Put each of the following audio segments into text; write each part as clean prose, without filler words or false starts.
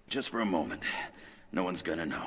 Just for a moment. No one's gonna know.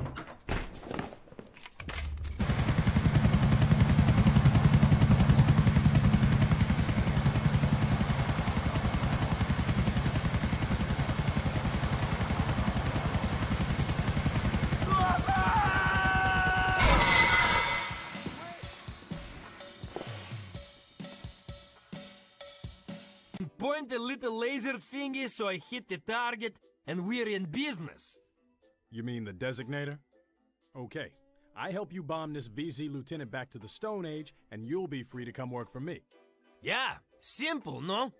Point the little laser thingy so I hit the target and we're in business. You mean the designator? Okay. I help you bomb this VZ lieutenant back to the Stone Age, and you'll be free to come work for me. Yeah, simple, no?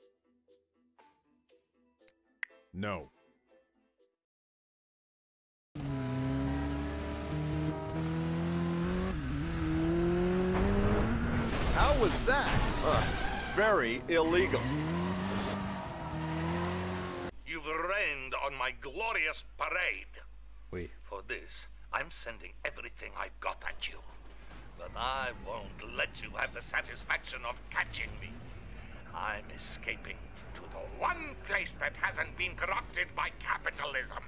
No. How was that? Very illegal. You've rained on my glorious parade. Wait. For this, I'm sending everything I've got at you. But I won't let you have the satisfaction of catching me. I'm escaping to the one place that hasn't been corrupted by capitalism.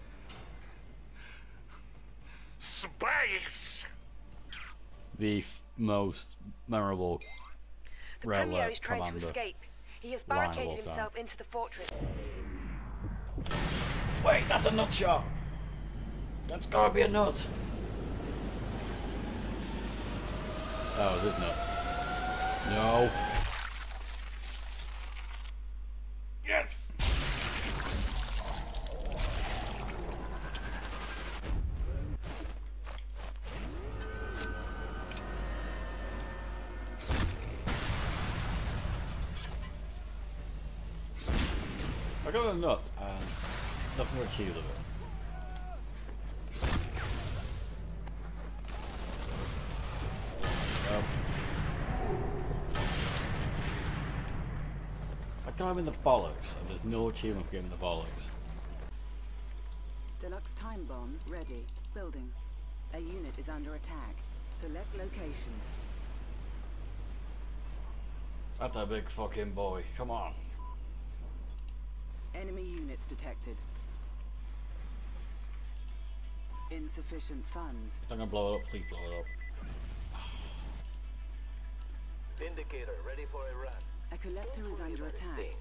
Space! The most memorable The Premier railway is trying to commander escape. He has line of all barricaded time. himself into the fortress. Wait, that's a nut shot. That's gotta be a nut. Oh, is this nuts? No. Yes. I got a nut and nothing achieved of it. I got him in the bollocks and there's no achievement for getting the bollocks. Deluxe time bomb ready. Building. A unit is under attack. Select location. That's a big fucking boy. Come on. Enemy units detected. Insufficient funds. If I'm gonna blow it up, please blow it up. Indicator ready for a run. A collector is under attack.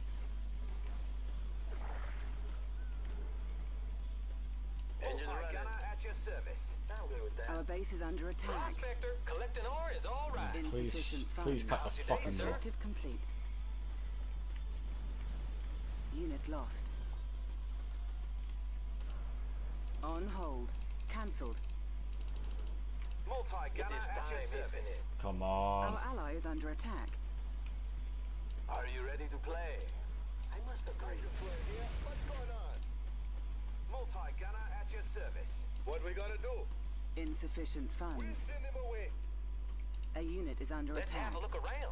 Engine running. At your service. I'm good with that. Our base is under attack. Prospector, collecting ore is all right. Insufficient Please funds. cut the fucking door. Objective complete. Unit lost. On hold. Cancelled. Multi-gunner at your service. Come on. Our ally is under attack. Are you ready to play? I must agree. What's going on? Multi-gunner at your service. What we gotta do? Insufficient We'll funds. send him away. A unit is under Let's attack. have a look around.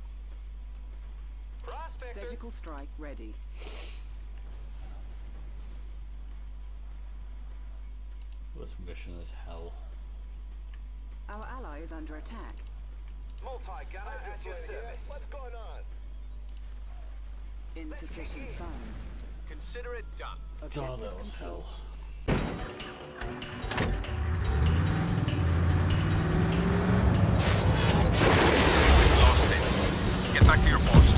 Prospector. Surgical strike ready. This mission is hell. Our ally is under attack. Multi-gunner at your service. What's going on? Insufficient funds. Consider it done. God, that was hell. Lost it. Get back to your posts.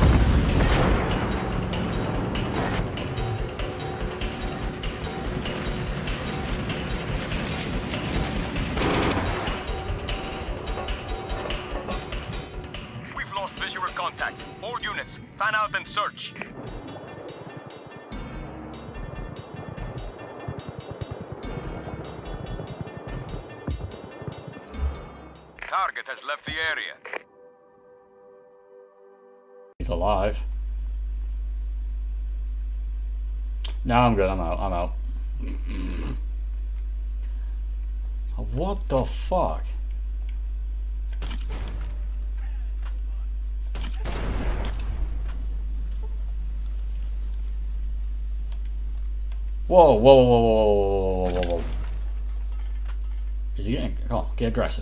We've lost visual contact. All units, fan out and search. Target has left the area. He's alive. No, I'm good. I'm out. I'm out. What the fuck? Whoa, whoa, whoa, whoa, whoa, whoa, whoa, whoa. Is he getting... Come on, get aggressive.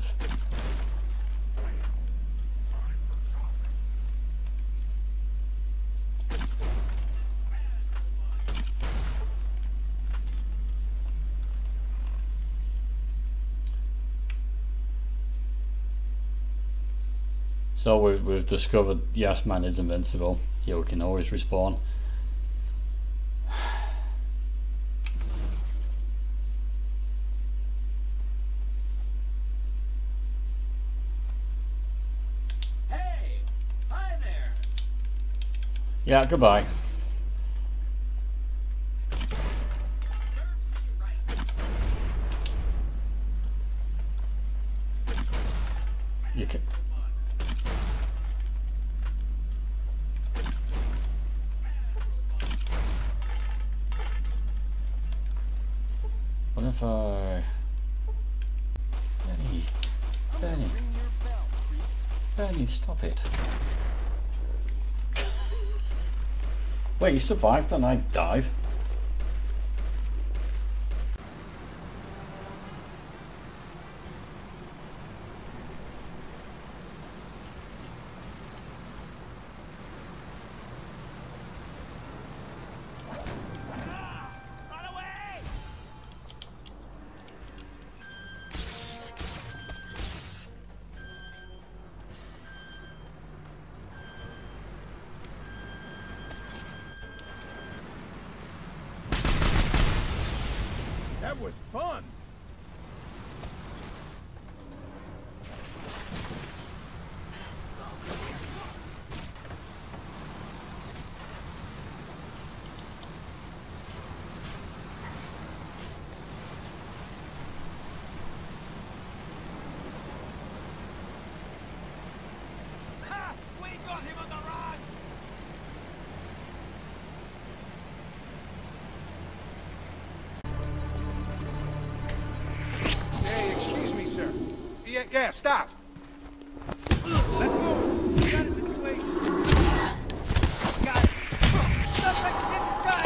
So we've discovered Yes Man is invincible. You can always respawn. Hey! Hi there! Yeah, goodbye. You can. What if I... Benny, stop it. Wait, you survived and I died? That was fun! We got him on the run! Hey, excuse me, sir. Yeah, stop. Let's move! We got a situation! Got it! Suspect hit the sky!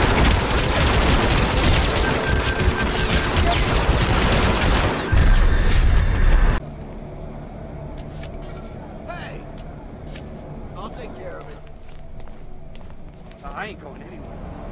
Hey! I'll take care of it. I ain't going anywhere.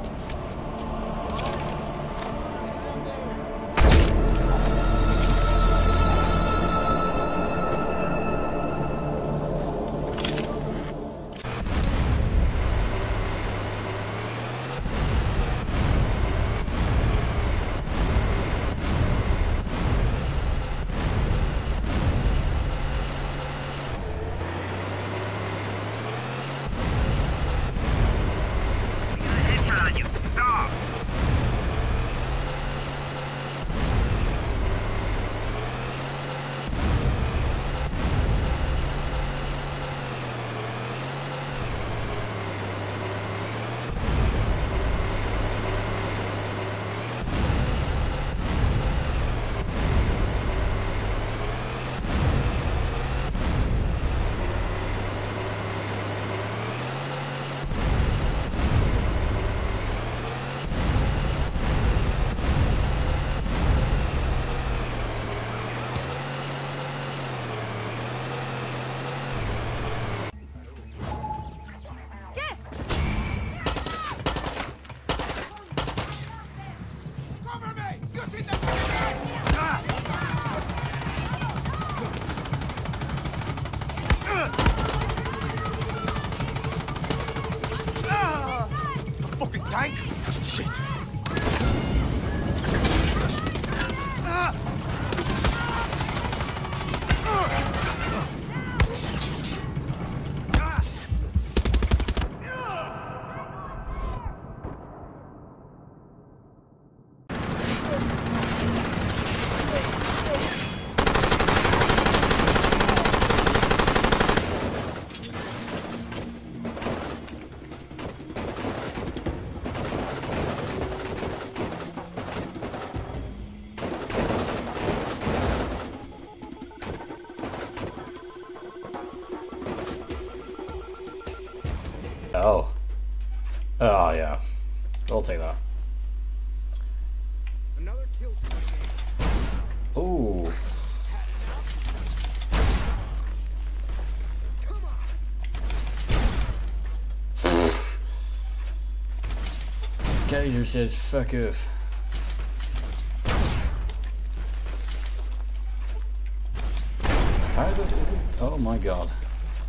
Fucking tank! Shit! Oh. Oh, yeah. I'll take that. Another kill to the game. Ooh. Come on! Geyser says fuck off. Is Kaiser, is it? Oh my god.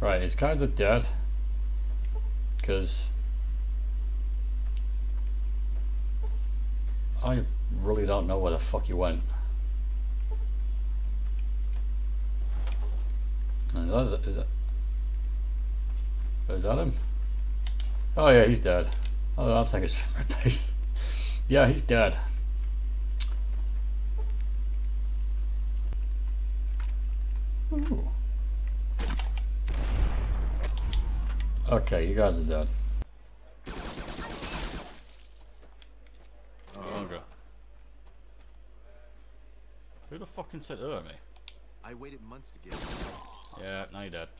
Right, is Kaiser dead? Because I really don't know where the fuck he went. Is that him? Oh yeah, he's dead. Oh, I'll take his finger paste. Yeah, he's dead. Ooh. Okay, you guys are dead. Okay. Who the fucking said that at me? I waited months to get it. Yeah, now you're dead.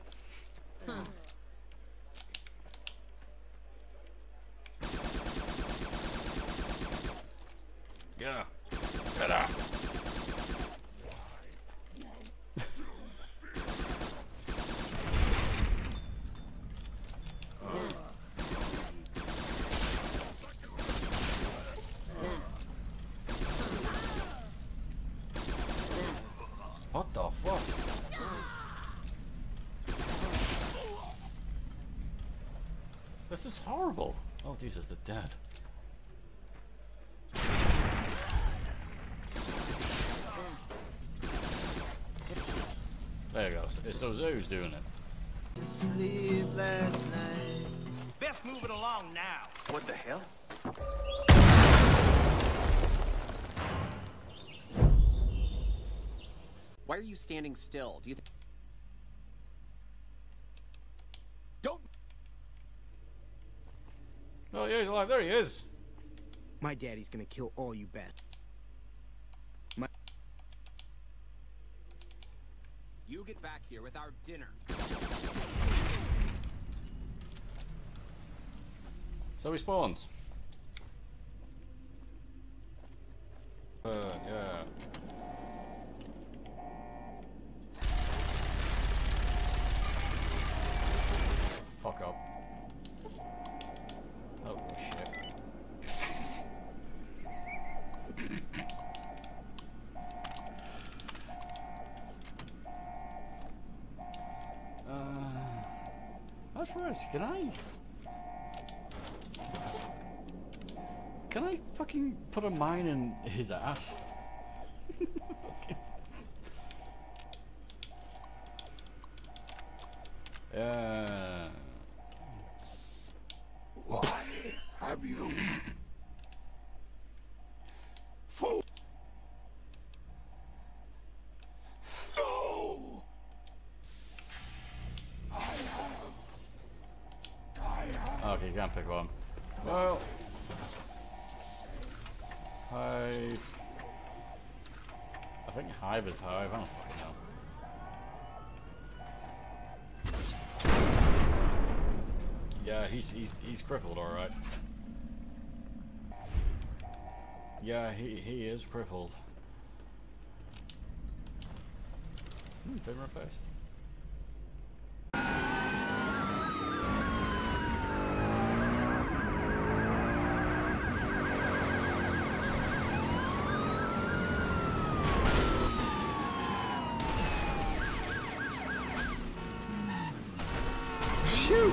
Yeah. Get out. What the fuck? This is horrible. Oh Jesus, they're dead. There you go. So Zoo's doing it. Sleepless night. Best move it along now. What the hell? Why are you standing still? Do you think... Don't... Oh yeah, he's alive. There he is. My daddy's gonna kill all you bastards. You get back here with our dinner. So he spawns. Yeah. Fuck up. Oh shit. That's right. Can I fucking put a mine in his ass? Yeah. Why have you... Fool? No! I have... Okay, you can't pick one. Well... Hive... I think Hive is Hive, I don't fucking know. Yeah, he's crippled, alright. Yeah, he is crippled. Favorite first. Shoot!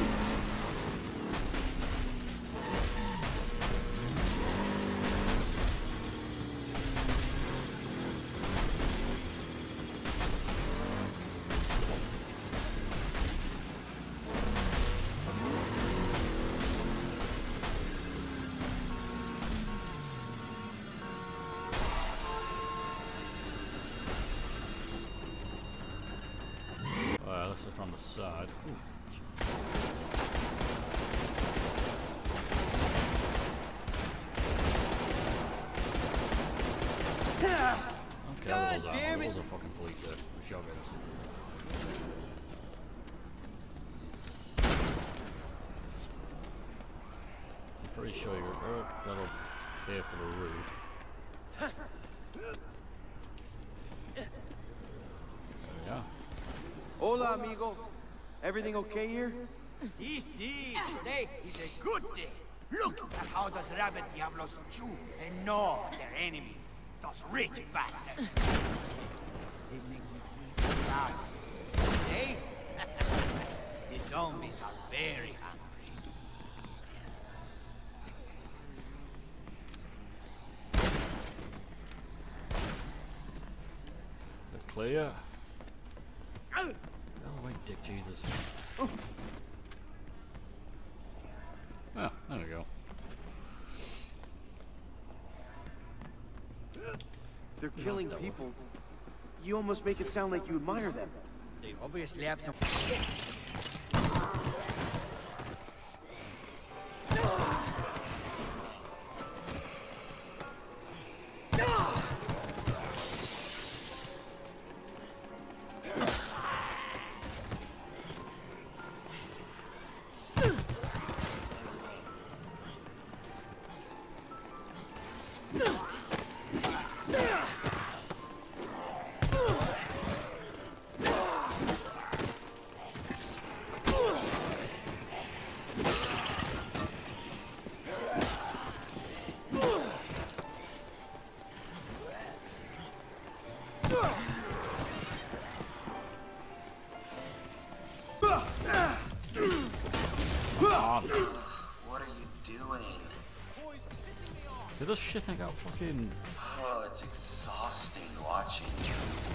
Well, this is from the side. Ooh. Okay, God damn it! Those are fucking police there. Shotguns. I'm pretty sure you're that'll pay for the roof. There we are. Hola, amigo. Everything okay here? See, today is a good day. Look at how those rabbit diablos chew and gnaw their enemies. Those rich bastards. They make me proud. Eh? zombies are very hungry. Clear. Oh wait, dick Jesus. Oh, there we go. They're killing people. You almost make it sound like you admire them. They obviously have some What are you doing? Did this shit think out fucking... Oh, it's exhausting watching you.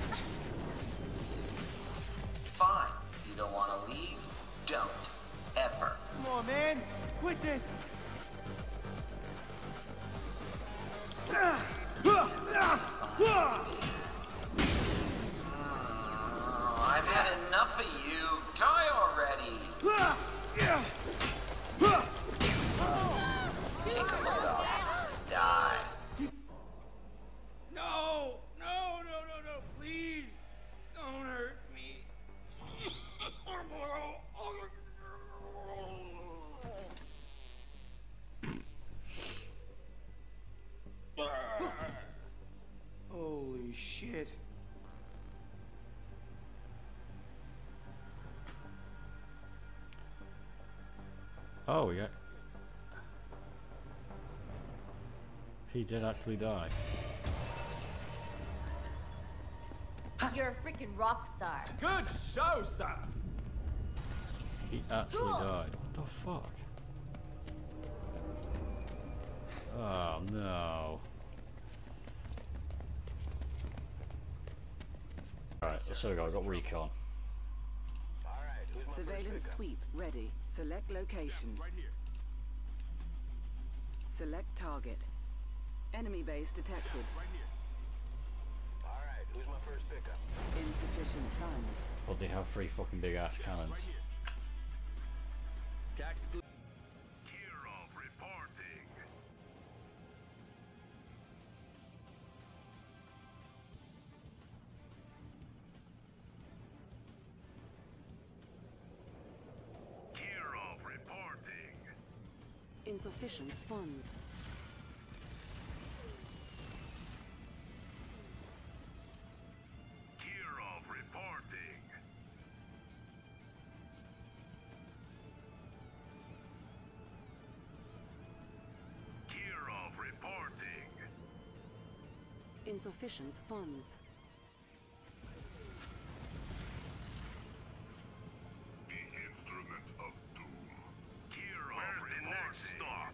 Fine. If you don't want to leave, don't. Ever. Come on, man. Quit this. I've had enough of you. Die already. Take a load off. Die. No, please don't hurt me. Holy shit. Oh, yeah. He did actually die. You're a freaking rock star. Good show, sir. He actually died. What the fuck? Oh no. Alright, so we go. I got recon. Surveillance sweep ready. Select location. Select target. Enemy base detected. Alright, who's my first pickup? Insufficient funds. But they have 3 fucking big ass cannons. Tactical. Kirov reporting. Kirov reporting. Insufficient funds. Kirov reporting. Kirov reporting. Insufficient funds. The instrument of doom. Kirov Where's the next stop?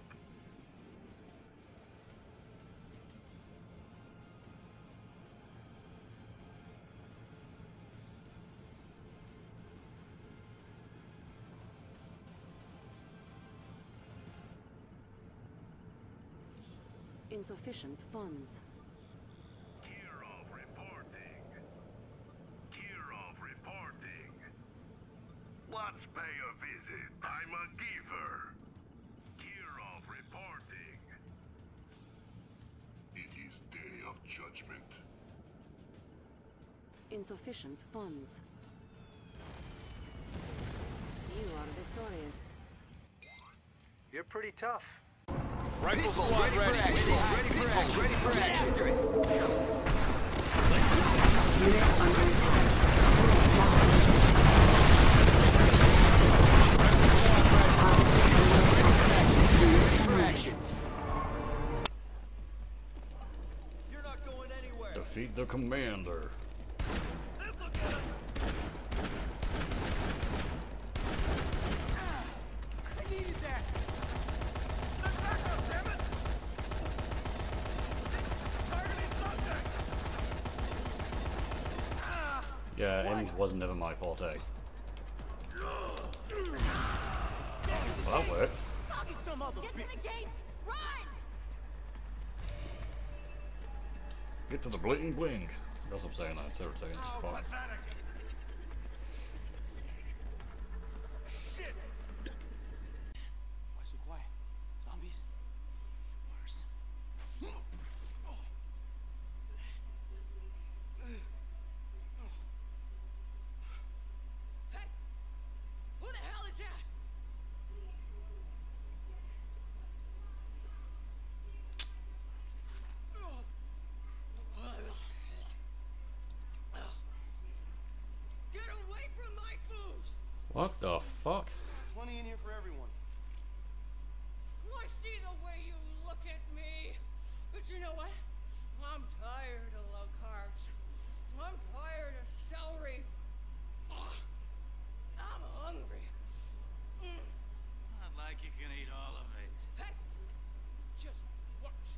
Insufficient funds. Kirov reporting. Kirov reporting. Let's pay a visit. I'm a giver. Kirov reporting. It is day of judgment. Insufficient funds. You are victorious. You're pretty tough. Rifle squad ready. Ready for action. Ready for action. Unit under attack. Ready for action. You're not going anywhere. Defeat the commander. This'll get him. Yeah, aiming was never my forte. Well, that worked. Get to the gates! Run! Get to the bling bling. That's what I'm saying, it's irritating as fuck. Why so quiet? Zombies? Mars. Hey! Who the hell is that? Get away from my food! What the fuck? Plenty in here for everyone. I see the way you look at me. But you know what? I'm tired of low carbs. I'm tired of celery. Ugh. I'm hungry. Not like you can eat all of it. Hey! Just watch.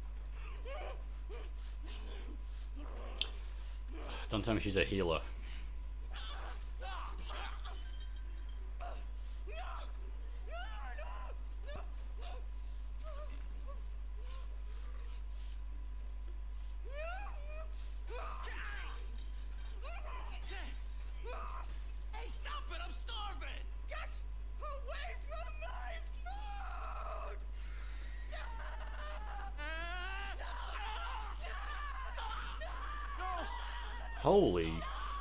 Don't tell me she's a healer. Hey, stop it! I'm starving! Get away from my food! Holy. You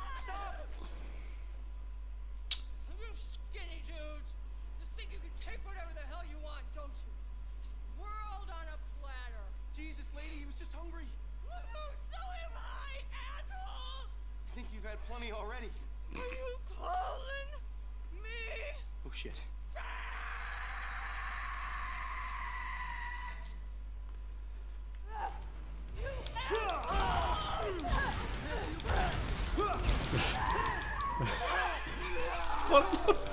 skinny dudes! You think you can take whatever the hell you want, don't you? World on a platter. Jesus, lady, he was just hungry. So am I, asshole! I think you've had plenty already. Are you calling me? Oh, shit. What the fuck?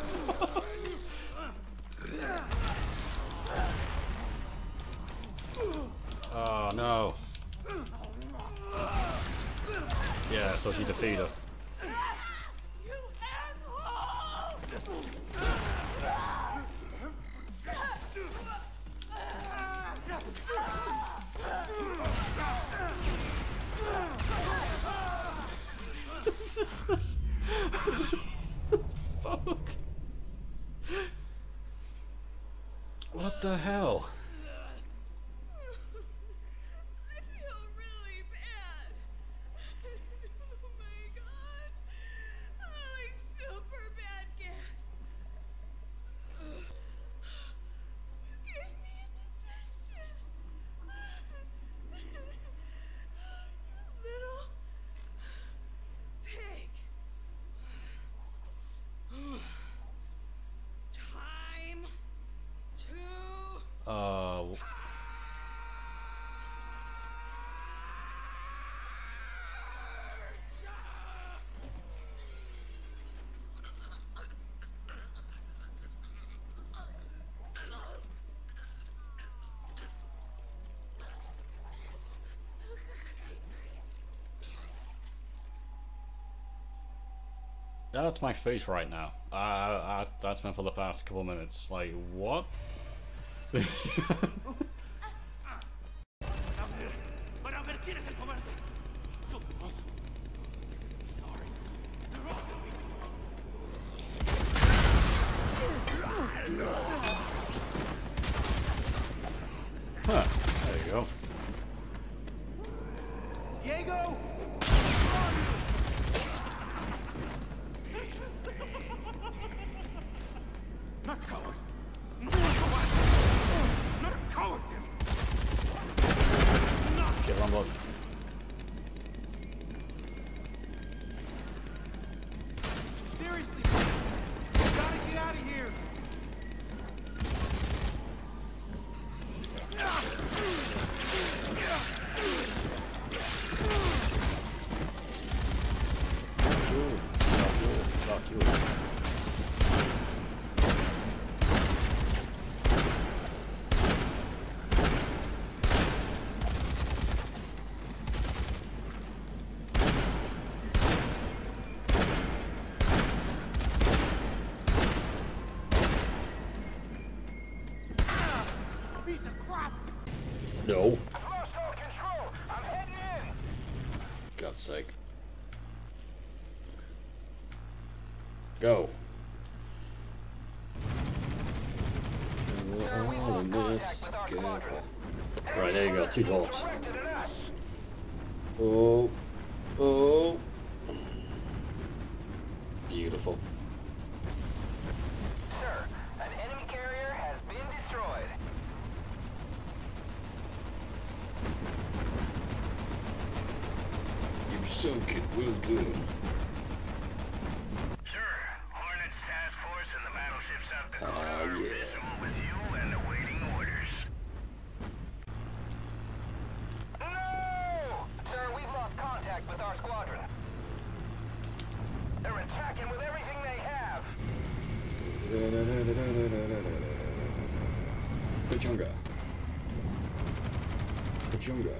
Oh no. Yeah, so she's a feeder. Fuck. What the hell? I feel really bad. Oh my god. Like super bad gas. You gave me indigestion. You little pig. Time to That's my face right now. That's been for the past couple minutes. Like, what? Huh, there you go. Diego! Not a coward. Not a coward. Not a coward. Get on board. Seriously, we gotta get out of here. Go. God's sake. Go. We're all in this together. Right, there you go, 2 thoughts. Oh. Oh. Beautiful. Sir, an enemy carrier has been destroyed. You sunk it, well done. Sir, Hornets Task Force and the battleship South Dakota are yeah. visual with you and awaiting orders. No! Sir, we've lost contact with our squadron. They're attacking with everything they have. Pachunga. Pachunga.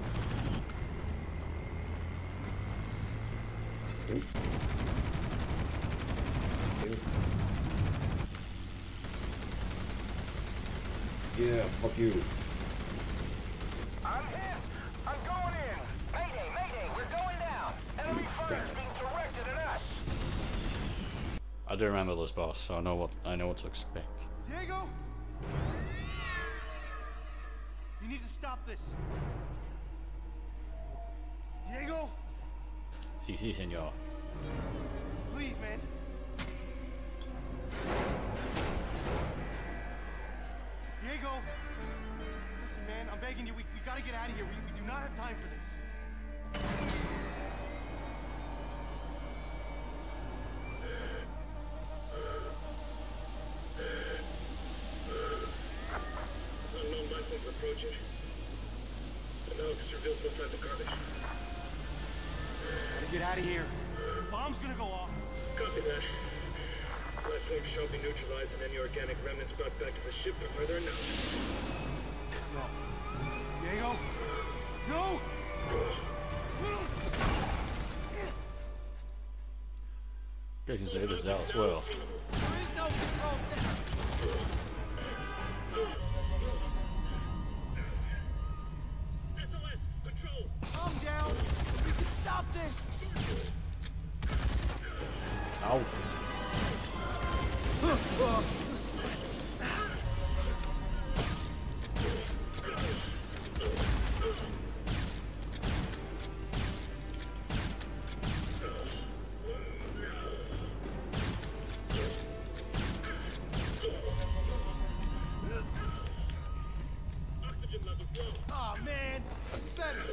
Nope. Nope. Yeah, fuck you. I'm hit! I'm going in! Mayday, mayday, we're going down! Enemy fire is being directed at us! I do remember this boss, so I know what to expect. Diego! You need to stop this. Diego! Si, si, senor. Please, man. Diego! Listen, man, I'm begging you, we gotta get out of here. We do not have time for this. Unknown vessels approaching. Analysis reveals no signs of carnage. Gotta get out of here. Bomb's gonna go off. Copy that. Life forms shall be neutralized and any organic remnants brought back to the ship for further analysis. No. Diego! No! You can say this out as well. There is no control center! SOS! Control! Calm down! We can stop this! Ow. Oxygen levels low. Aw, man! Better!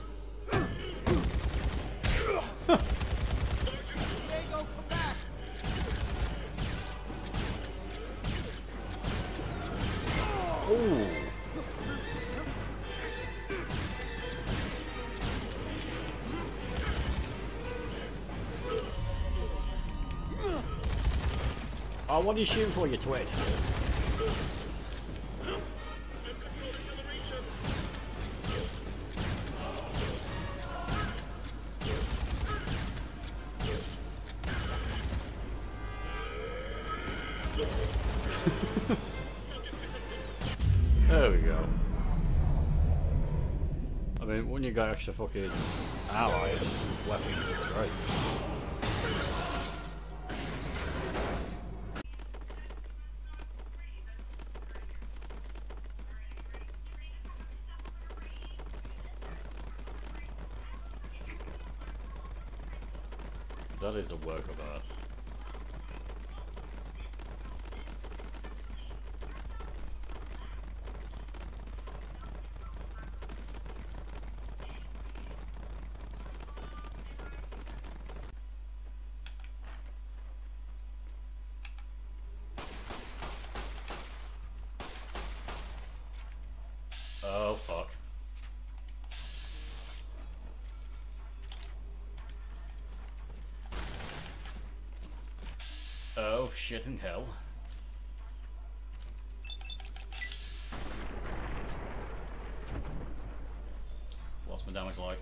Diego, come back! Ooh. Oh, what are you shooting for, you twit? There we go. I mean, when you got extra fucking ally weapons, it's great. That is a work of art. Oh fuck. Oh shit in hell. What's my damage like?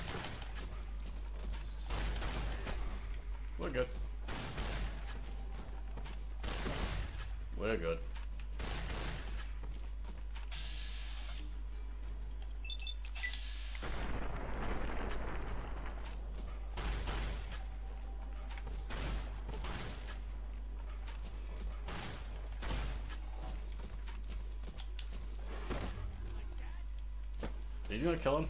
We're good. We're good. He's gonna kill him.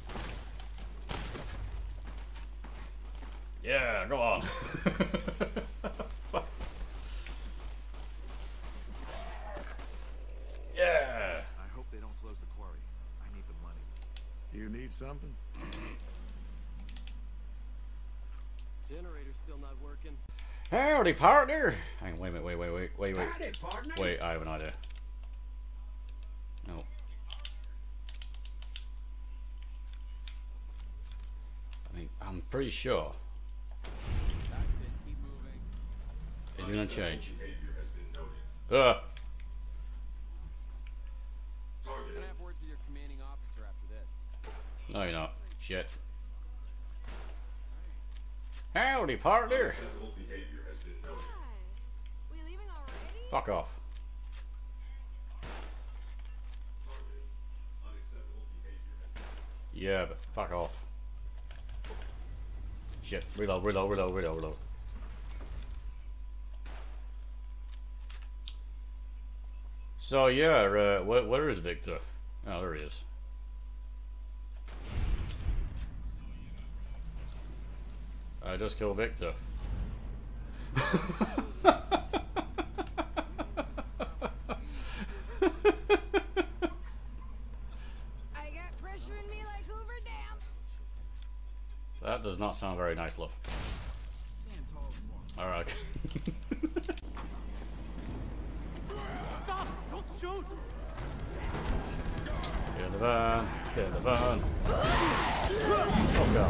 Yeah, go on. Yeah. I hope they don't close the quarry. I need the money. You need something? Generator's still not working. Howdy, partner. Hang on, wait. Howdy, partner. Wait, I have an idea. No. I mean, I'm pretty sure. That's it. Keep moving. Is it gonna change? Can I have words with your commanding officer after this? No, you're not. Shit. Howdy, partner. We leaving already? Fuck off. Yeah, but fuck off. Shit. Reload. So yeah, where is Victor? Oh, there he is. I just killed Victor. I got pressure in me like Hoover Dam. That does not sound very nice, love. Stand tall and walk. Alright. Stop! Don't shoot! Get in the van. Oh god.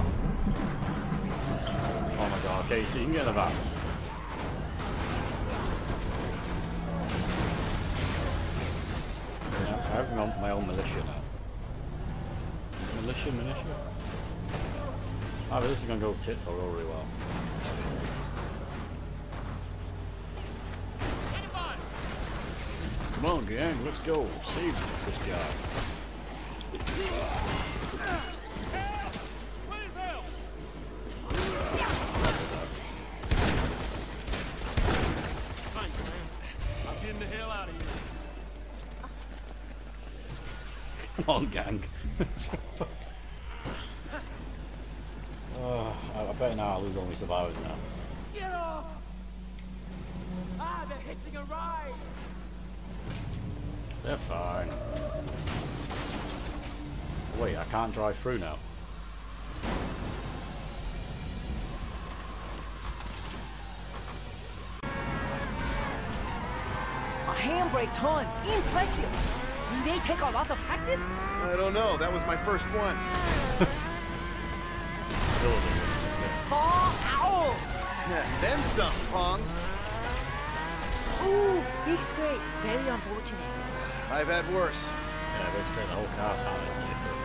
Oh my god, Casey, you can get in the van. Yeah, I have my own militia now. Militia? Ah, but this is gonna go tits or go really well. Come on, gang, let's go. Save this guy. Thanks, man. I'm getting the hell out of here. Come on, gang. I bet now I'll lose all my survivors now. Get off! Ah, they're hitching a ride! They're fine. Wait, I can't drive through now. A handbrake ton! Impressive! Do they take a lot of practice? I don't know. That was my first one. Fall out! Then some, Pong. Ooh, big scrape. Very unfortunate. I've had worse. Yeah, basically the whole car sounded like it.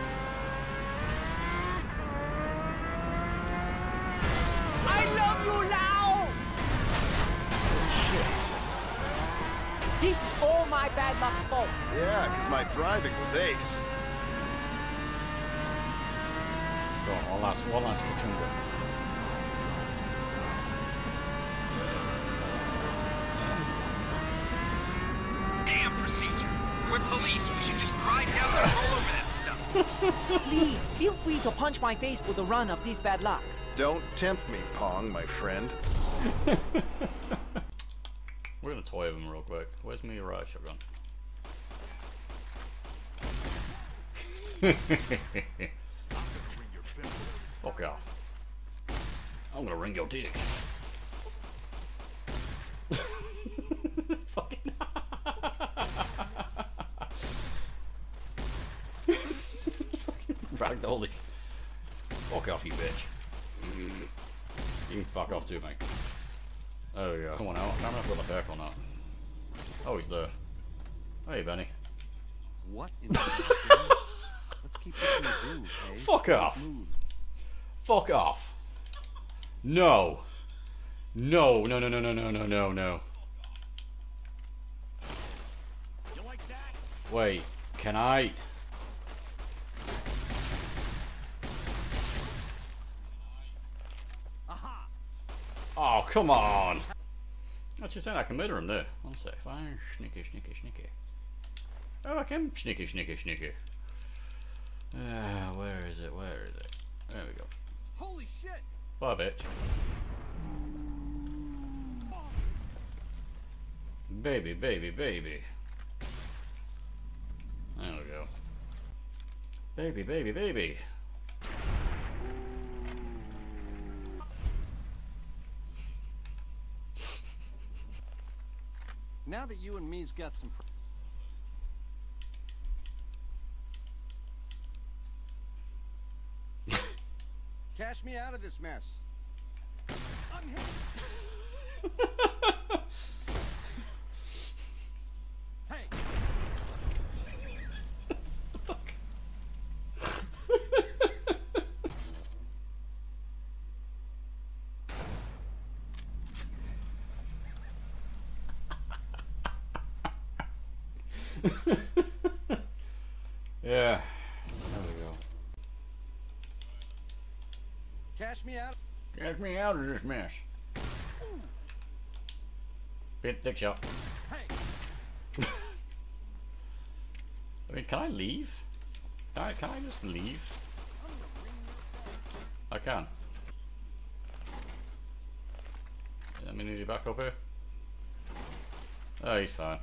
I love you, Lao! Shit. This is all my bad luck's fault. Yeah, because my driving was ace. Go on, one last Kachunga. Damn procedure. We're police. We should just drive down and roll over that stuff. Please, feel free to punch my face for the run of this bad luck. Don't tempt me, Pong, my friend. We're gonna toy him real quick. Where's my riot shotgun? Fuck off. I'm gonna ring your dick. Fucking ragdolly. Fuck off, you bitch. You can fuck off too, mate. There we go. Come on out. I don't know if I've got the back or not. Oh, he's there. Hey, Benny. What in the Let's keep this in the groove, eh? Fuck off. Fuck off. No. No. You like that? Wait, can I? Aha. Oh, come on. What you saying? I can murder him there. One sec. Fire. Sneaky. Oh, I can sneaky. Where is it? Where is it? There we go. Holy shit! Bye, bitch. Baby, baby, baby. There we go. Baby, baby, baby. Now that you and me's got some. Cash me out of this mess. I'm hit. Hey. Yeah. There we go. Cash me out. Cash me out of this mess. Bit dick shot. Hey. I mean, can I leave? Can I just leave? I can. I mean, is he back up here? Oh, he's fine.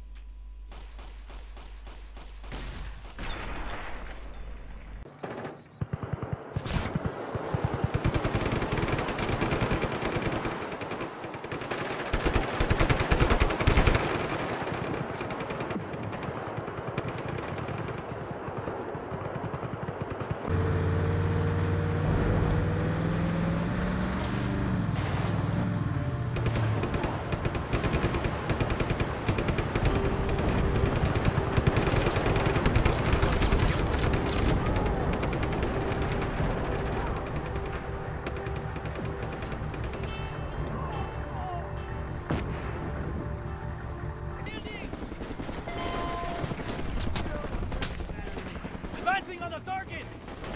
Advancing on the target!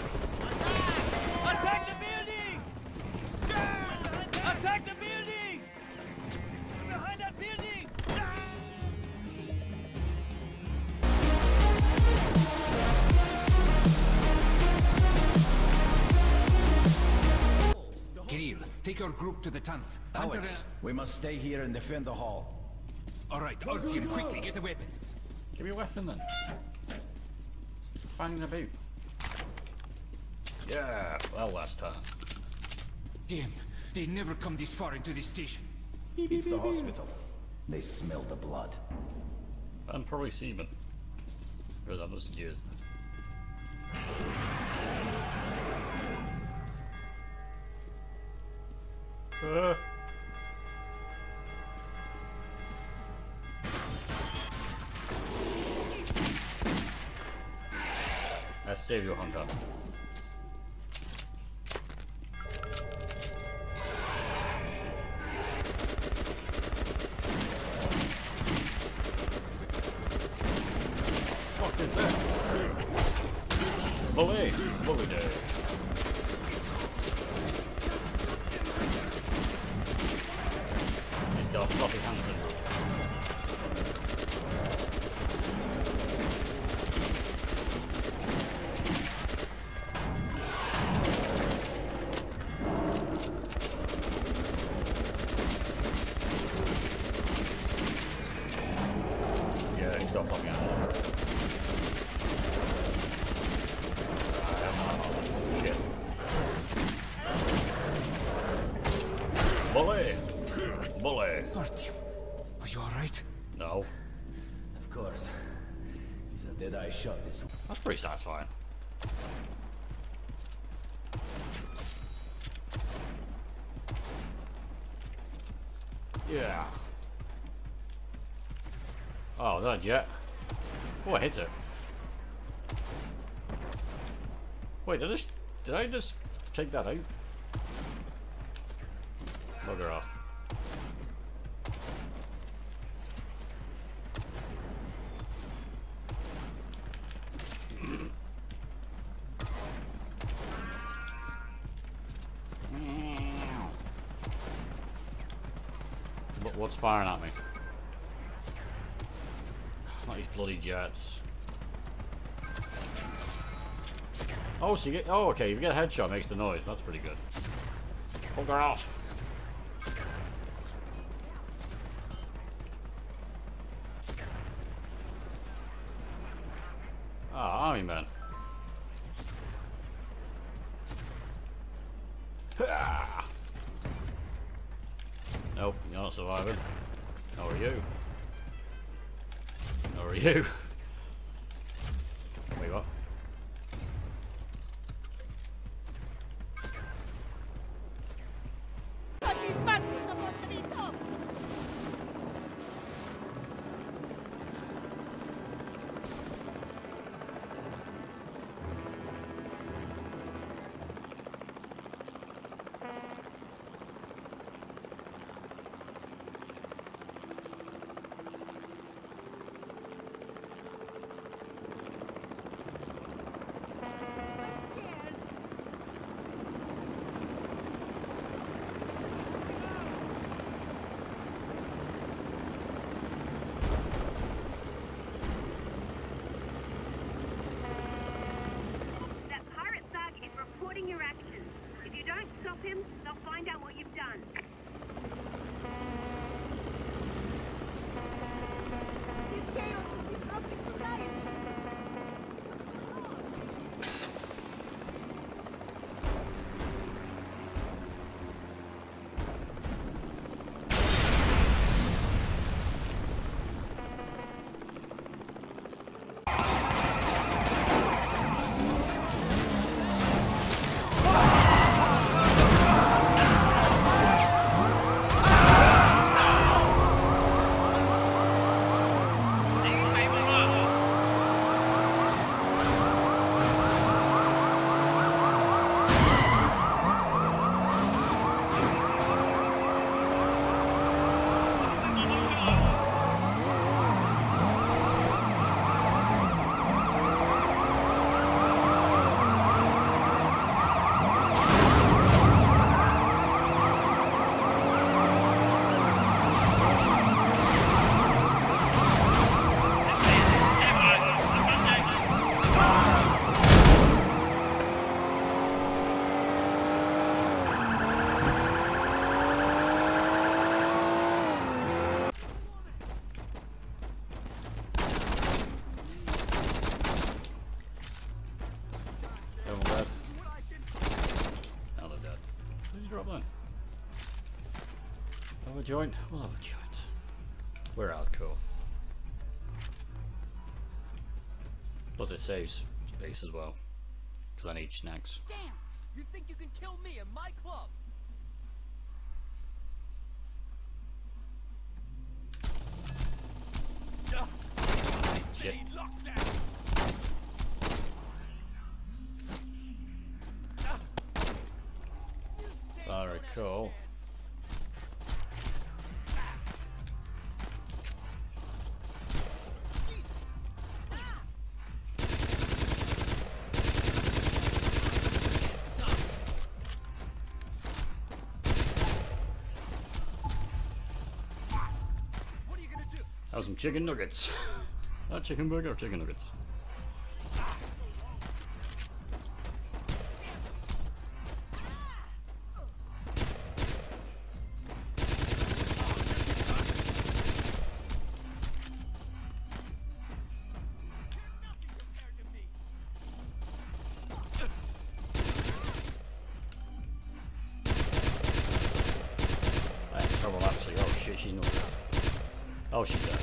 Attack the building! Attack the building! Behind that building! Kirill, take your group to the tunnels. Alex, we must stay here and defend the hall. All right, our team, quickly get a weapon. Give me a weapon then. Finding the boot. Yeah, well, last time. Damn, they never come this far into this station. It's the hospital. They smell the blood. And probably semen. Because I'm just used. I save you, Hunter. What is that? Bully! Bully day. He's got floppy hands in. Bully! Bully! Artyom, are you alright? No. Of course. He's a dead-eye shot this one. That's pretty satisfying. Yeah. Oh, is that a jet? Oh, I hit it. Wait, did I just take that out? Bugger off. What's firing at me? Not these bloody jets. Oh, so you get... Oh, okay. If you get a headshot, it makes the noise. That's pretty good. Hold her off. Ah, Army Man. Nope, you're not surviving. Nor are you. Nor are you. Wait, what? Your actions. If you don't stop him, they'll find out what you've done. This chaos is disrupting society. Joint? We'll have a joint. We're out, cool. Plus it saves space as well. Because I need snacks. Damn! You think you can kill me in my club? Shit. Alright, cool. That was some chicken nuggets. Not chicken burger or chicken nuggets. That's trouble actually. Oh shit, she knows that. Oh, she does.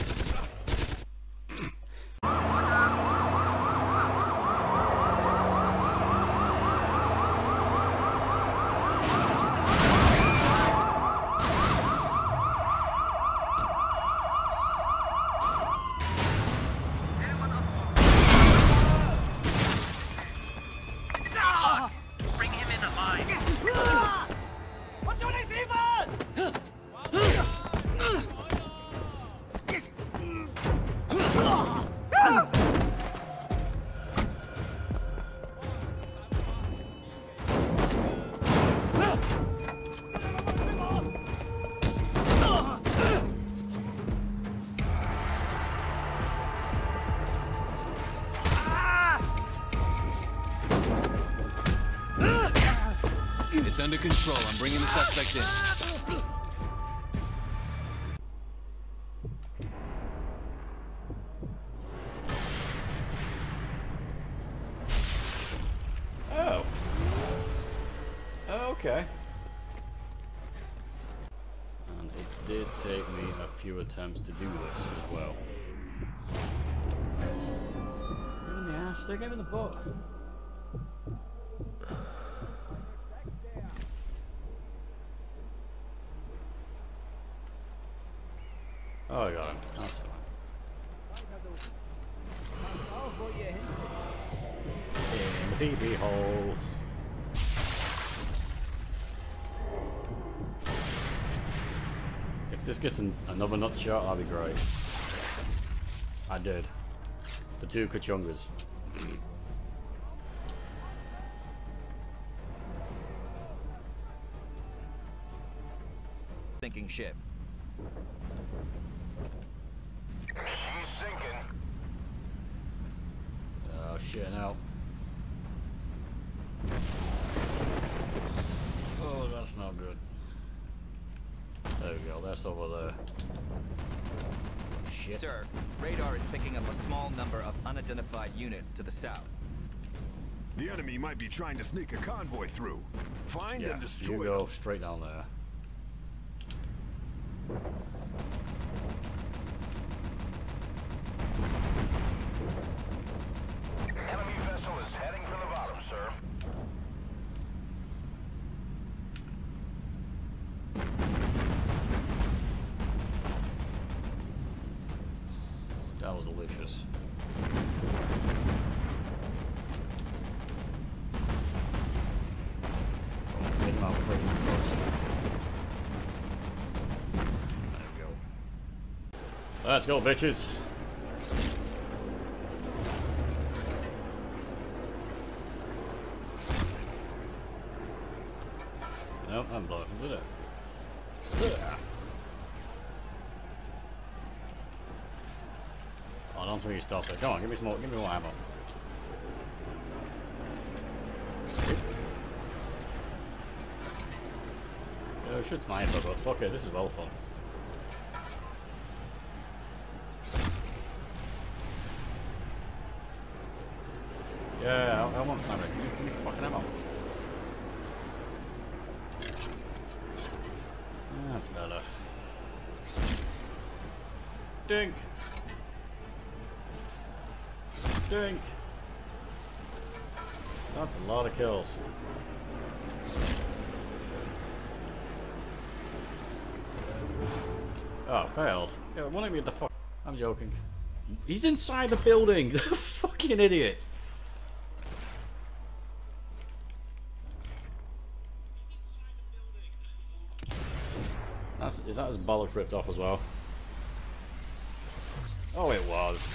Bring him in alive. What do they say, man? It's under control. I'm bringing the suspect in. Oh. Okay. And it did take me a few attempts to do this as well. Give him the ass, stick him in the butt. Oh, I got him. That's fine. In the BB hole. If this gets another nut shot, that'd be great. I did. The two Kachungas. Sinking ship. She's sinking. Oh shit, now. Oh, that's not good. There we go, that's over there. Shit. Sir, radar is picking up a small number of unidentified units to the south. The enemy might be trying to sneak a convoy through. Find and destroy you go straight down there. Enemy vessel is heading for the bottom, sir. That was delicious. Take him out before he gets close. There we go. Let's go, bitches. Nope, I'm blowing, did it? Oh, don't think you stop it. Come on, give me more ammo. Yeah, we should sniper, but fuck it, this is well fun. Yeah, I want sniper. Give me fucking ammo. That's better. Dink! Dink! That's a lot of kills. Oh, failed. Yeah, why don't we get the fuck? I'm joking. He's inside the building! Fucking idiot! Is that his bollocks ripped off as well? Oh, it was.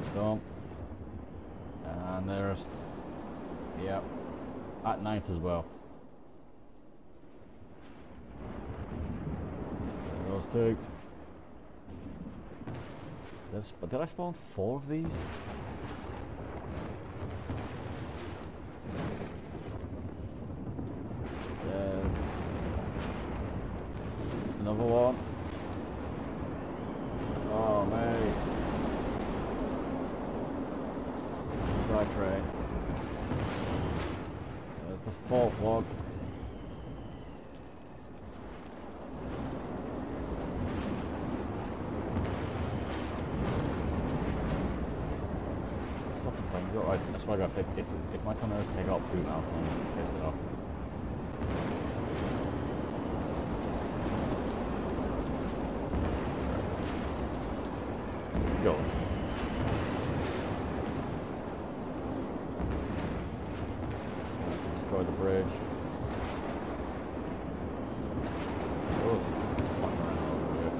Storm. And there's... Yep. At night as well. Those two. Did I spawn 4 of these? There's another one. Oh mate. Right train. There's the 4th one. I swear to God, if my tornadoes take out Boom out, I'm pissed off. Go. Destroy the bridge. Those fucking around over here.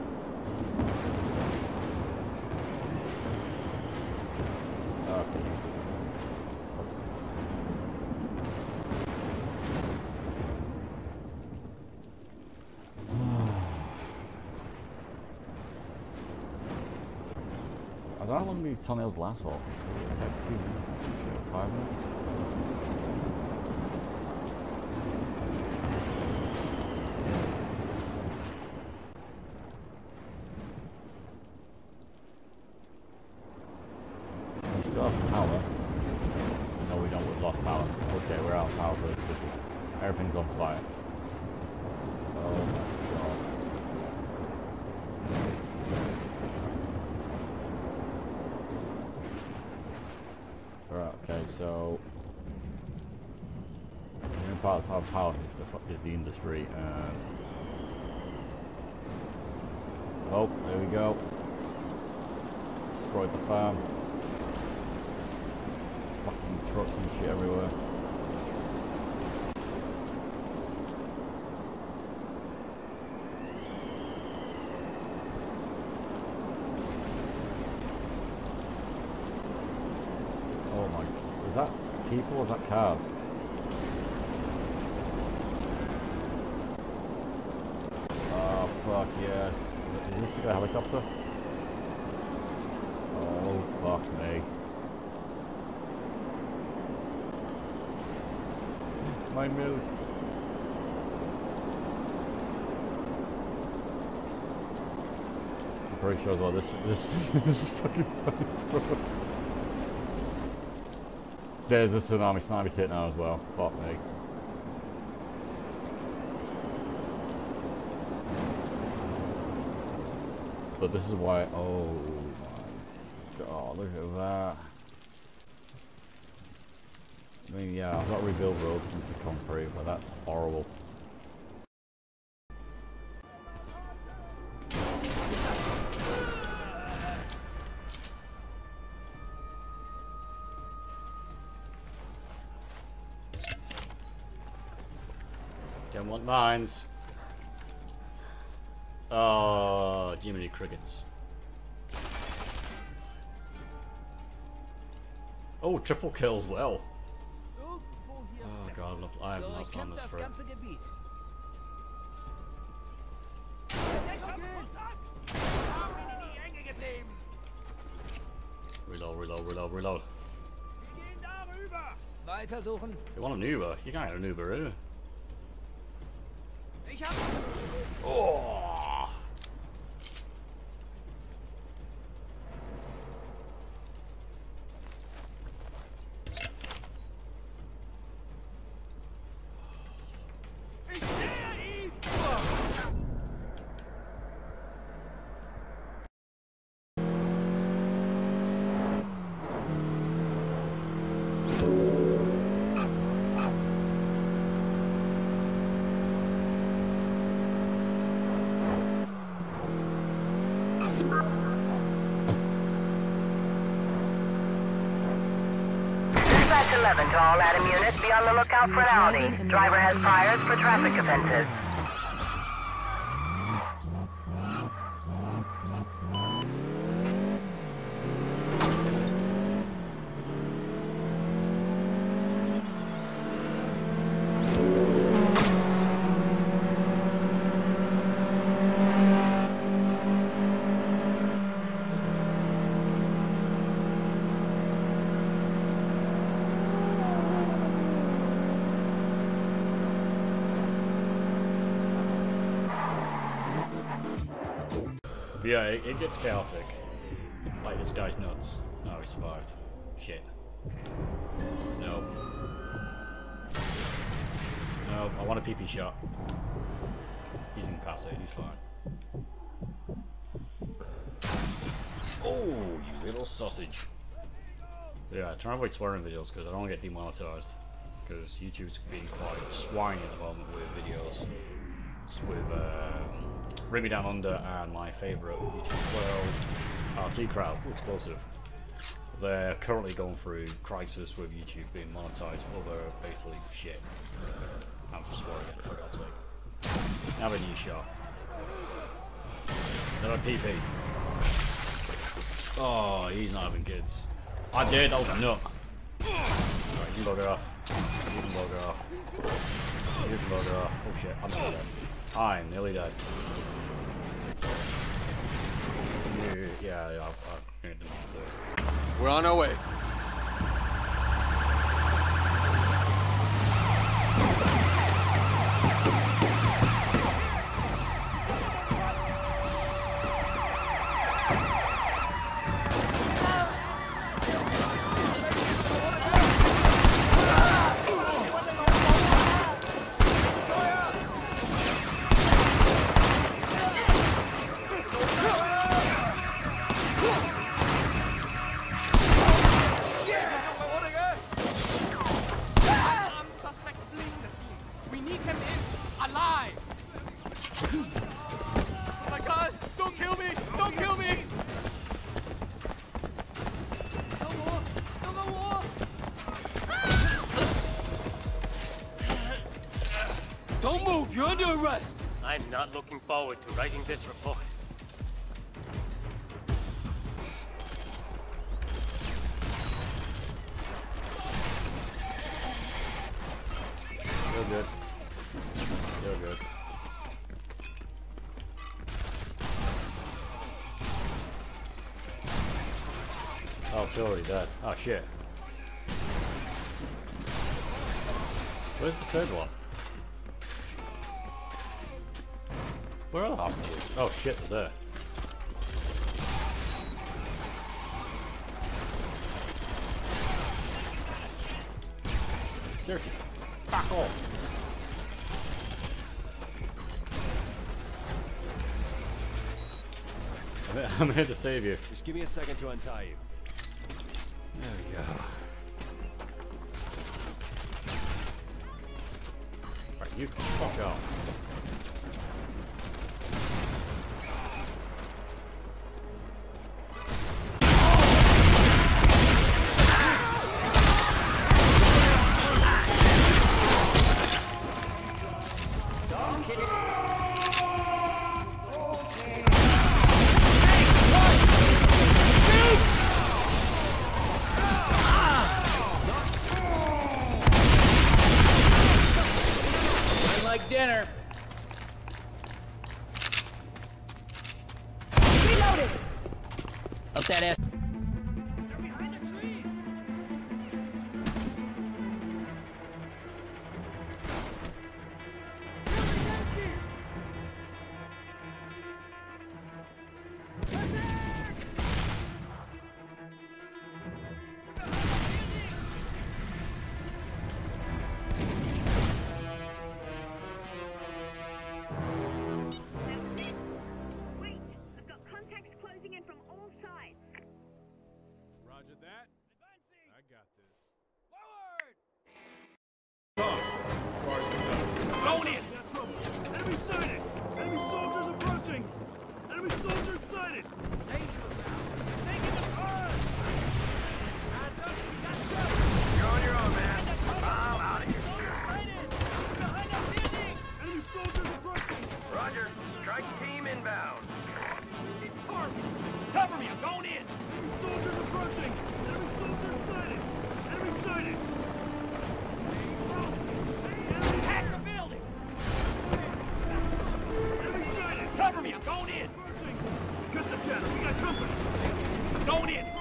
Okay. I don't know how long the tornadoes last for. It's like 2 minutes or some shit, 5 minutes. We still have power. No, we don't. We've lost power. Okay, we're out of power for this city. Everything's on fire. Oh my god. Right, okay, so the only part that's out of power is the industry, and oh, there we go. Destroyed the farm. Fucking trucks and shit everywhere. Oh my, is that people or is that cars? Oh fuck yes. Is this a helicopter? Oh fuck me. My milk. I'm pretty sure as well this is fucking funny. There's a tsunami. Tsunami's hit now as well. Fuck me. But this is why. Oh my god! Look at that. I mean, yeah, I've got to rebuild roads for them to come through, but that's horrible. Don't want mines. Oh, Jiminy Crickets. Oh, triple kills well. Oh god, look, I have not done this for it. Reload. Weitersuchen. You want an Uber? You can't get an Uber, eh? Ich hab... Oh! Dispatch 11 to all Adam units. Be on the lookout for an Audi. Driver has priors for traffic offenses. But yeah, it gets chaotic. Like, this guy's nuts. No, he survived. Shit. No. No, I want a PP shot. He's incapacitated, he's fine. Oh, you little sausage. Yeah, try and avoid swearing videos because I don't want to get demonetized. Because YouTube's being quite swine at the moment with videos. With Bring Me Down Under and my favourite YouTube 12, RT Crowd, Explosive. They're currently going through crisis with YouTube being monetized over basically shit. I'm just swearing again, for God's sake. Have a new shot. Then a PP. Oh, he's not having kids. I did, that was a nut. Right, you can bugger off. You can bugger off. You can bugger off. Oh shit, I'm nearly dead. I'm nearly dead. Yeah, I'm gonna do it. We're on our way. Don't move! You're under arrest! I'm not looking forward to writing this report. You're good. You're good. Oh, it's already dead. Oh shit. Where's the third one? Where are the hostages? Oh shit, they're there. Seriously, fuck off. I'm here to save you. Just give me a second to untie you. There we go. Right, you can fuck off. Dinner. Reloaded. Up that ass. They're behind the tree. Going in! Enemy sighted! Enemy soldiers approaching! Enemy soldiers sighted! Danger about! Taking the car! You're on your own, man. I'm out of here. Behind that building! Enemy soldiers approaching! Roger. Strike team inbound. Cover me! I'm going in! Enemy soldiers approaching! Enemy soldiers sighted! Enemy sighted! Attack the building! Enemy sighted! Cover me! I'm going in! Cut the channel! We got company! I'm going in!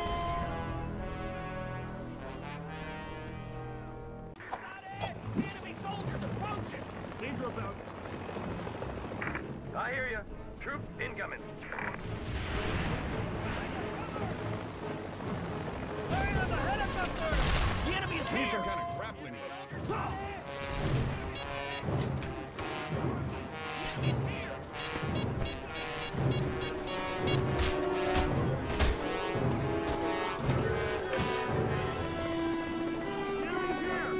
Enemy soldiers approaching! Danger about! I hear you. Troop incoming. need some kind of grappling hook. Enemies here!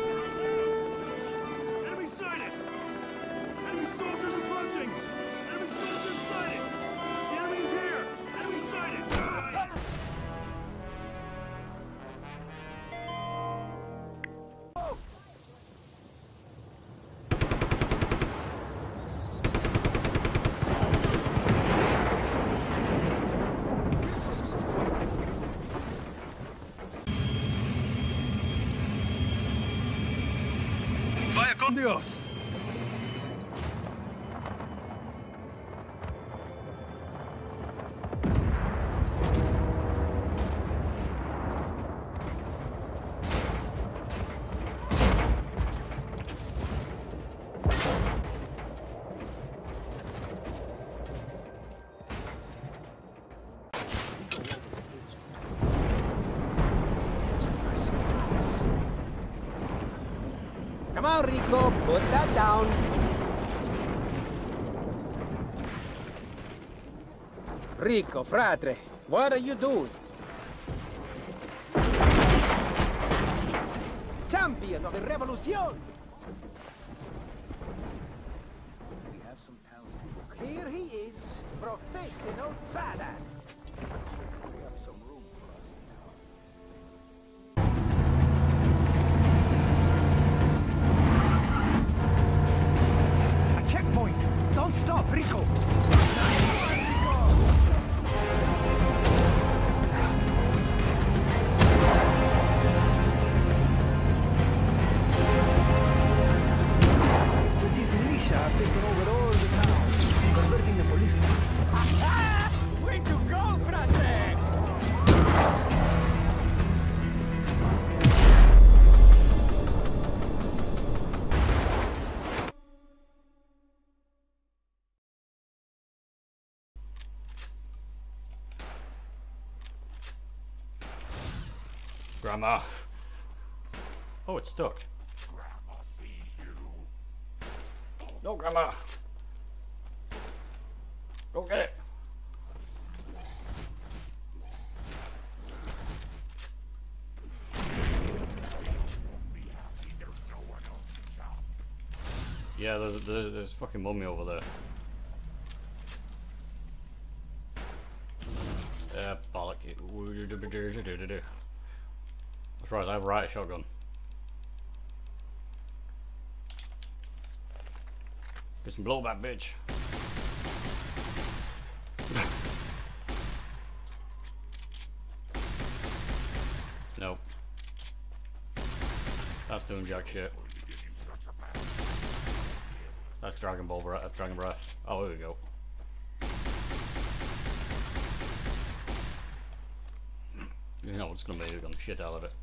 Enemy sighted! Enemy soldiers approaching! Enemy soldiers sighted! The enemy's here! Enemy sighted! Vaya con Dios. Come on, Rico, put that down. Rico, fratre, what are you doing? Champion of the revolution! We have some talent. Here he is, professional badass. We have some room for us now. A checkpoint! Don't stop, Rico! It's just his militia have taken over all the town, converting the policemen. Way to go, frate! Grandma. Oh, it's stuck. No, Grandma. Go get it. Yeah, there's fucking mummy over there. Bollock. That's right, I have a riot shotgun. Get some blowback, bitch. Nope. That's doing jack shit. That's Dragon Breath. Oh, here we go. You know what's gonna be, we're gonna shit out of it.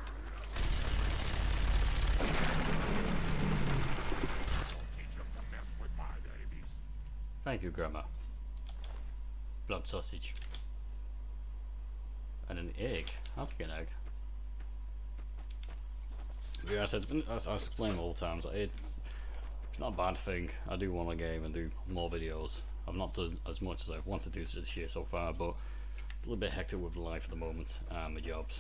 Thank you, Grandma. Blood sausage. And an egg. I'll take an egg. Yeah, as I was explaining all the times, it's not a bad thing. I do want to game and do more videos. I've not done as much as I wanted to do this year so far, but it's a little bit hectic with life at the moment and the jobs.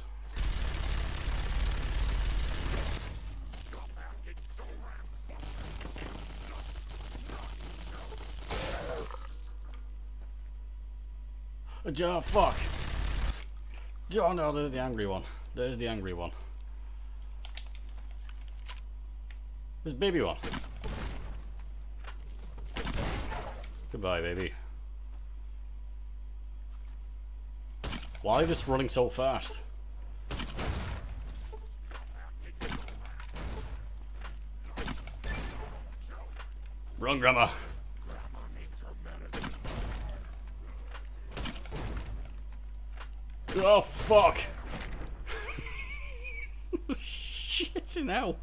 Oh, fuck! Oh no, there's the angry one. There's the angry one. There's baby one. Goodbye, baby. Why are this running so fast? Run, Grandma. Oh fuck! Shit in hell.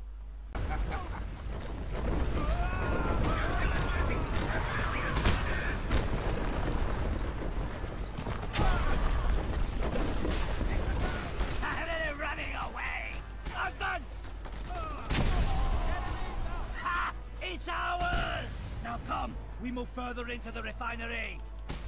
Running away! I'm not we move further into the refinery.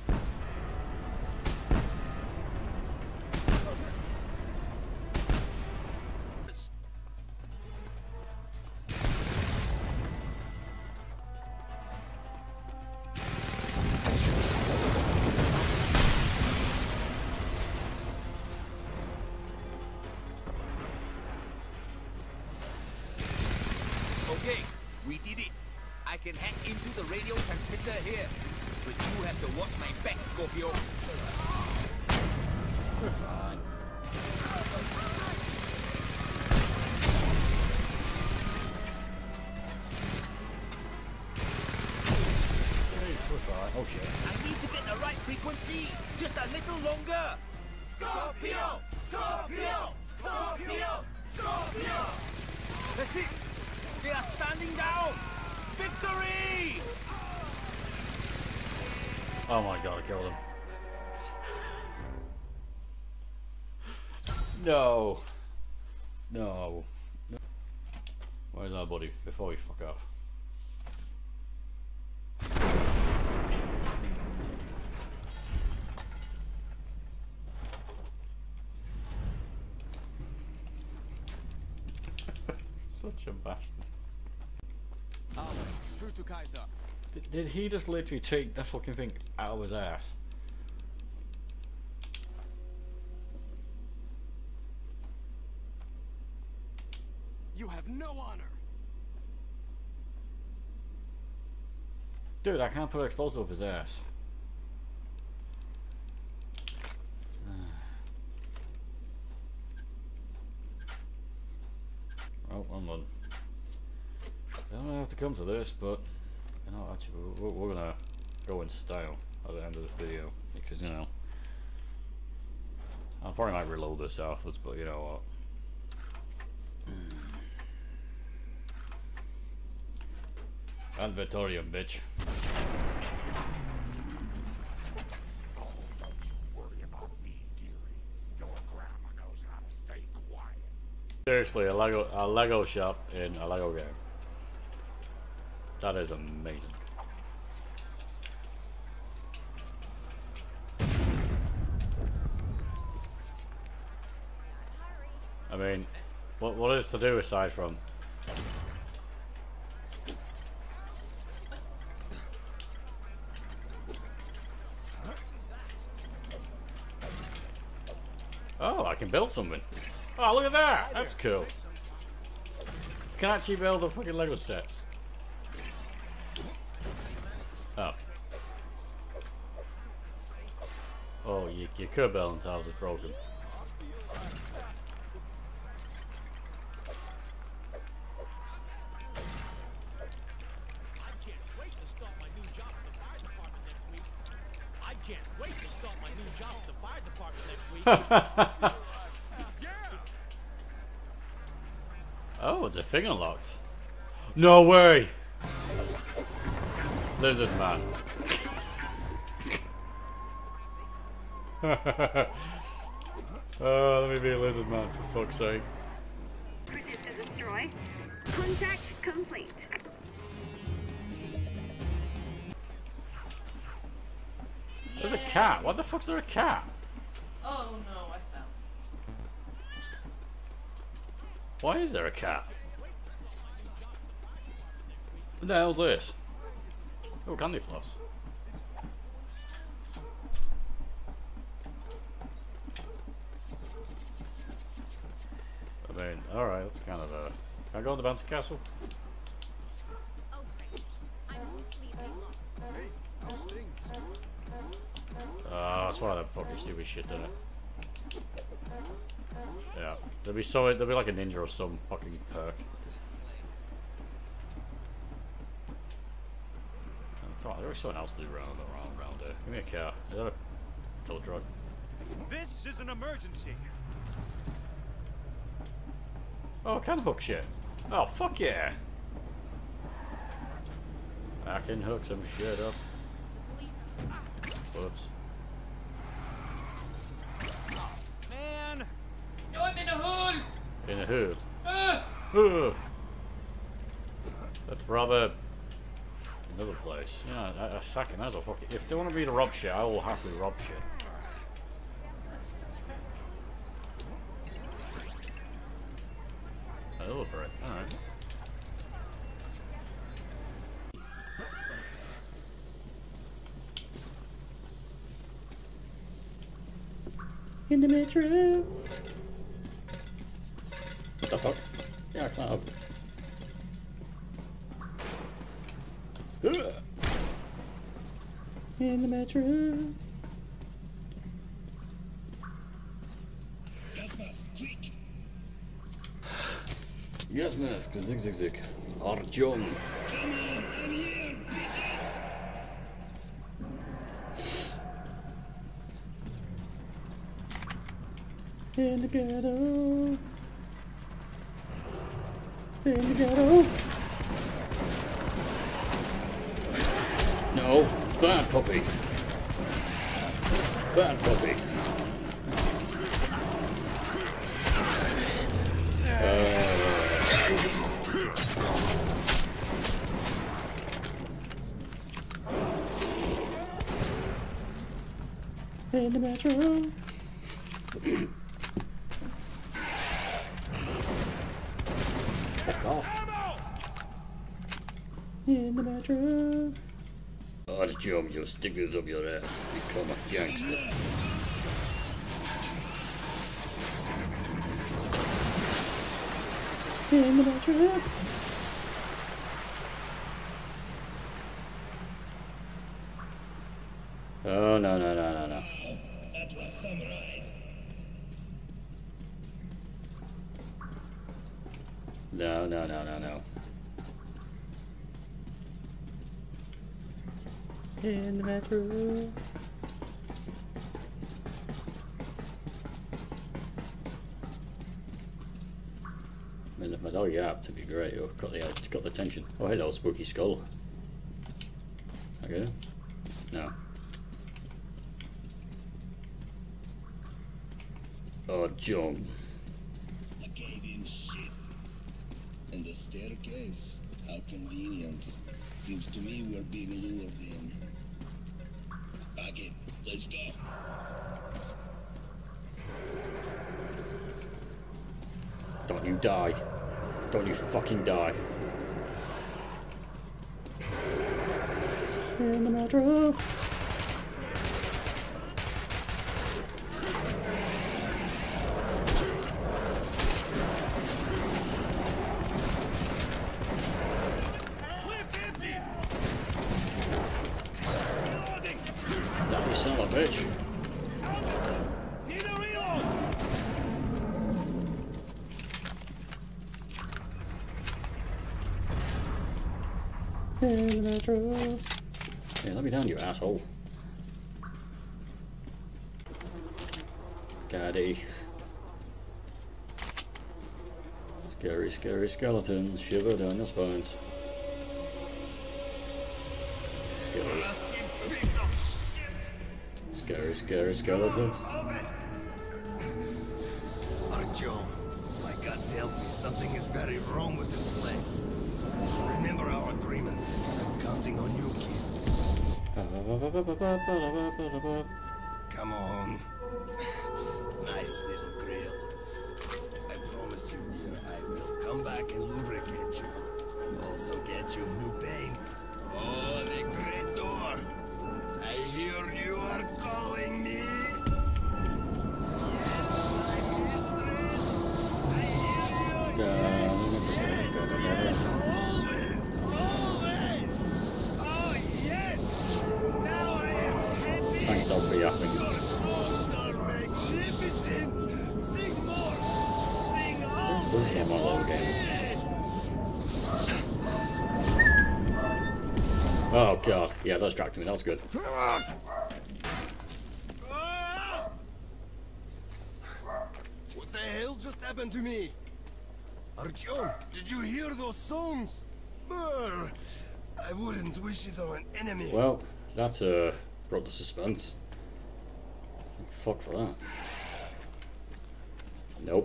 Okay, we did it. I can hack into the radio transmitter here. But you have to watch my back, Scorpio. We're fine. We're fine. Oh shit. I need to get the right frequency. Just a little longer. Scorpio! Scorpio! Scorpio! Scorpio! That's it. They are standing down. Victory! Oh my god, I killed him. No. No. Where's our buddy before we fuck off? Such a bastard. Through to Kaiser. Did he just literally take that fucking thing out of his ass? You have no honor. Dude, I can't put explosive up his ass. Oh, one more. I don't have to come to this, but you know, actually, we're gonna go in style at the end of this video because you know I probably might reload this afterwards, but you know what? And Victorian, bitch. Seriously, a Lego shop in a Lego game. That is amazing. I mean, what is to do aside from? Oh, I can build something. Oh, look at that! That's cool. I can actually build the fucking Lego sets. Oh. Oh, you could build until it's broken. I can't wait to start my new job at the fire department next week. I can't wait to start my new job at the fire department next week. Oh, it's a thing unlocked. No way! Lizard man. Oh, let me be a lizard man for fuck's sake. Resistor destroy. Contact complete. There's a cat. What the fuck's there a cat? Oh no, I found Why is there a cat? What the hell's this? Oh, candy floss. I mean, alright, that's kind of a... Can I go to the bouncy castle? That's one of them fucking stupid shits in it. Yeah, there'll be like a ninja or some fucking perk. Oh, there was someone else to do around there. Give me a cat. Is that a tow truck? This is an emergency. Oh, I can hook shit. Oh, fuck yeah. I can hook some shit up. Whoops. Man! No, I'm in a hole! In a hood. Ah! Let's rob a another place. Yeah, a second. That's a fucking. If they want to be to rob shit, I will happily rob shit. Another brick. All right. In the metro. What the fuck? Yeah, I can't open it. In the metro. Gas mask, quick! Gas mask, zig zig zig. Arjun. Come on, I'm here, bitches! In the ghetto. In the ghetto. No, bad puppy. Bad puppy. In the metro. Fuck off. In the metro. Artyom, you stick this up your ass. Become a gangster. In the metro. Oh, no, no, no, no, no. That was some ride. No, no, no, no, no. In the metro. I mean, if my dog yapped, it'd be great. Oh, got the attention. Oh, hello, spooky skull. Okay. No. Oh, John. The cave-in shit. And the staircase? How convenient. Seems to me we're being lured in. Back it. Let's go. Don't you die. Don't you fucking die. In the metro. You son of a bitch. In the metro. Yeah, let me down, you asshole. Gaddy. Scary, scary skeletons shiver down your spines. Scary. Scary, scary skeletons. Artyom, my gut tells me something is very wrong with this place. Remember our agreements. I'm counting on you, kid. Come on. Nice little grill. I promise you, dear, I will come back and lubricate you. Also get you new paint. Oh, the great door. I hear you are calling me. Yes, my mistress. I hear you. Yes, always. Oh, yes. Now I am happy. Thanks all for yapping. Your songs are magnificent. Sing more. Sing on. This is not my little game. Oh god, yeah, that distracted me, that was good. What the hell just happened to me? Artyom, did you hear those songs? Brr, I wouldn't wish it on an enemy. Well, that brought the suspense. Fuck for that. Nope.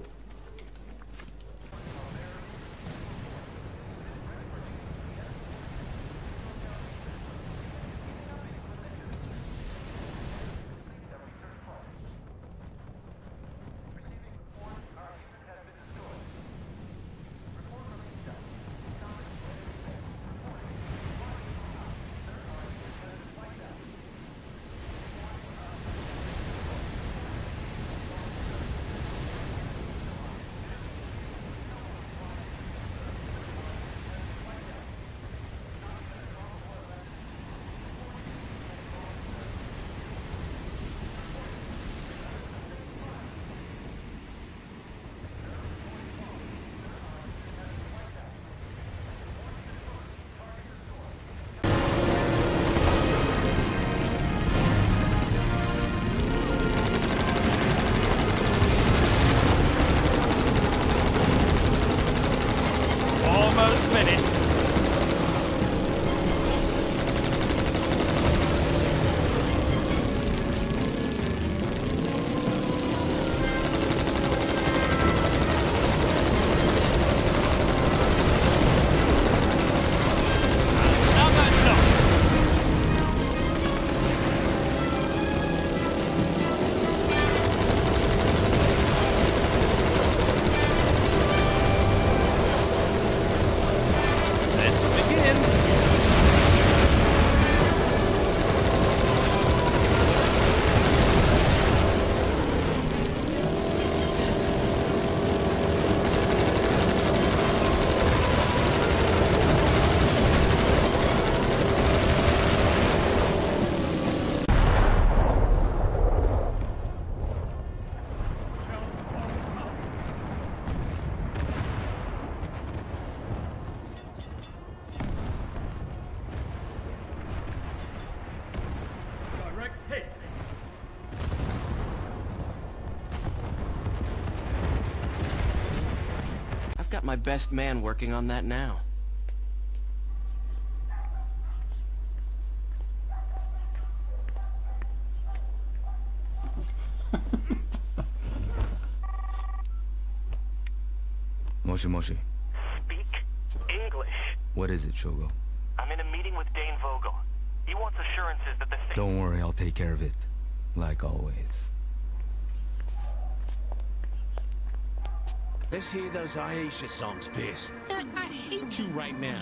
got my best man working on that now. Moshi Moshi. Speak English. What is it, Shogo? I'm in a meeting with Dane Vogel. He wants assurances that the thing... Don't worry, I'll take care of it. Like always. Let's hear those Aisha songs, Pierce. I hate you right now.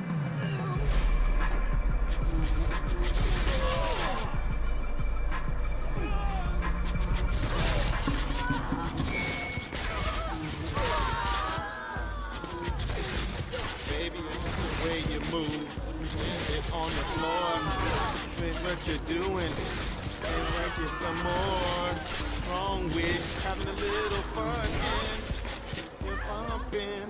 Baby, it's the way you move. It on the floor. With what you're doing. And work you some more. Wrong with having a little fun. And you're bumping.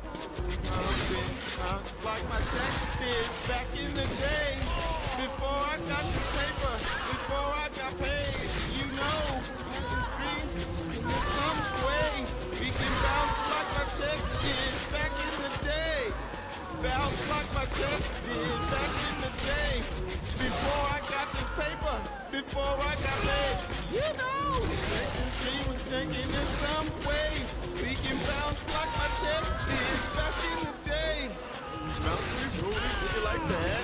Like my sex did back in the day. Before I got the paper. Before I got paid. You know. In some way. We can bounce like my checks did back in the day. Bounce like my checks did back in the day. Before I got this paper, before I got paid. You know, we was thinking in some way we can bounce like my checks did back in the day. Bounce really, really like that.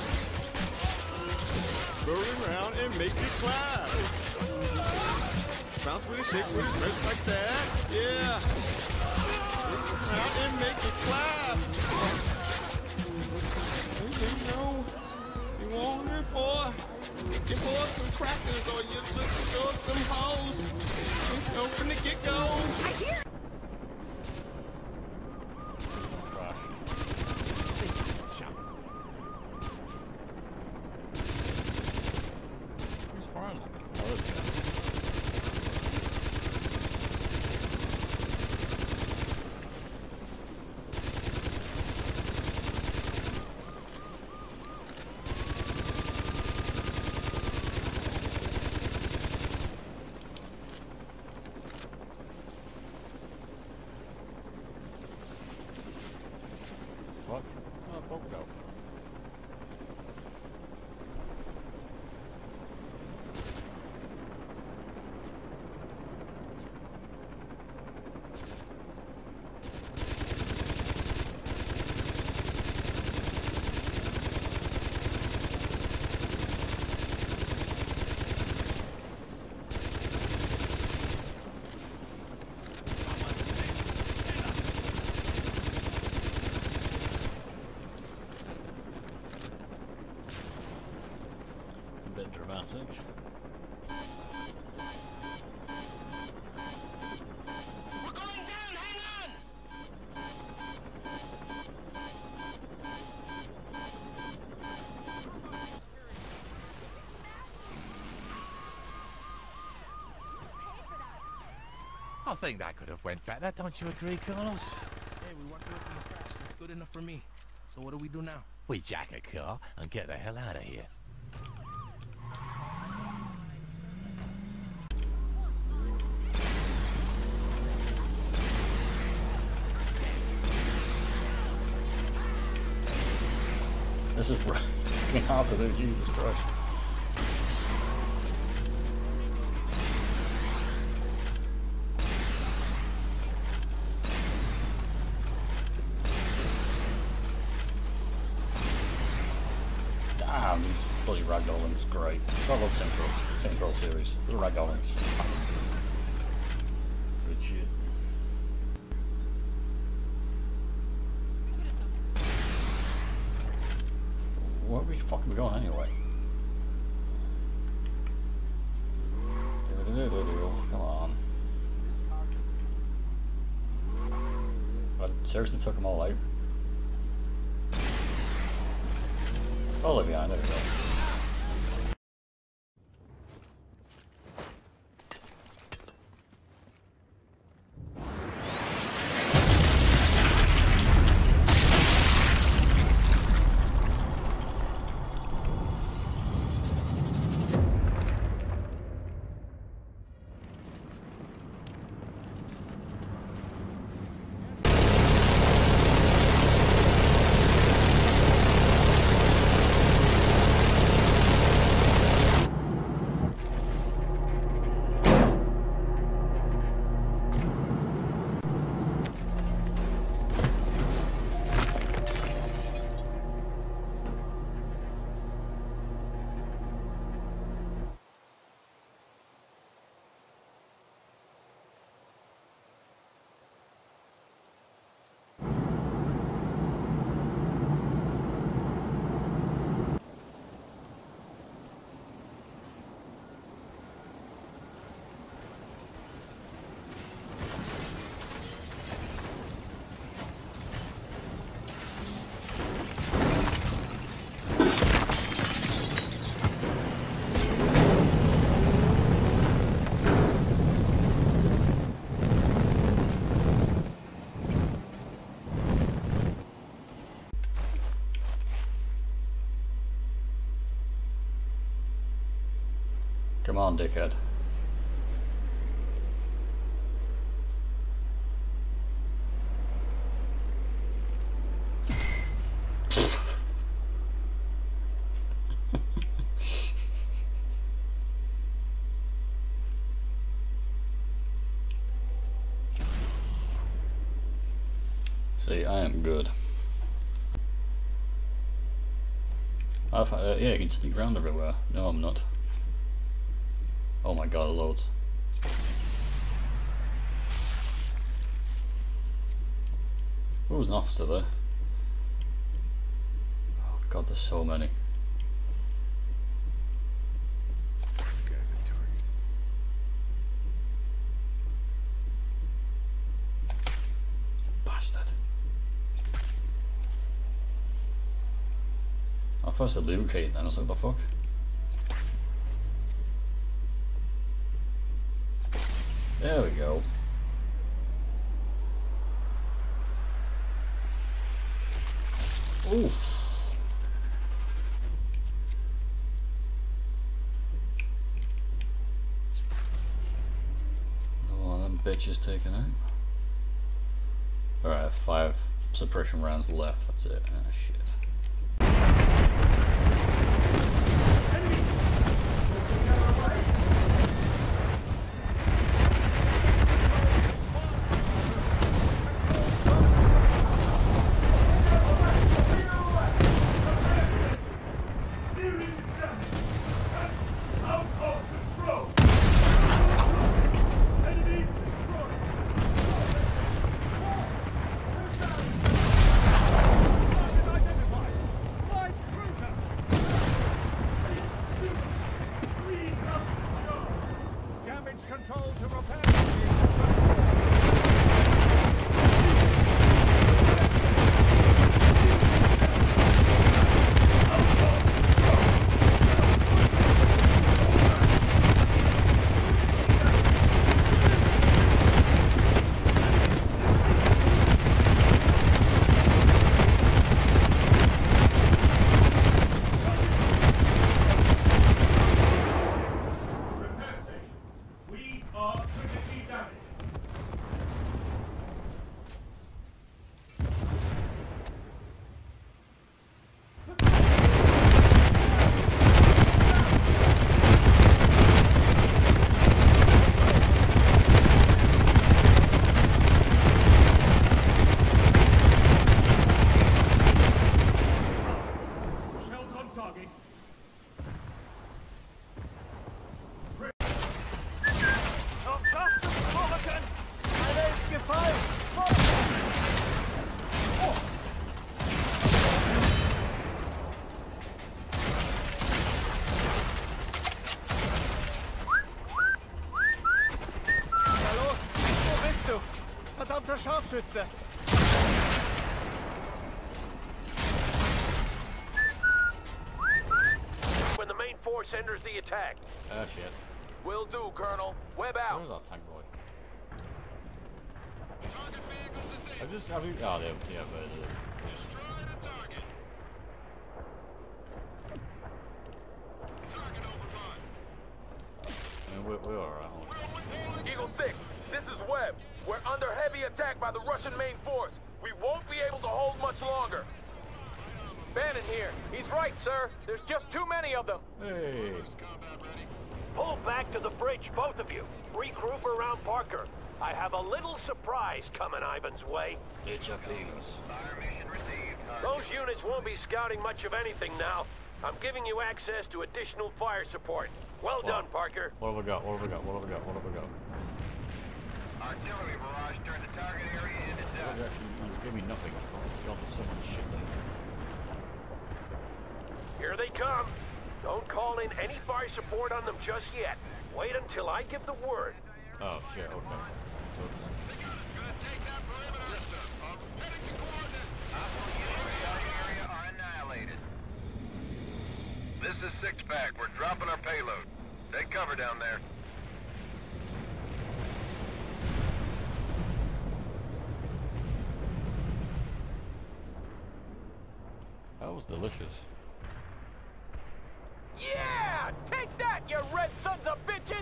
Roll around and make it clap. Bounce with a shake with a stretch like that. Yeah. Roll around and make it clap. You know, you want it for some crackers or you looking for some hoes. You know, from the get-go. I hear. Who's firing? Oh, this guy. What? Oh, boat go. Bit dramatic. We're going down, hang on! I think that could have went better, don't you agree, Carlos? Hey, we walked away from the crash. That's good enough for me. So what do we do now? We jack a car and get the hell out of here. This is fucking hard to do, Jesus Christ. Damn, these bloody ragdolling's great. I love Central series. The ragdolling's good shit. Where are we fucking going anyway? Come on. I seriously took them all out. Oh, look behind, there we go. on, dickhead. See, I am good. Yeah, you can sneak around everywhere. No, I'm not. Oh my god, loads. Oh, there's an officer there. Oh god, there's so many. This guy's a target. Bastard. I first said lubricate, then I was like, what the fuck? There we go. Oof. Oh, them bitches taken out. Alright, 5 suppression rounds left, that's it. Ah, shit. Scharfschütze! When the main force enters the attack. Shit. Will do, Colonel. Web out. Where's our tank boy? Have you? Oh, yeah, Destroy the target. Target overrun. I mean, we're alright. Eagle 6, this is Webb. We're under heavy attack by the Russian main force. We won't be able to hold much longer. Bannon here. He's right, sir. There's just too many of them. Hey. Pull back to the bridge, both of you. Regroup around Parker. I have a little surprise coming Ivan's way. It's a penis. Those units won't be scouting much of anything now. I'm giving you access to additional fire support. Well done, Parker. What have we got? What have we got? What have we got? What have we got? Artillery barrage turned the target area into dust. Actually, give me nothing. God, there's so much shit there. Here they come. Don't call in any fire support on them just yet. Wait until I give the word. Oh shit, okay. Oops. This is Six Pack. We're dropping our payload. Take cover down there. That was delicious. Yeah! Yeah, take that, you red sons of bitches!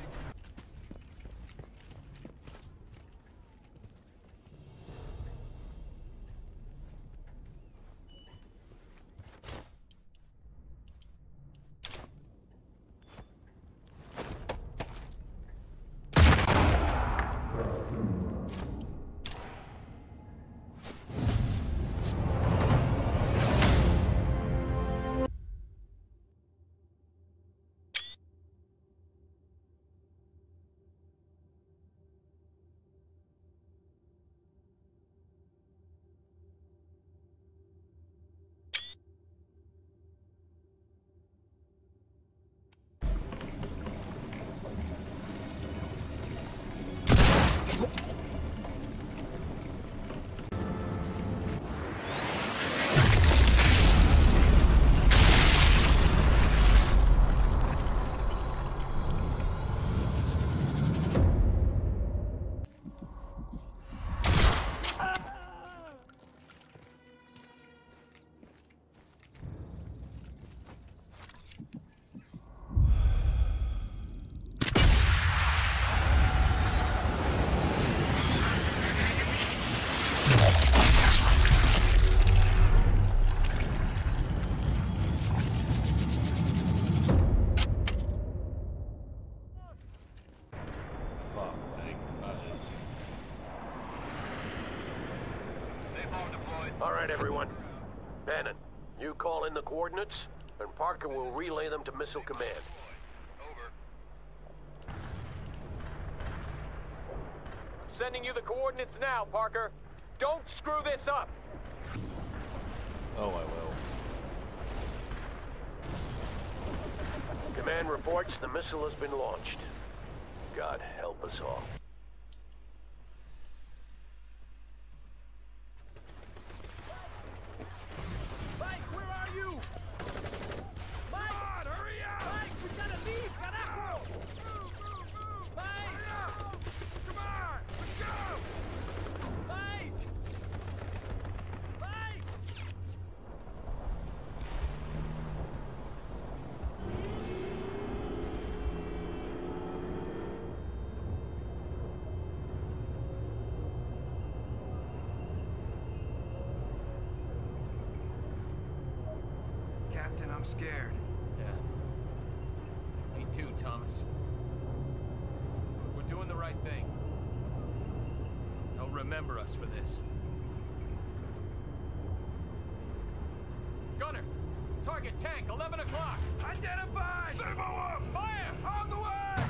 All right, everyone. Bannon, you call in the coordinates, and Parker will relay them to Missile Command. Over. Sending you the coordinates now, Parker. Don't screw this up. Oh, I will. Command reports the missile has been launched. God help us all. Captain, I'm scared. Yeah. Me too, Thomas. We're doing the right thing. They'll remember us for this. Gunner! Target tank, 11 o'clock! Identified! Servo up! Fire! On the way!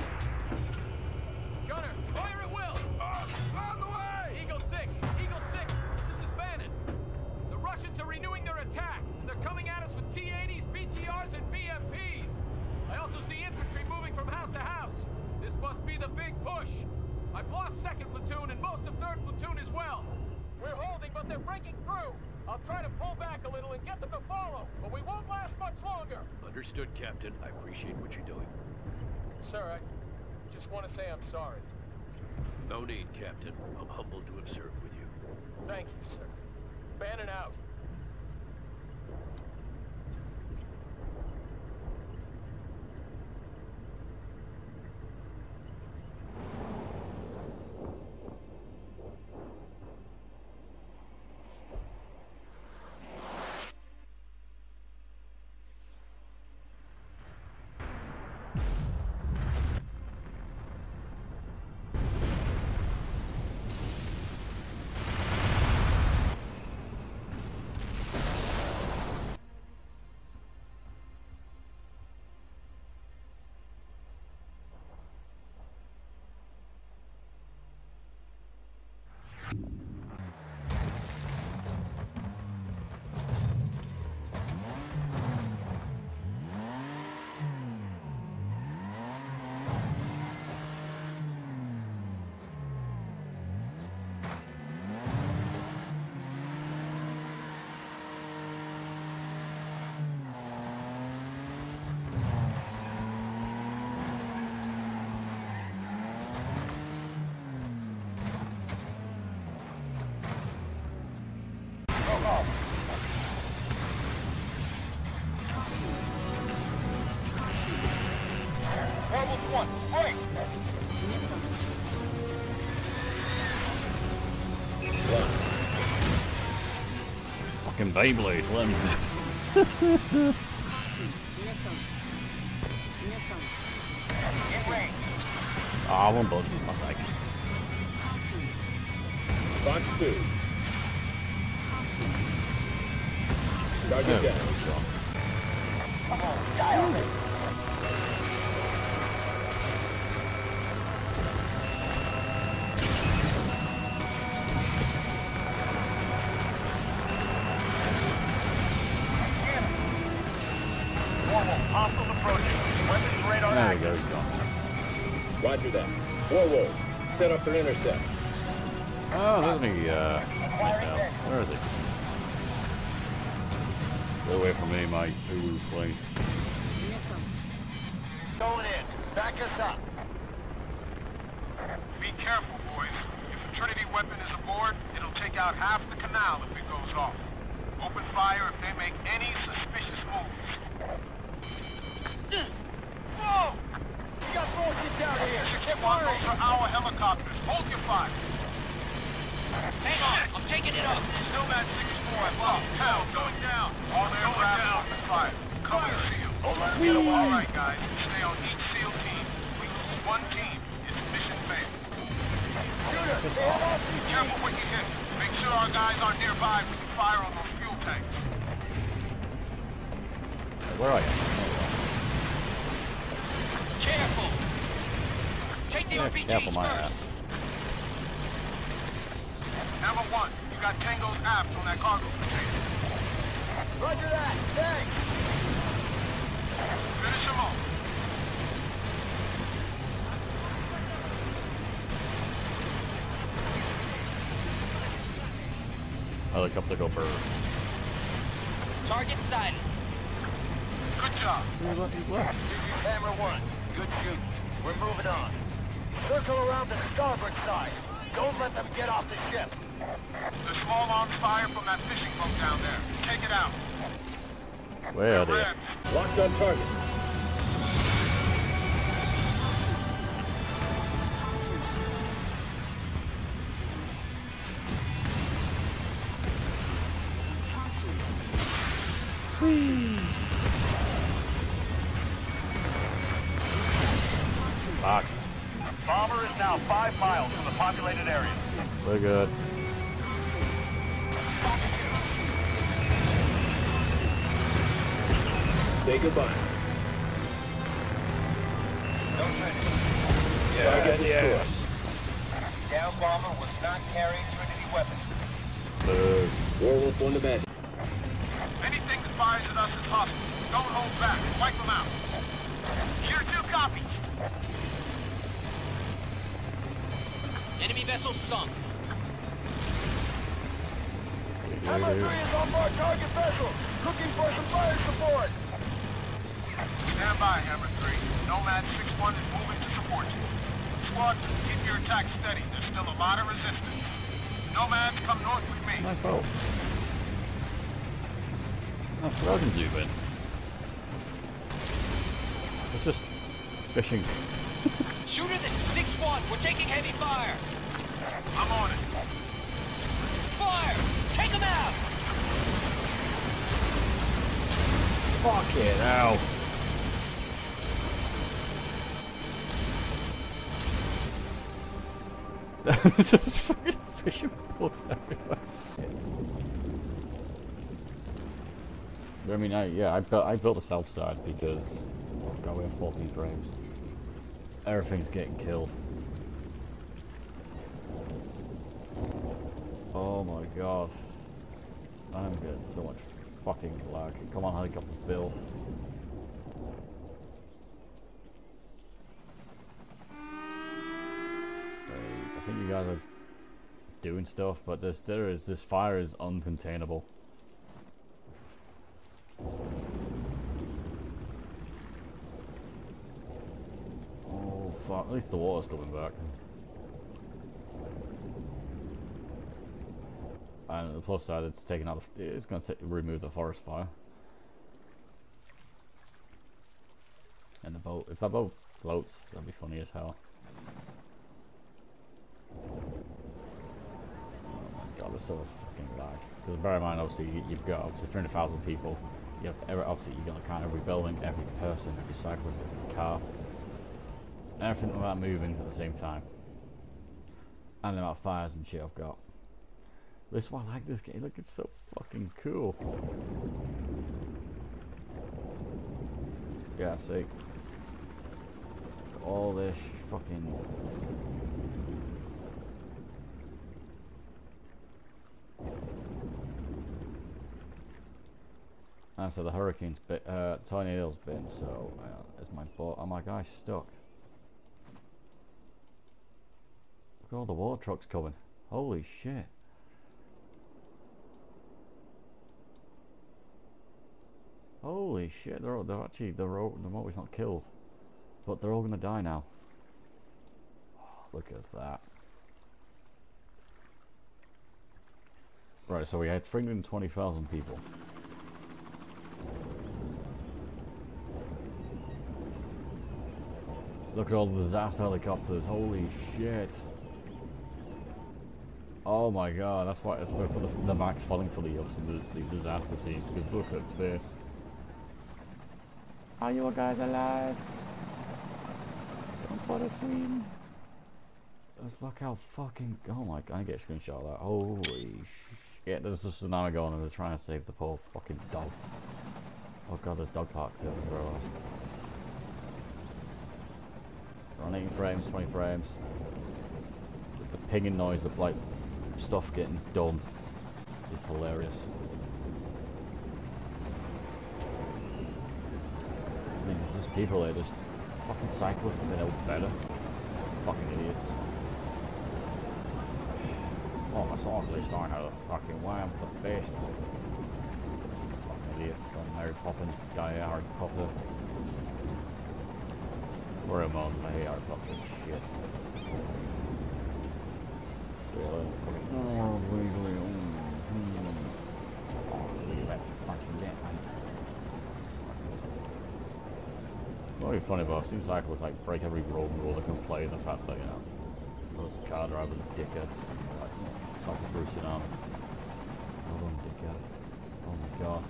Gunner, fire at will! On the way! Eagle 6! Eagle 6! This is Bannon. The Russians are renewing their attack, and they're coming at us with T-80s, BTRs, and BMPs. I also see infantry moving from house to house. This must be the big push. I've lost 2nd Platoon and most of 3rd Platoon as well. We're holding, but they're breaking through. I'll try to pull back a little and get them to follow, but we won't last much longer. Understood, Captain. I appreciate what you're doing. Sir, I just want to say I'm sorry. No need, Captain. I'm humbled to have served with you. Thank you, sir. Bannon out. one. Wait! Fucking Beyblade, let him live. Ah, one bud. I'll take it. Box 2. Target down. Come on, dial it. Hostiles approaching. Weapons radar There we active. go, he's gone. Roger that. Warwolf, set up for intercept. Oh, let me, nice house. Where is it? Get away from me, my ooh plane. Going in. Back us up. Be careful, boys. If a Trinity weapon is aboard, it'll take out half the canal if it goes off. Open fire if they make any suspicious moves. Whoa! We got bullshit down here. Those are our helicopters. Hold your fire. Hang on, I'm taking it up. Nomad 6-4 at lock. Hell, going down. All aircraft open fire. Cover seal. All right, guys. Stay on each SEAL team. We lose one team. It's mission failed. Careful what you hit. Make sure our guys are nearby when you fire on those fuel tanks. Where are you? Careful. Take the RPGs Careful my first. ass. Number 1, you got Tango's aft on that cargo container. Roger that. Thanks. Finish him off. Helicopter go bird. Target sighted. Good job. Camera 1. Good shoot. We're moving on. Circle around the starboard side. Don't let them get off the ship. The small arms fire from that fishing boat down there. Take it out. Where are they? Locked on target. Fuck. Bomber is now 5 miles from the populated area. We're good. Say goodbye. No Trinity. Target destroyed. Down bomber was not carrying Trinity weapons. Warwolf on the bed. Anything that fires at us is hostile. Don't hold back. Wipe them out. Here 2 copies. Enemy vessel sunk. Hammer 3 is on board target vessel. Looking for some fire support. Stand by, Hammer 3. Nomad 6-1 is moving to support you. Squad, keep your attack steady. There's still a lot of resistance. Nomads, come north with me. Nice boat. That's what I can do, Ben. It's just fishing. Shooter, this is 6-1. We're taking heavy fire. I'm on it. Fire! Take them out! Fuck it, ow. Just fucking fishing boats everywhere. But I mean, I built the south side because, oh god, we have 14 frames. Everything's getting killed. Oh my god. I'm getting so much fucking lag. Come on, helicopters, Bill. I think you guys are doing stuff, but this fire is uncontainable. Oh fuck, at least the water's coming back. And the plus side, it's taking out it's going to remove the forest fire. And the boat, if that boat floats. That'd be funny as hell. Oh my god, that's so fucking lag. Because bear in mind, obviously, you've got obviously 300,000 people. You have obviously you're gonna kind of rebuilding every person, every cyclist, every car, and everything about moving at the same time. And the amount of fires and shit I've got. This is why I like this game. Look, it's so fucking cool. Yeah, see. All this fucking. And so the hurricane's bit, tornado's been, so is my boat. Oh my gosh, stuck. Look at all the water trucks coming. Holy shit. Holy shit, they're actually, the motor's not killed. But they're all gonna die now. Oh, look at that. Right, so we had 320,000 people. Look at all the disaster helicopters, holy shit. Oh my god, that's why I put the max falling for the disaster teams, because look at this. Are you guys alive? Come for the swim. Let's look how fucking. Oh my god, I get a screenshot of that. Holy shit. Yeah, there's a tsunami going and they're trying to save the poor fucking dog. Oh god, there's dog parks here as well. We're on 18 frames, 20 frames. The pinging noise of like stuff getting done is hilarious. I mean, there's just people there, just fucking cyclists and they know better. Fucking idiots. Oh, my cyclists aren't out of fucking way, I'm the best. Fucking idiots. Got Mary Poppins guy, Harry Potter. We're a moment, I hate Harry Potter shit. Really? Fucking. Oh, easily. Oh, look at that fucking bit, man. It's really funny, but I've seen cyclists like break every road rule they can play, the fact that, you know, those car drivers are dickheads. Like, cycle through tsunami. Hold on, dickhead. Oh my god.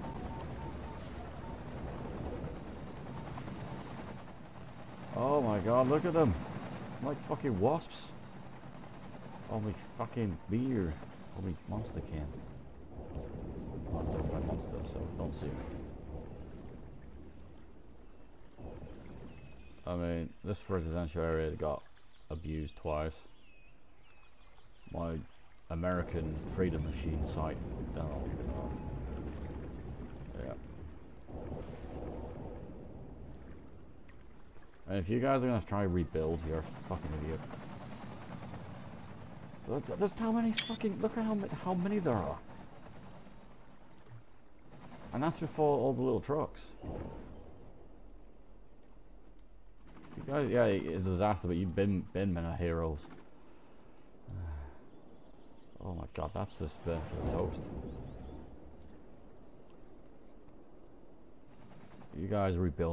Oh my god, look at them! Like fucking wasps. Oh my fucking beer. Oh my monster can. I'm not done by monster, so don't see me. I mean, this residential area got abused twice. My American Freedom Machine site. Oh, yeah. And if you guys are gonna try to rebuild, you're a fucking idiot. There's how many fucking. Look at how many there are. And that's before all the little trucks. You guys, yeah, it's a disaster, but you've been men are heroes. Oh my god, that's just burnt to the toast. You guys rebuild.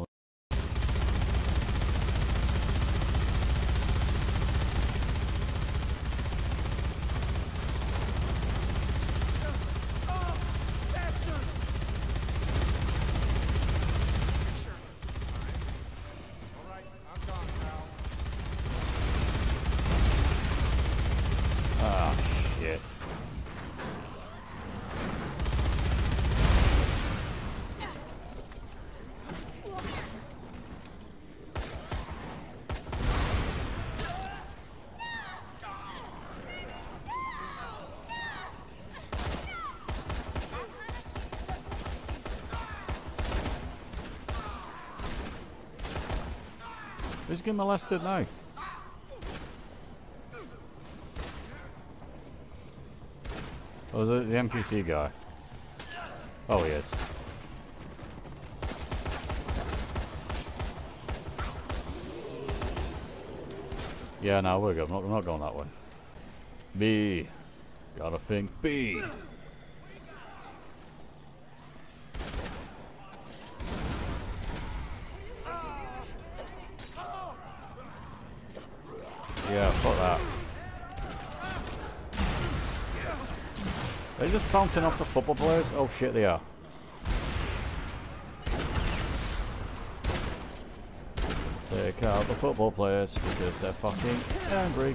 Who's getting molested now? Oh, is it the NPC guy? Oh, he is. Yeah, no, we're good. I'm not going that way. B. Gotta think B. Yeah, fuck that. Are they just bouncing off the football players? Oh shit, they are. Take out the football players because they're fucking angry.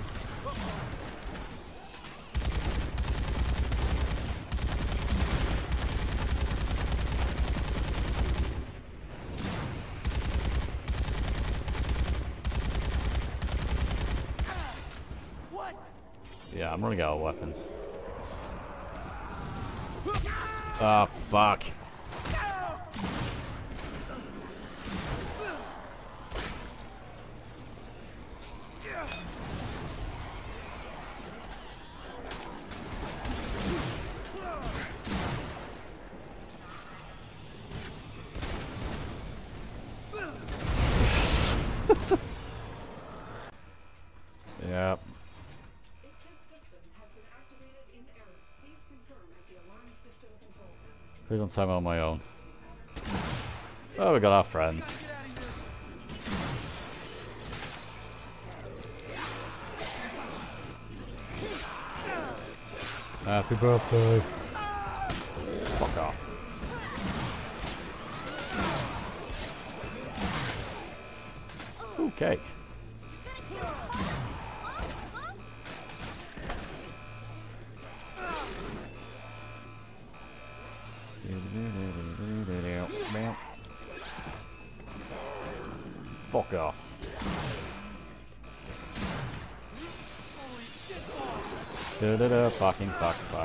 Yeah, I'm running out of weapons. Ah, fuck. Yep. Please don't tell me on my own. Oh, we got our friends. Happy birthday. Fuck off. Ooh, cake. Fuck off. Fucking fuck.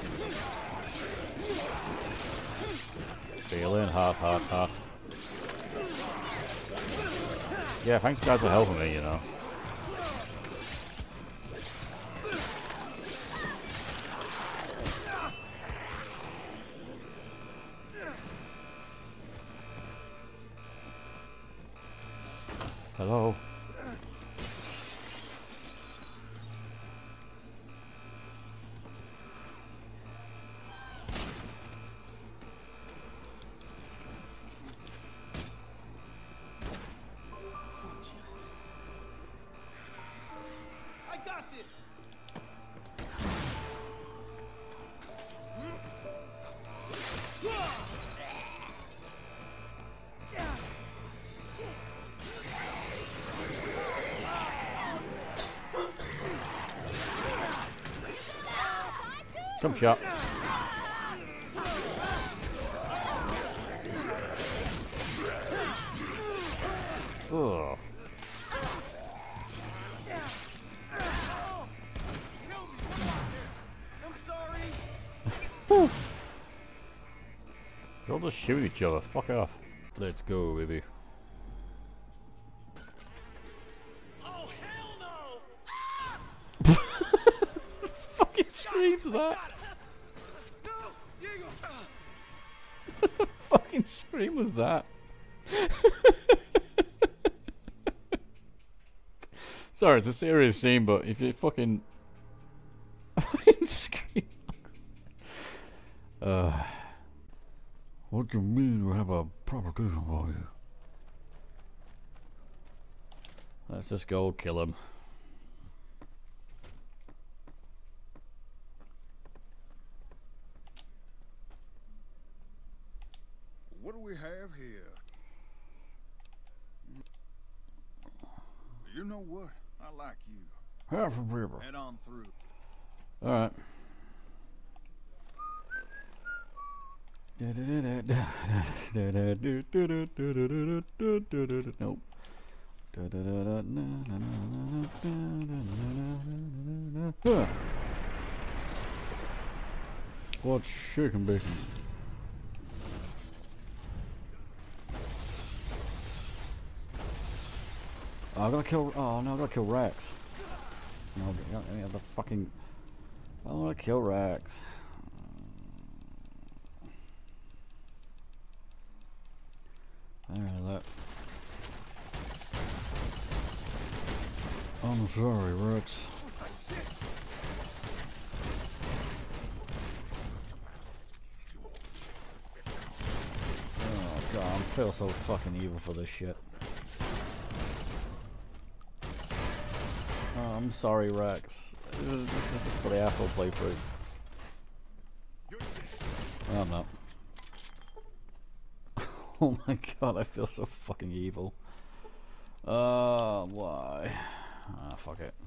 Feeling hot. Yeah, thanks guys for helping me, you know. Hello. I got this. Come shot. Ugh. They'll just shoot each other. Fuck off. Let's go, baby. Oh hell no! Fucking screams that. Fucking scream was that? Sorry, it's a serious scene, but if you fucking scream. What do you mean we have a proposition for you? Let's just go kill him. What do we have here? You know what? I like you. Half a river. Head on through. Alright. Nope. What's chicken bacon? Oh, I gotta kill. Oh no, I gotta kill Rex. No, the fucking. I wanna kill Rex. Alright, I'm sorry, Rex. Oh god, I feel so fucking evil for this shit. I'm sorry, Rex. This is for the asshole playthrough. Oh no. Oh my god, I feel so fucking evil. Why? Ah, fuck it.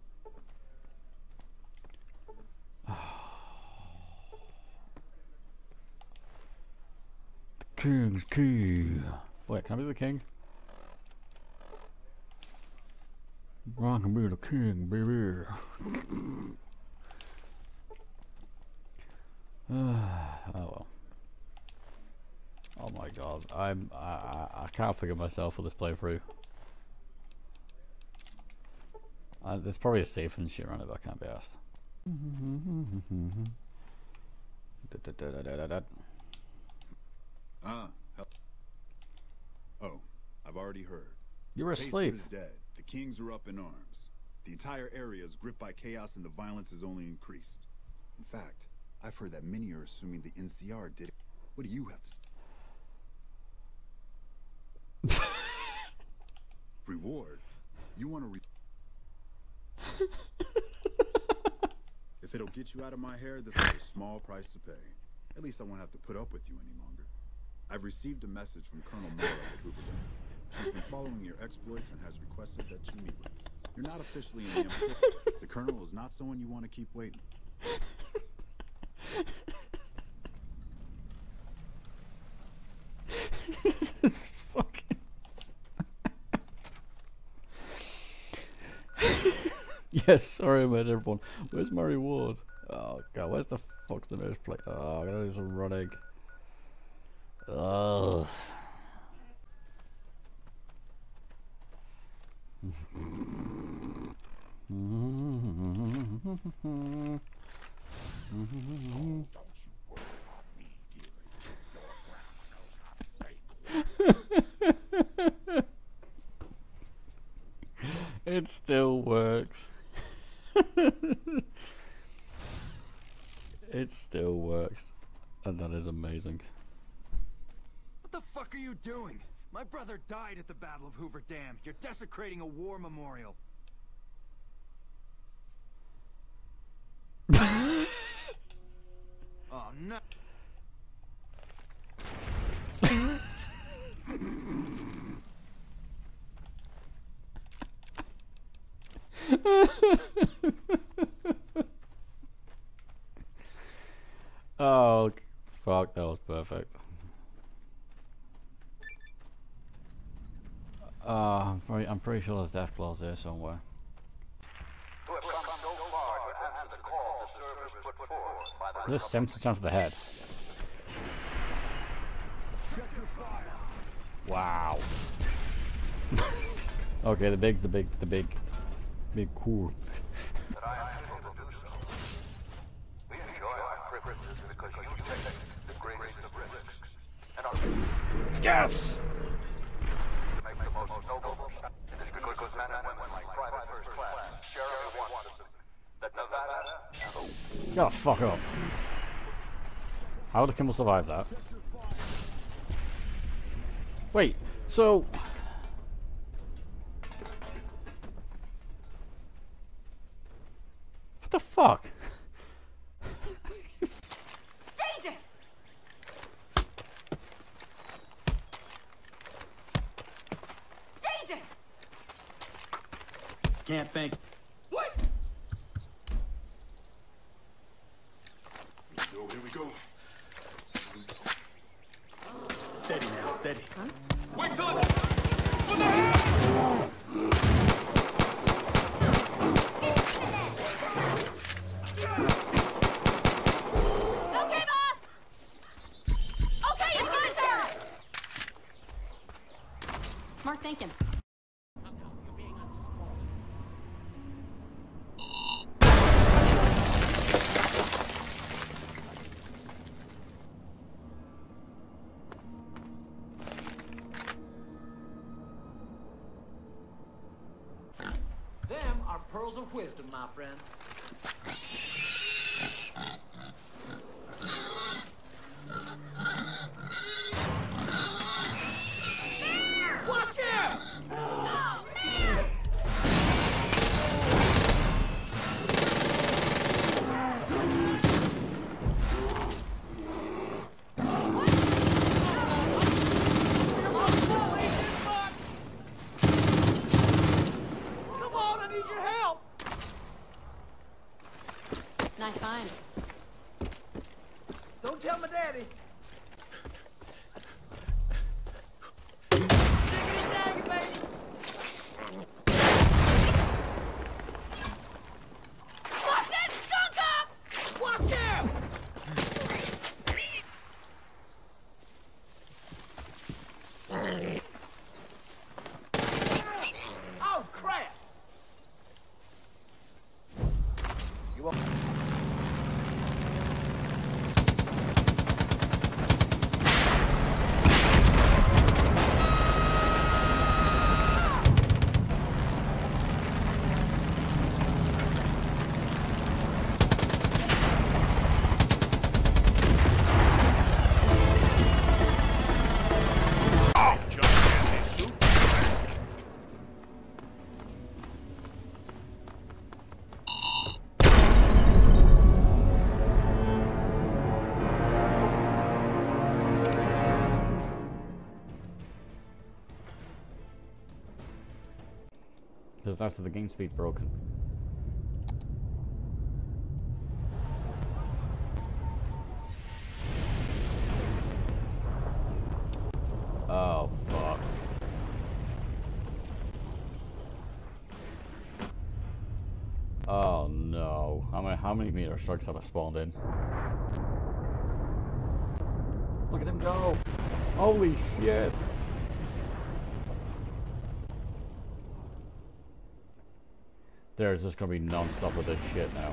The king's key. Wait, can I be the king? I can be the king, baby. Oh well. Oh my god, I can't figure myself for this playthrough. There's probably a safe and shit around it, but I can't be asked. Oh, I've already heard. You're asleep. Pacer is dead. The kings are up in arms. The entire area is gripped by chaos and the violence has only increased. In fact, I've heard that many are assuming the NCR did it. What do you have to say? Reward? You want to If it'll get you out of my hair, this is a small price to pay. At least I won't have to put up with you any longer. I've received a message from Colonel Mora at Hoover. She's been following your exploits and has requested that you meet with her. You're not officially in the employ. The Colonel is not someone you want to keep waiting. Fucking yes, sorry about everyone. Where's my reward? Oh god, where's the fuck's the nurse plate? Oh, that is running. Oh. It still works. It still works. And that is amazing. What the fuck are you doing? My brother died at the Battle of Hoover Dam. You're desecrating a war memorial. Oh no. Oh fuck, that was perfect. I'm pretty sure there's death claws there somewhere. There's 70 chance of the head. Wow. Okay, the big cool. Yes. Shut the fuck up. How would Kimmel survive that? Wait, so... What the fuck? Jesus! Jesus! Can't think. What? Here we go. Steady now, steady. Huh? Wait till it's... What the hell? Okay, boss! Okay, it's my turn! Smart thinking. Them are pearls of wisdom, my friend. Watch it! Oh, man! Nice find. Don't tell my daddy. Watch that skunk up! Watch out! Oh, crap! You want... Just after the game speed broken. Oh fuck. Oh no. How many meter strikes have I spawned in? Look at him go! Holy shit! There's just gonna be non-stop with this shit now.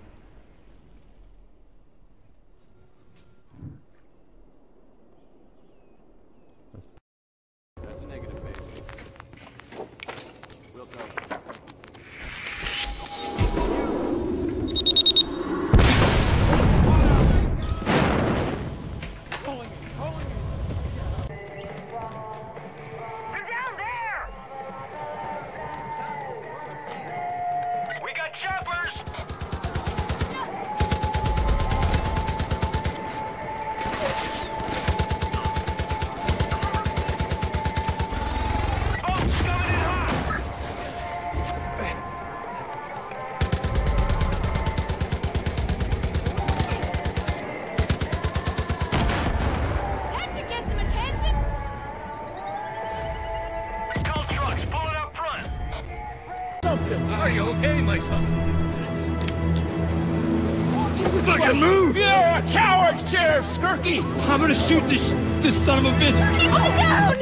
That's a negative, baby. We'll go. They're down there! We got choppers! Boats coming in hot! That should get some attention. Call trucks, pulling up front! Are you okay, my son? Fucking move! You're a coward, Sheriff Skirky! I'm gonna shoot this son of a bitch! Keep it down!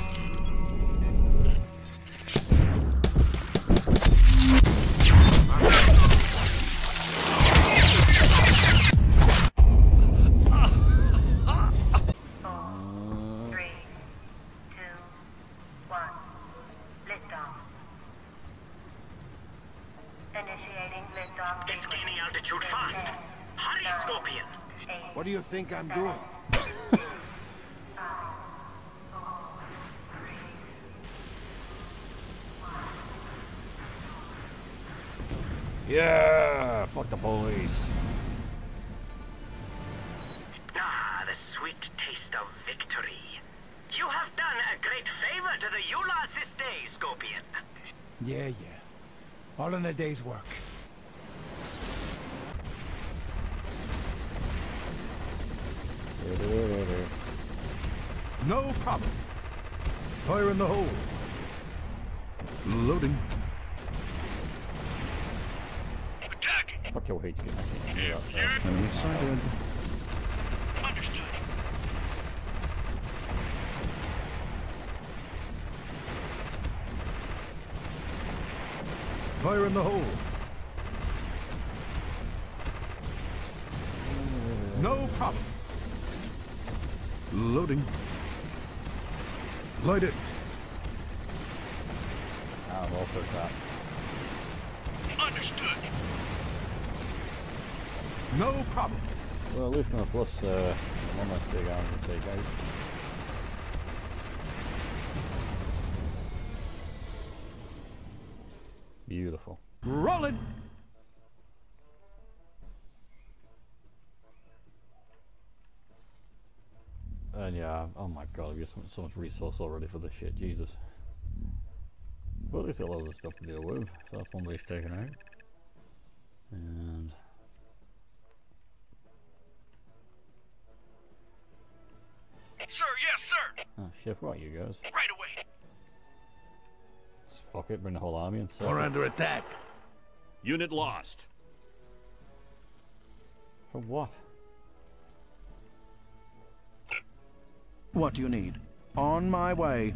It's gaining altitude fast. Hurry, Scorpion! What do you think I'm doing? Yeah! Fuck the police. Ah, the sweet taste of victory. You have done a great favor to the Yulas this day, Scorpion. Yeah. All in a day's work. No problem. Fire in the hole. Loading. Fuck your HQ. Enemy sighted. Understood. Fire in the hole. No problem. Loading. Light it. I'm all for that. Understood. No problem. Well, at least on a plus, one less big arm, I'd say, guys. Beautiful. Rolling. And yeah, oh my god, I've got so much resource already for this shit, Jesus. But at least got loads of stuff to deal with, so that's one base taken out. And Sir, yes, sir. Oh shit, what you guys? Right away. Just fuck it, bring the whole army and stuff. We're under attack. Unit lost. For what? What do you need? On my way.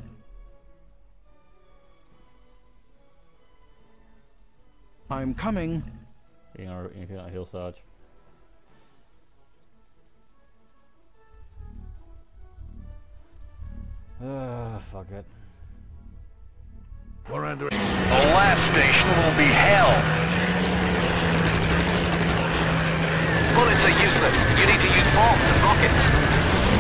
I'm coming. You know, heal Sarge. Fuck it. We're under. The last station will be hell. Bullets are useless. You need to use bombs and rockets.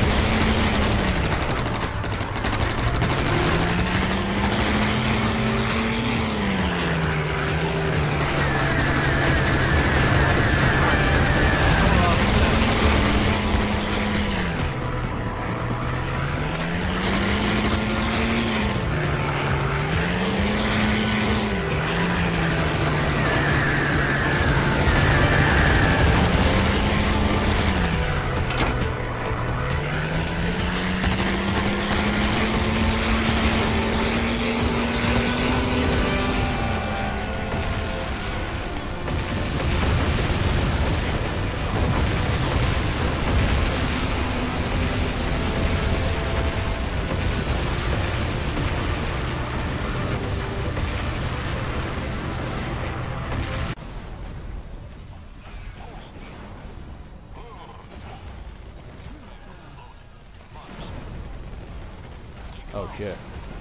Oh shit.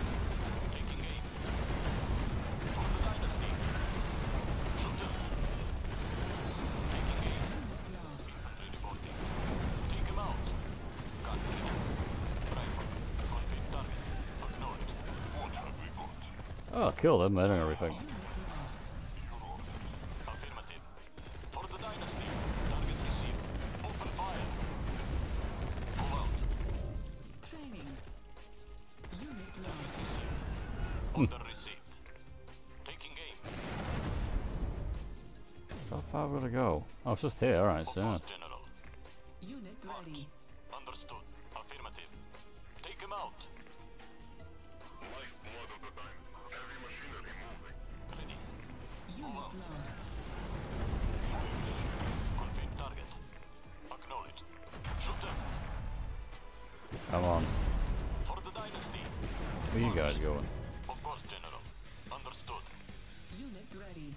Oh, kill them, I don't know everything. How far will it go? Oh, it's just here, alright, so. Unit ready. Understood. Affirmative. Take him out. Unit lost. Confirm target. Acknowledged. Shoot them. Come on. For the dynasty. Where you guys going? Of course, General. Understood. Unit ready.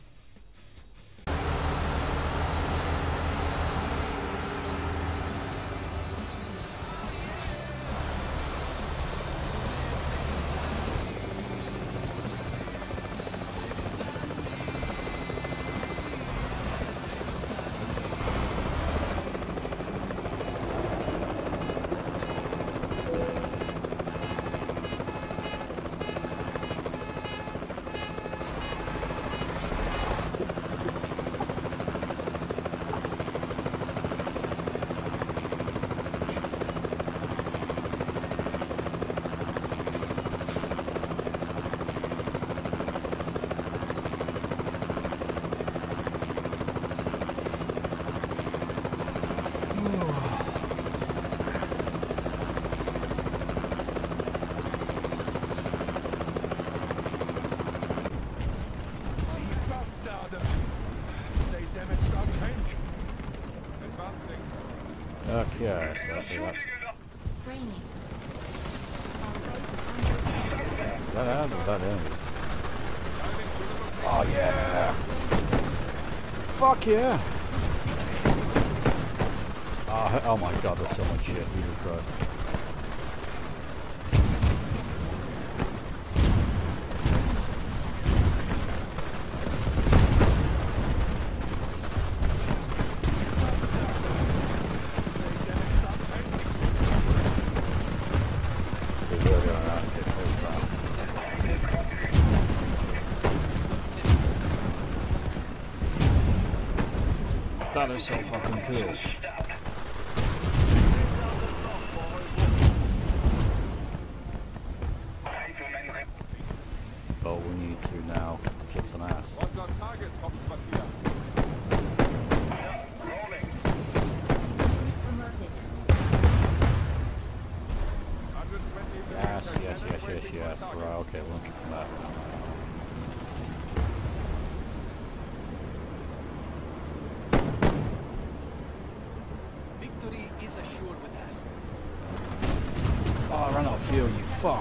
Okay, so that's that out or that in? Oh yeah! Fuck yeah! Oh my god, there's so much shit, Jesus Christ. That is so fucking cool. But we need to now kick some ass. What's our target, Hauptquartier? Promoted. Okay, we'll kick some ass now. Victory is assured with us. Oh, I ran out of fuel, you fuck.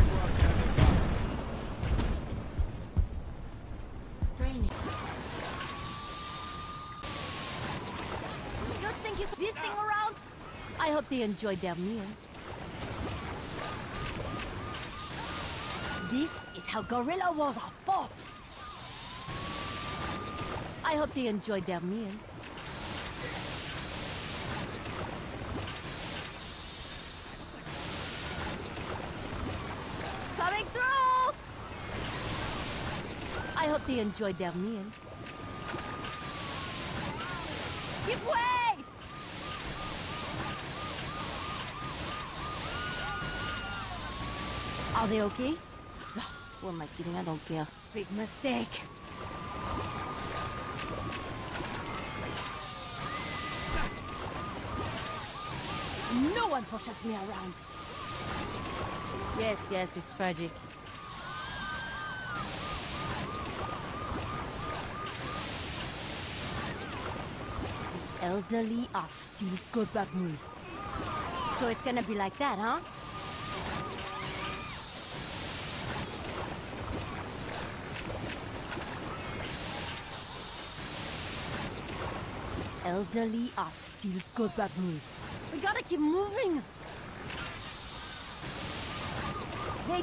You think you could this thing around? I hope they enjoyed their meal. This is how guerrilla wars are fought. I hope they enjoyed their meal. Coming through! I hope they enjoyed their meal. Give way! Are they okay? What am I kidding? I don't care. Big mistake. No one pushes me around. Yes, yes, it's tragic. The elderly are still good baboon. So it's gonna be like that, huh? Elderly are still good baboon. We gotta keep moving. They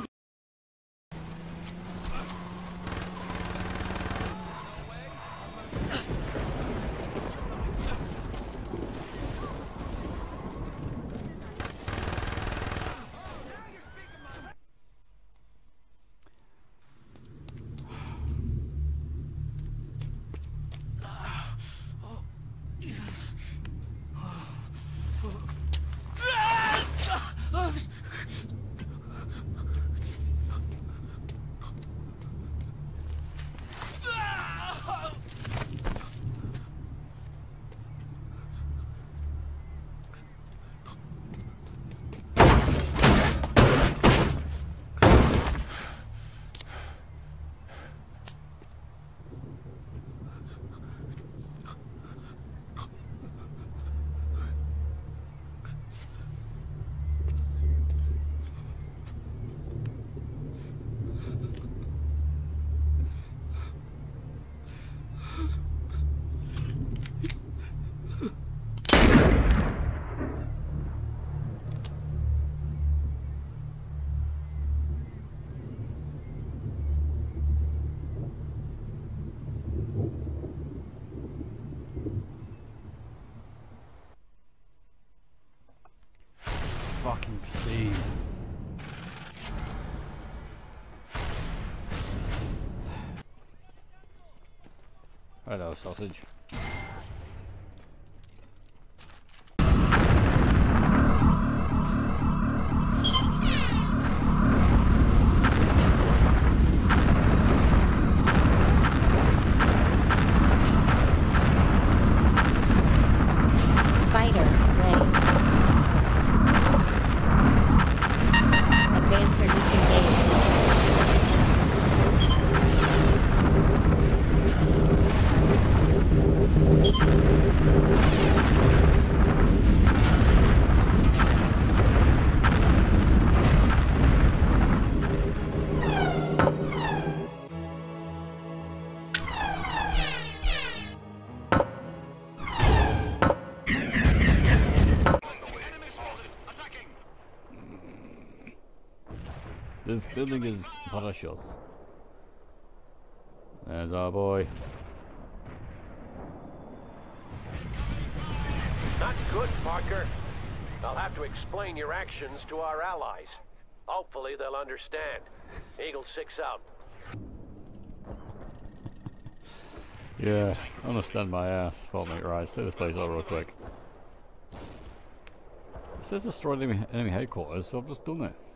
Fucking scene. Hello, sausage. Fighter ready. Advancer disengaged. This building is precious. There's our boy. Not good, Parker. I'll have to explain your actions to our allies. Hopefully they'll understand. Eagle 6 out. Yeah, I understand my ass. Fault mate, right, stay this place out real quick. It says destroyed enemy headquarters, so I've just done it.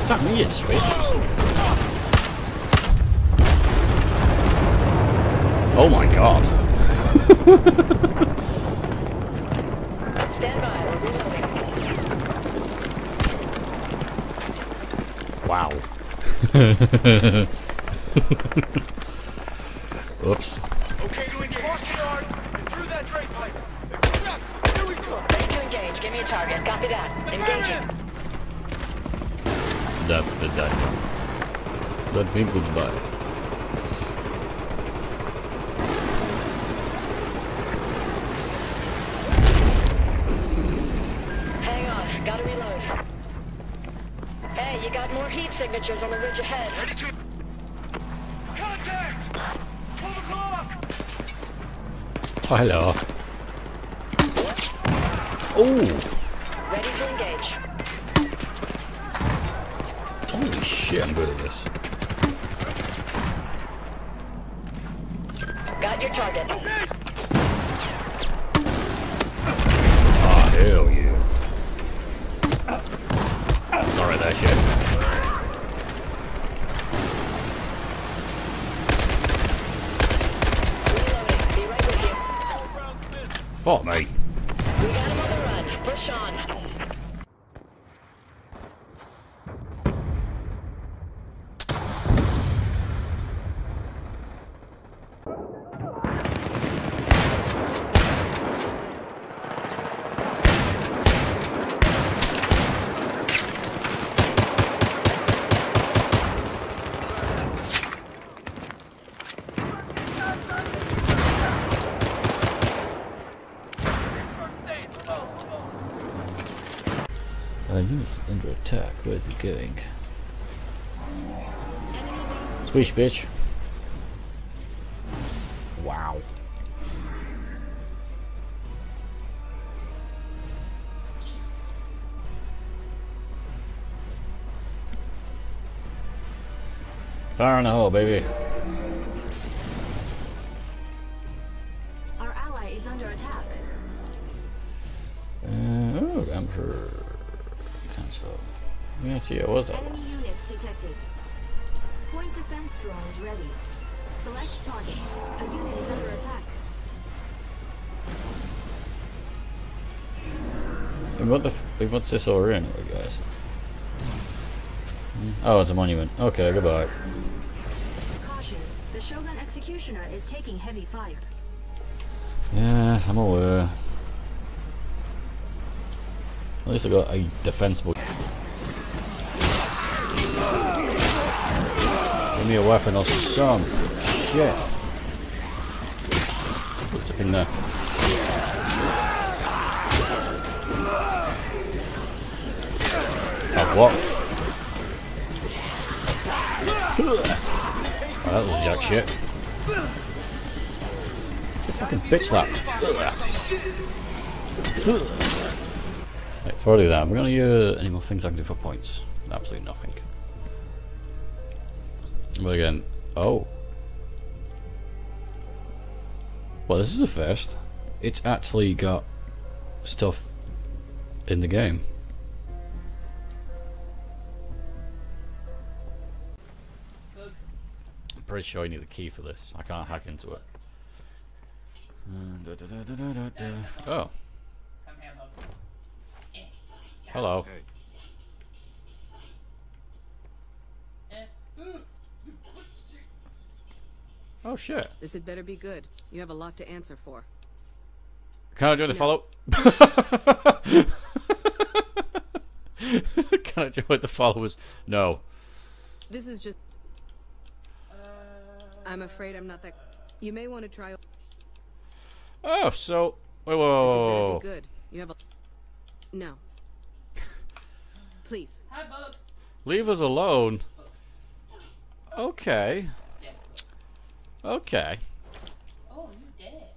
Attack me, you sweet. Oh my god. Stand by, we're reloading. Wow. Oops. Okay to engage. Cross the yard and through that drain pipe. Here we go. Ready to engage. Give me a target. Copy that. Engaging. That's the day. Let me goodbye. Hang on. Gotta reload. Hey, you got more heat signatures on the ridge ahead. Ready to... Contact! 12 o'clock! Oh, hello. Oh! Ready to engage. Holy shit, I'm good at this. Got your target. Oh, hell yeah. Alright, that shit. Reloading. Be right with you. Fuck me. We got him on the run. Push on. Unit's under attack. Where's he going? Swish, bitch. Wow. Fire in the hole, baby. Our ally is under attack. Oh, I'm sure. Cancel. Yeah, see, it was that Enemy units detected. Point defense drones ready. Select target. A unit is under attack. What's this over here anyway, guys? Oh, it's a monument. Okay, goodbye. Caution. The Shogun Executioner is taking heavy fire. Yeah, I'm aware. At least I got a defensible. Give me a weapon or some shit. What's up in there? Oh, what? Oh, that was jack shit. It's a fucking bitch that. Right, before I do that, we're gonna use any more things I can do for points. Absolutely nothing. But again, oh. Well, this is a first. It's actually got stuff in the game. I'm pretty sure I need a key for this. I can't hack into it. Oh. Hello. Oh shit. This had better be good. You have a lot to answer for. Can I join the follow? Can I join the followers? No. This is just... I'm afraid I'm not that... You may want to try... Oh, so... Wait, This had better whoa. be good. You have a... No. Please. Hi, Bug. Leave us alone. Okay. Okay. Oh, you dead.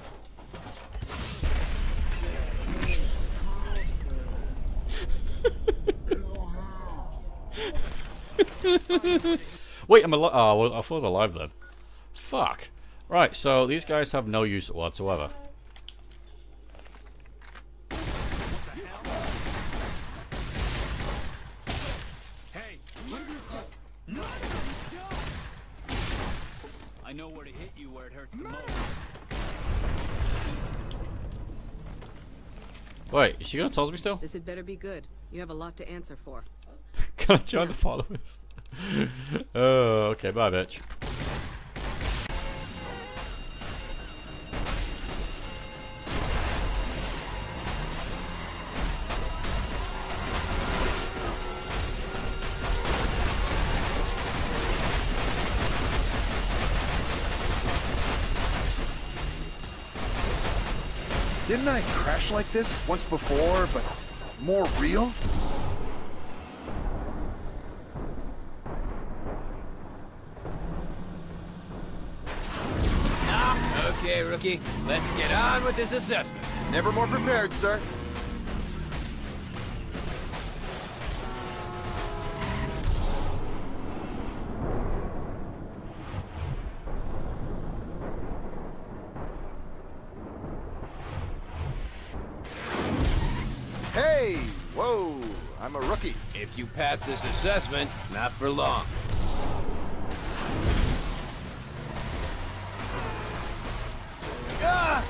Wait, I'm alive. Oh, well, I thought I was alive then. Fuck. Right, so these guys have no use whatsoever. Hey, know where to hit you where it hurts the most. Wait, is she gonna toss me still? This had better be good. You have a lot to answer for. Can I join the followers? Oh, okay, bye, bitch. Didn't I crash like this once before, but more real? Okay, rookie. Let's get on with this assessment. Never more prepared, sir. Hey! Whoa! I'm a rookie. If you pass this assessment, not for long. Ah!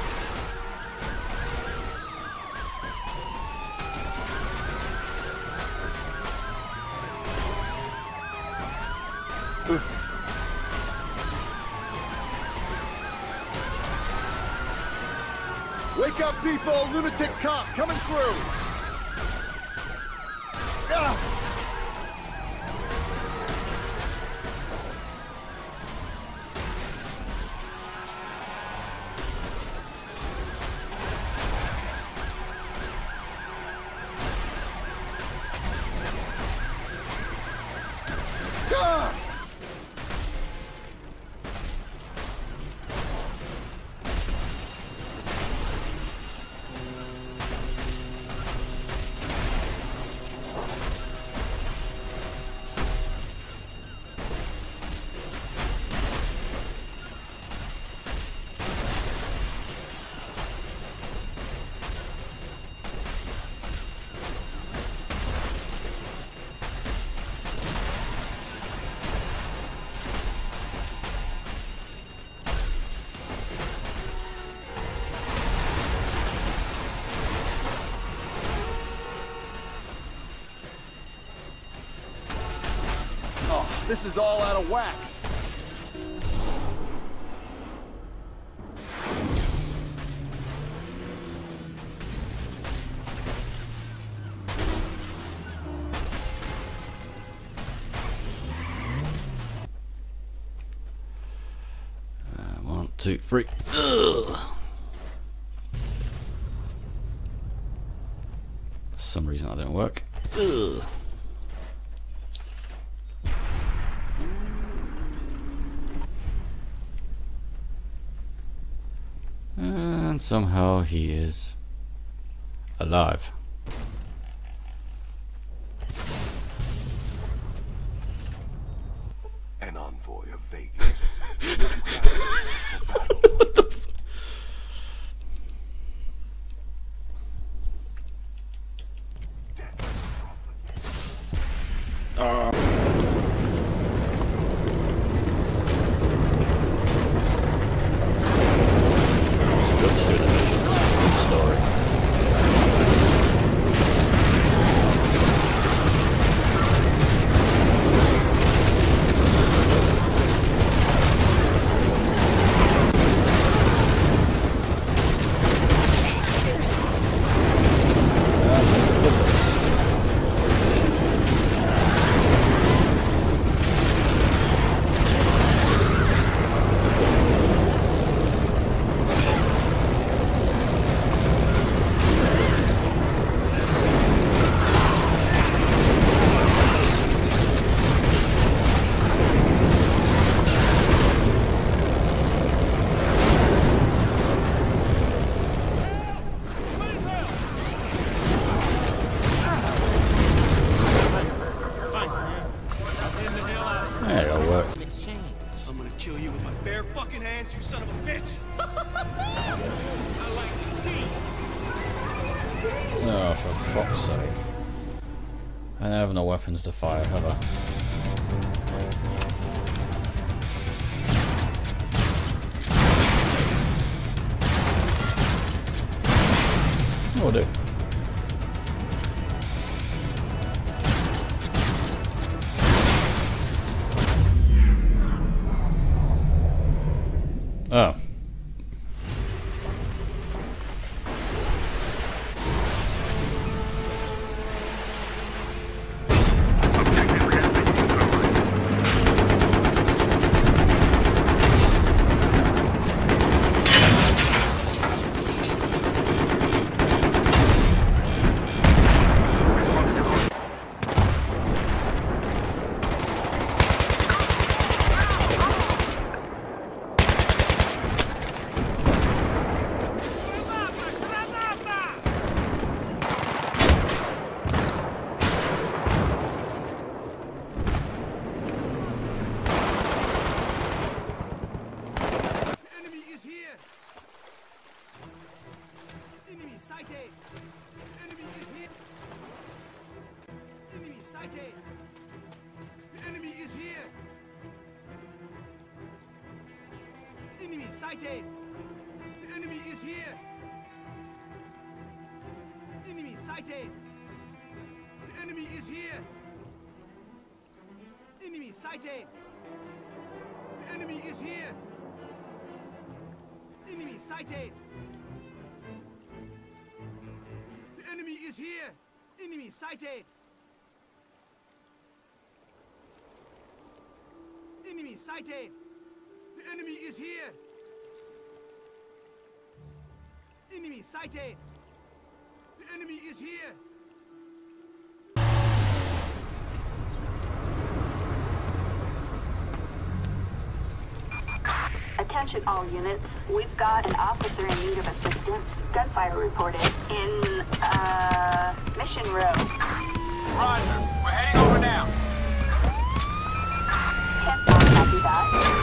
Wake up, people! Lunatic cop coming through! Ah! Ah! This is all out of whack. One, two, three. Ugh. For some reason that didn't work. Ugh. And somehow he is alive. An envoy of Vegas. Oh, for fuck's sake. I have no weapons to fire, have I? What do I do? Oh. Sighted! The enemy is here! Enemy sighted! The enemy is here! Enemy sighted! The enemy is here! Enemy sighted! The enemy is here! Enemy sighted! Enemy sighted! The enemy is here! Enemy sighted! The enemy is here! Attention all units. We've got an officer in need of assistance. Gunfire reported in, Mission Row. Roger. We're heading over now. 10-4, copy that.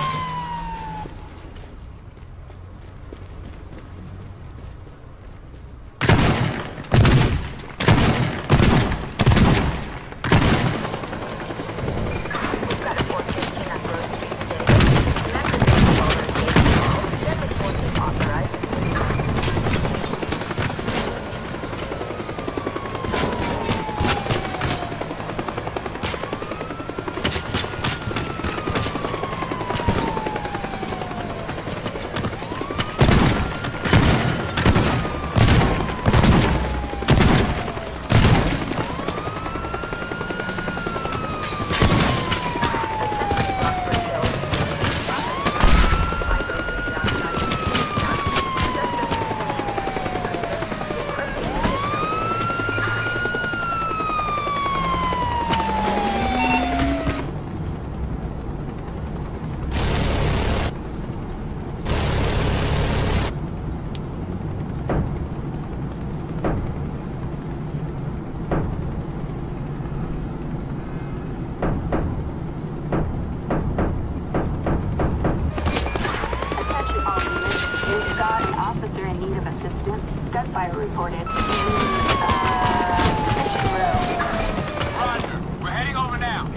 Gunfire reported in, Mission Row. Roger. We're heading over now.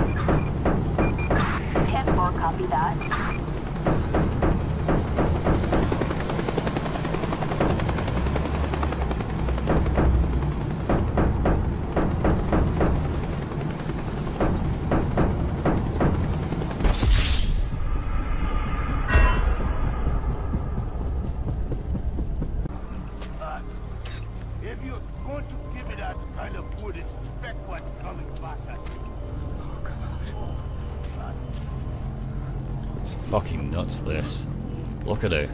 10-4, copy that. If you're going to give me that kind of food, expect what's coming back at you. It's fucking nuts, this. Look at it.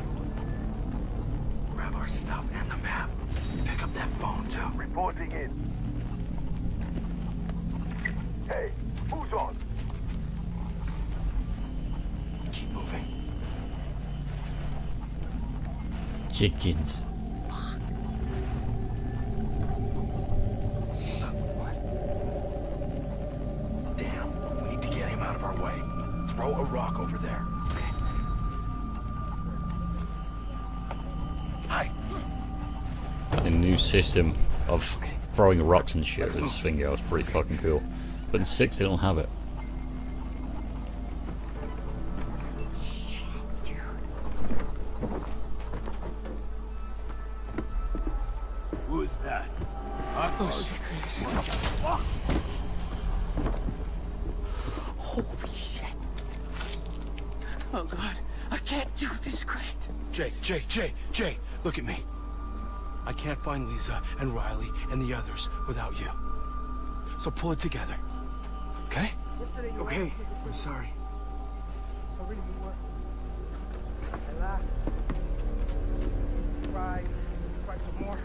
Grab our stuff and the map. Pick up that phone, too. Reporting in. Hey, who's on? Keep moving. Chickens. Damn, we need to get him out of our way. Throw a rock over there. Hi. A new system of throwing rocks and shit with this finger was pretty fucking cool. But in 6 they don't have it. Oh, fuck! Holy shit. Oh, God. I can't do this, Grant. Jay, look at me. I can't find Lisa and Riley and the others without you. So pull it together. Okay? Okay. We're sorry. I laughed. Cried some more.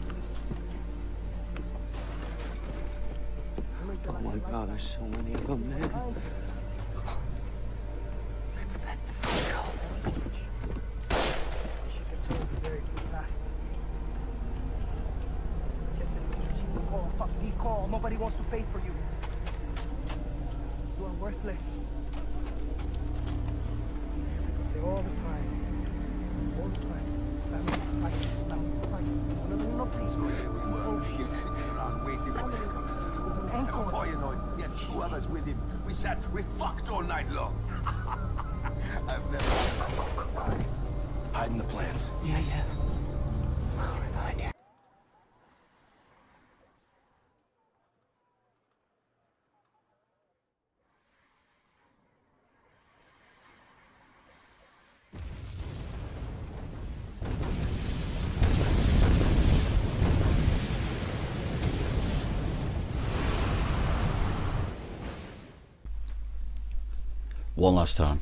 Oh my God, there's so many of them, man. It's that psycho. Call. Nobody wants to pay for you. You are worthless. People say all the time. No, please. Oh, shit. Before you know it, he had 2 others with him. We fucked all night long. I've never... Hiding the plants. Yeah. Right behind you. One last time.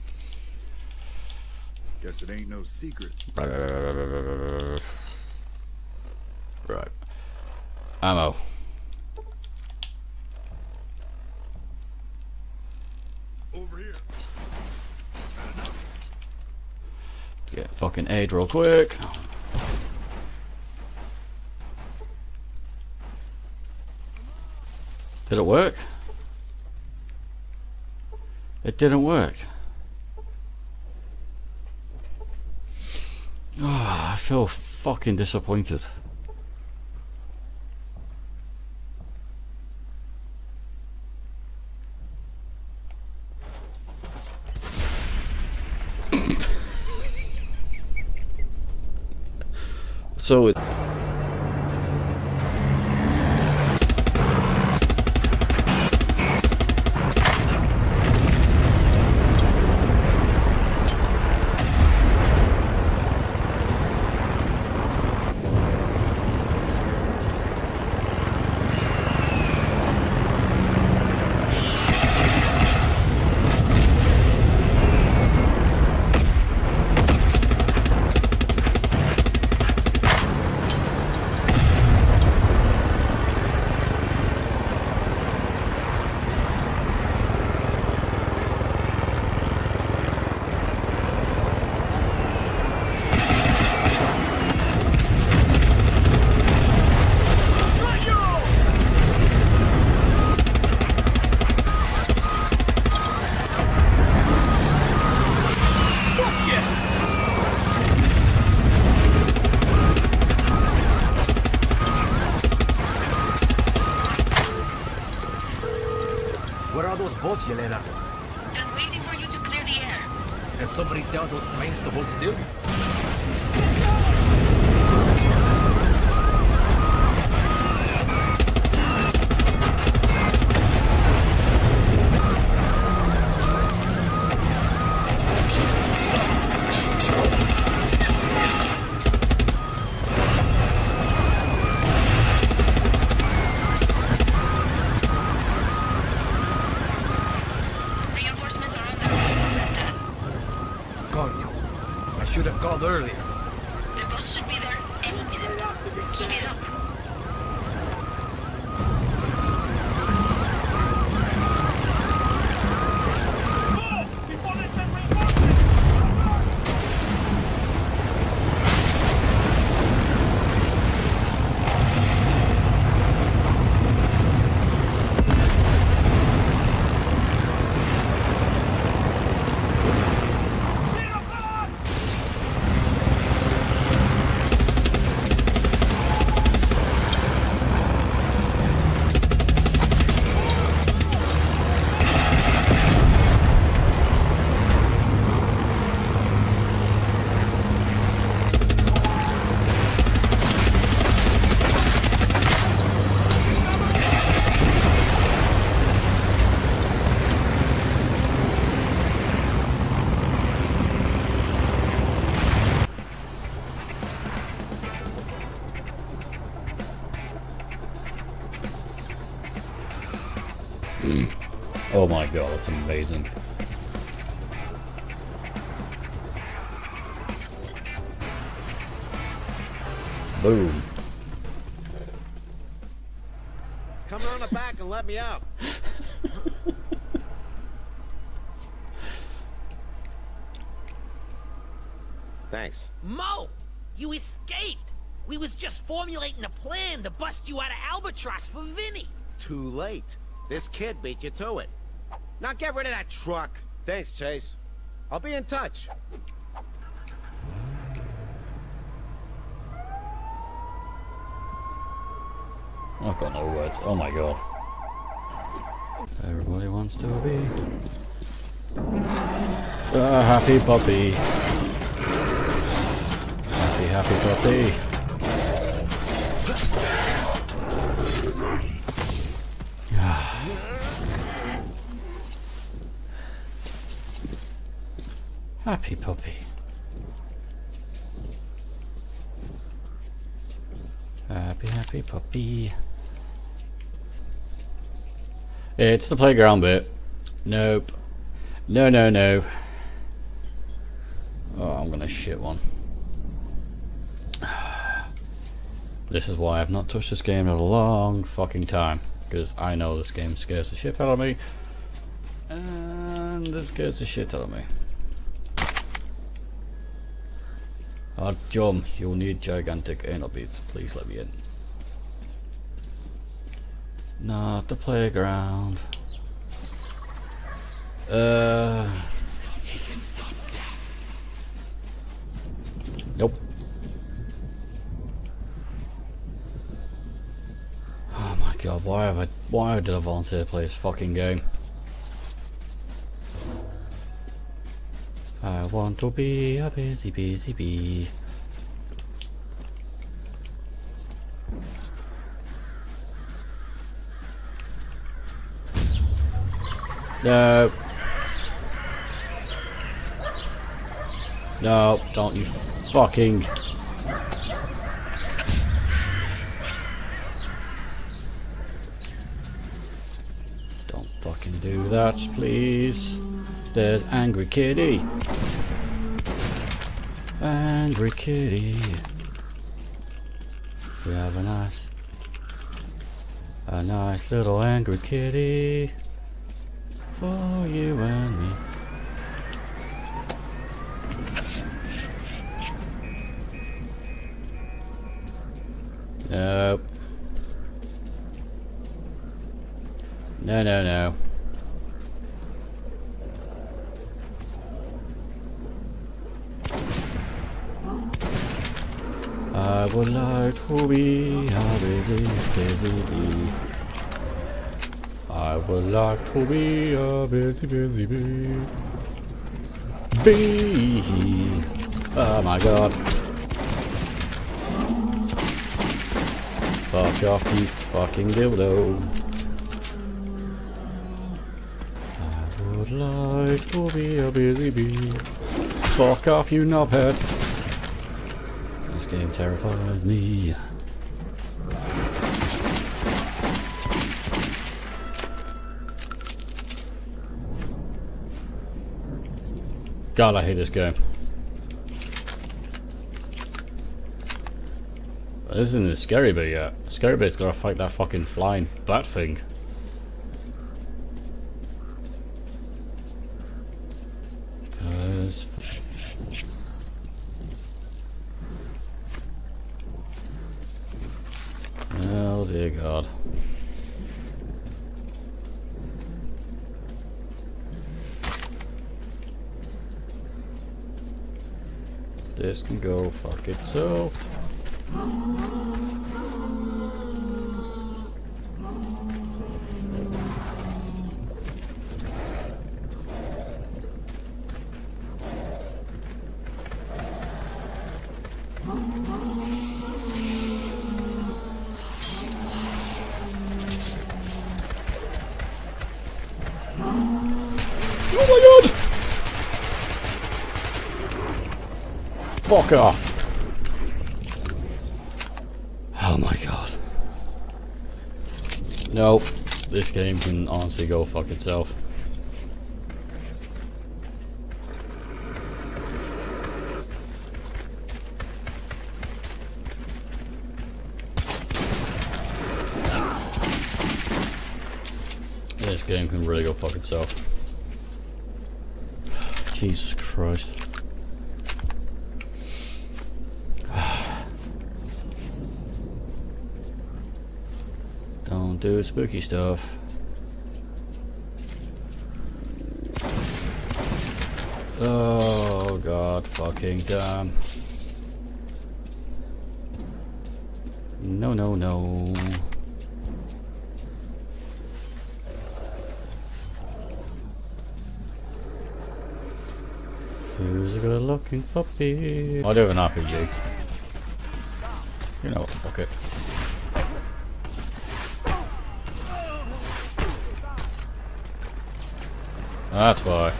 Guess it ain't no secret. Right. Ammo. Over here. Get fucking aid real quick. Did it work? It didn't work. Oh, I feel fucking disappointed. So it boats, Yelena. I'm waiting for you to clear the air. Can somebody tell those planes to hold still? The boat should be Oh my god, that's amazing. Boom. Come around the back and let me out. Thanks. Mo! You escaped! We was just formulating a plan to bust you out of Albatross for Vinny! Too late. This kid beat you to it. Now get rid of that truck. Thanks, Chase. I'll be in touch. I've got no words. Oh my god. Everybody wants to be a happy puppy. Happy, happy puppy. Happy puppy. Happy, happy puppy. It's the playground bit. Nope. No, no, no. Oh, I'm gonna shit one. This is why I've not touched this game in a long fucking time. Because I know this game scares the shit out of me. And it scares the shit out of me. Oh, Jum, you'll need gigantic anal beads. Please let me in. Not the playground. Nope. Oh my god, why did I volunteer to play this fucking game? I want to be a busy, busy bee. No. No, don't you fucking... Don't fucking do that, please. There's Angry Kitty. Angry Kitty. We have a nice little angry kitty for you and me. Nope. No, no, no. I would like to be a busy, busy bee. I would like to be a busy, busy bee. Bee. Oh my god. Fuck off, you fucking dildo. I would like to be a busy bee. Fuck off, you knobhead. This game terrifies me. God, I hate this game. This isn't the scary bit yet. Scary bit's gotta fight that fucking flying bat thing. Cause... oh dear God. This can go fuck itself. Oh my god! Fuck off. Oh my god. Nope. This game can honestly go fuck itself. This game can really go fuck itself. Jesus Christ. Don't do spooky stuff. Oh god fucking damn. No, no, no. Who's a good looking puppy? I do have an RPG. You know what, fuck it. That's why.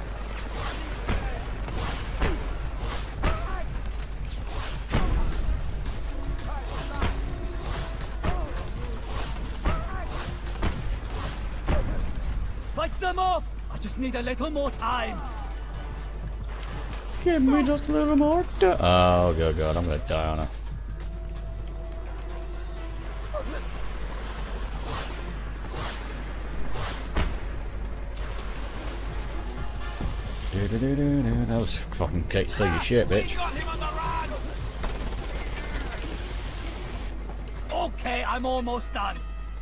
Fight them off! I just need a little more time. Give me just a little more time. Oh god, god, I'm gonna die on her. That was fucking Kate steal your shit, bitch. Okay, I'm almost done.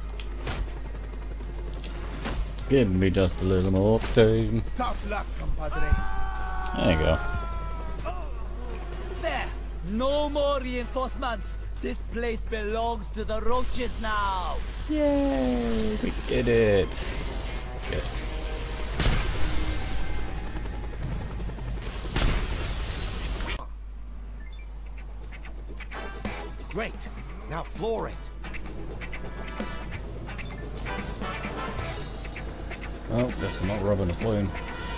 Give me just a little more time. Tough luck, compadre. There you go. There. No more reinforcements. This place belongs to the roaches now. Yay! We did it. Shit. Great. Now floor it. Oh, guess I'm not rubbing a balloon.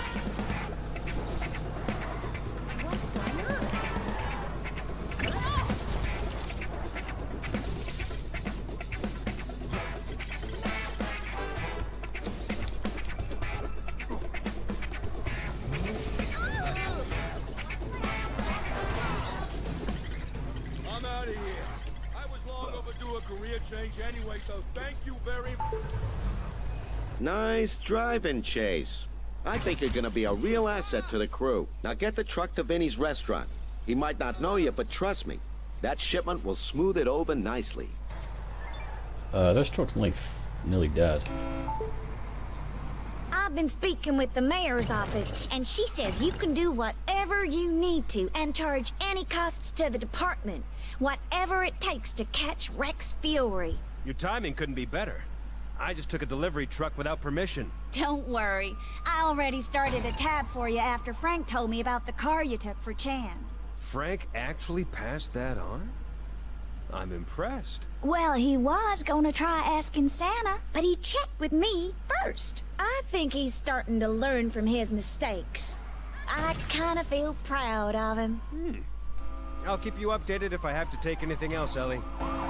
I'm out of here. I was long overdue a career change anyway, so thank you very much. Nice driving, Chase. I think you're gonna be a real asset to the crew. Now get the truck to Vinny's restaurant. He might not know you, but trust me, that shipment will smooth it over nicely. This truck's nearly dead. I've been speaking with the mayor's office, and she says you can do whatever you need to and charge any costs to the department. Whatever it takes to catch Rex Fury. Your timing couldn't be better. I just took a delivery truck without permission. Don't worry. I already started a tab for you after Frank told me about the car you took for Chan. Frank actually passed that on? I'm impressed. Well, he was gonna try asking Santa, but he checked with me first. I think he's starting to learn from his mistakes. I kinda feel proud of him. I'll keep you updated if I have to take anything else, Ellie.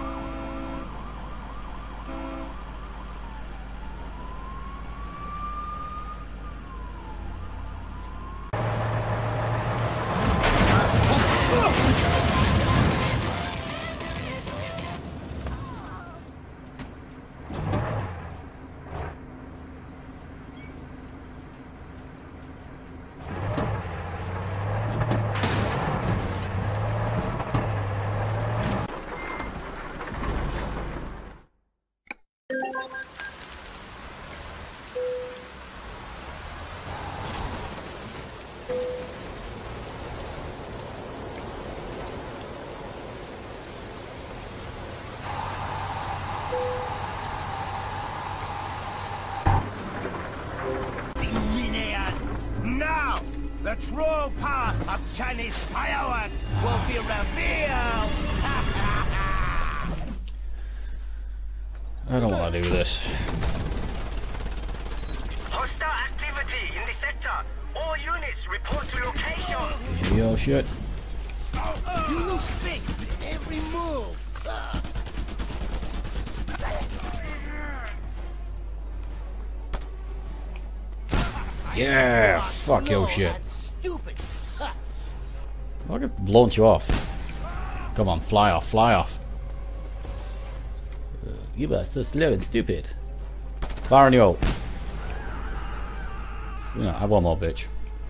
Now, the true power of Chinese fireworks will be revealed! I don't want to do this. Hostile activity in the sector. All units report to location. Yo, shit. You lose faith with every move. Yeah, fuck your shit. Stupid. I could launch you off. Come on, fly off, fly off. You are so slow and stupid. Fire on you all. You know, have one more, bitch.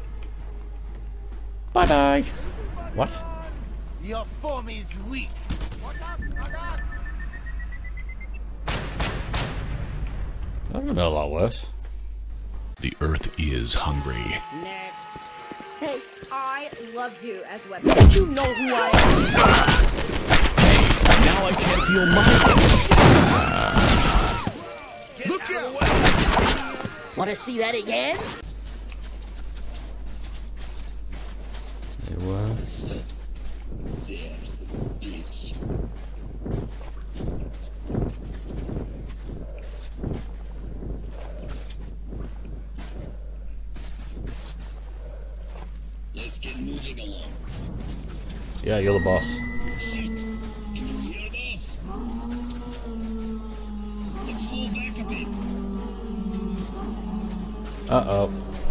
Bye bye. What? Your form is weak. That would be a lot worse. The Earth is hungry. Next. Hey, I loved you as weapons. Don't you know who I am? Now I can't feel my... Look out! Want to see that again? They were. Let's get moving along. Yeah, you're the boss. Shit. Can you hear this? Let's fall back a bit. Uh-oh.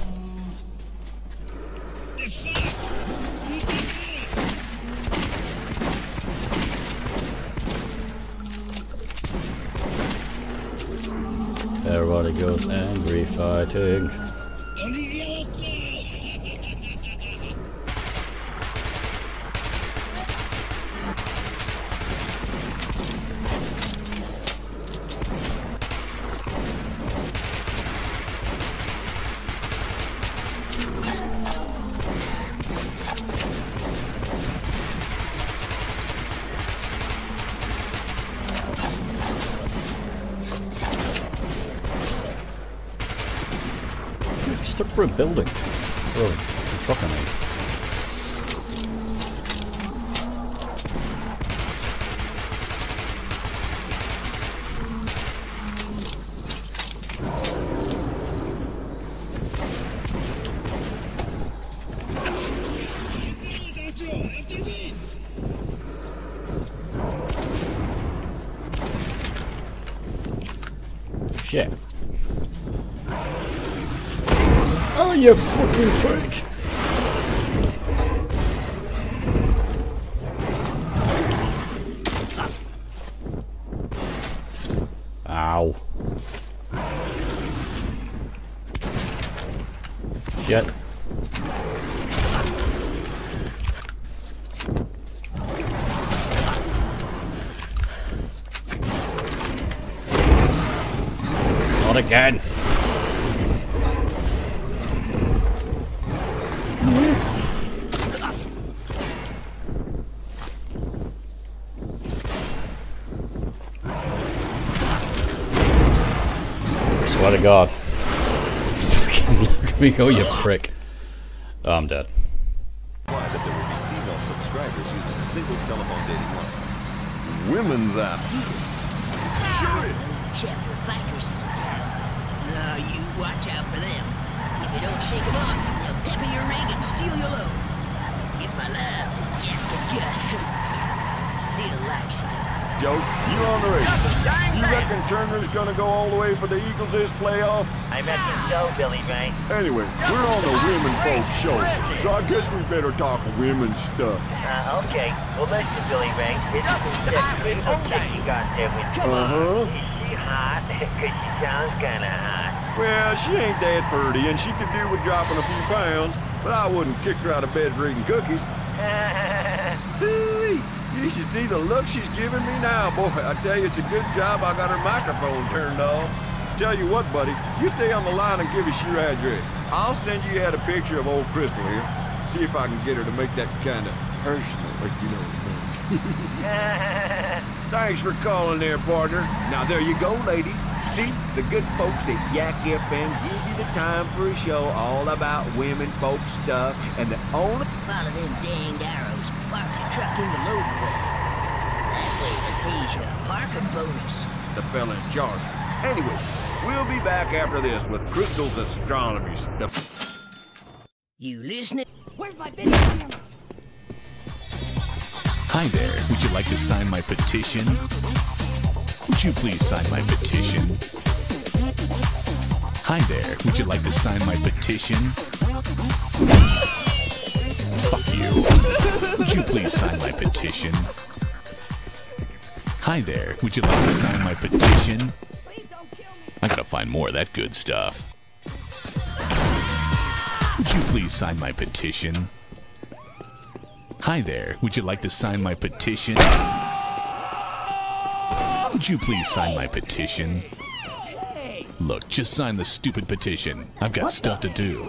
Everybody goes angry fighting. Stuck for a building. Oh, a truck I mean. Shit. Oh, you fucking prick! Ow. Shit. Not again. Swear to God. Fucking look at me go, you prick. Oh, I'm dead. That there would be female subscribers using the singles telephone dating line. Women's app. Sure. Chapter of bikers is in town. Now you watch out for them. If you don't shake them off, they'll pepper your rig and steal your load. Give my love to Gaston Gus. Still likes you. Joe, you on the radio. You reckon Turner's gonna go all the way for the Eagles this playoff? I reckon so, Billy Ray. Anyway, we're on the Women Folks show, so I guess we better talk women's stuff. Okay. Well, listen, Billy Ray. It's that beautiful chick you got there with you. Uh-huh. Is she hot? Because she sounds kind of hot. Well, she ain't that pretty, and she could do with dropping a few pounds, but I wouldn't kick her out of bed for eating cookies. Hoo-wee. You should see the look she's giving me now, boy. I tell you, it's a good job I got her microphone turned off. Tell you what, buddy, you stay on the line and give us your address. I'll send you out a picture of old Crystal here. See if I can get her to make that kind of personal, like you know. Thanks for calling there, partner. Now, there you go, ladies. See, the good folks at Yak FM give you the time for a show all about women folk stuff, and the only... Follow them danged arrows. Park your truck in the loading bay. That way it pays you a parking bonus. The fella in charge. Anyway, we'll be back after this with Crystal's astronomy stuff. You listening? Where's my video camera? Hi there. Would you like to sign my petition? Would you please sign my petition? Hi there, would you like to sign my petition? Fuck you. Would you please sign my petition? Hi there, would you like to sign my petition? I gotta find more of that good stuff. Would you please sign my petition? Hi there, would you like to sign my petition? Would you please sign my petition? Look, just sign the stupid petition. I've got stuff to do.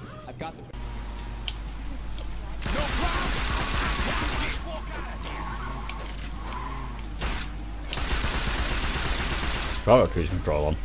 Oh, got cruise control on.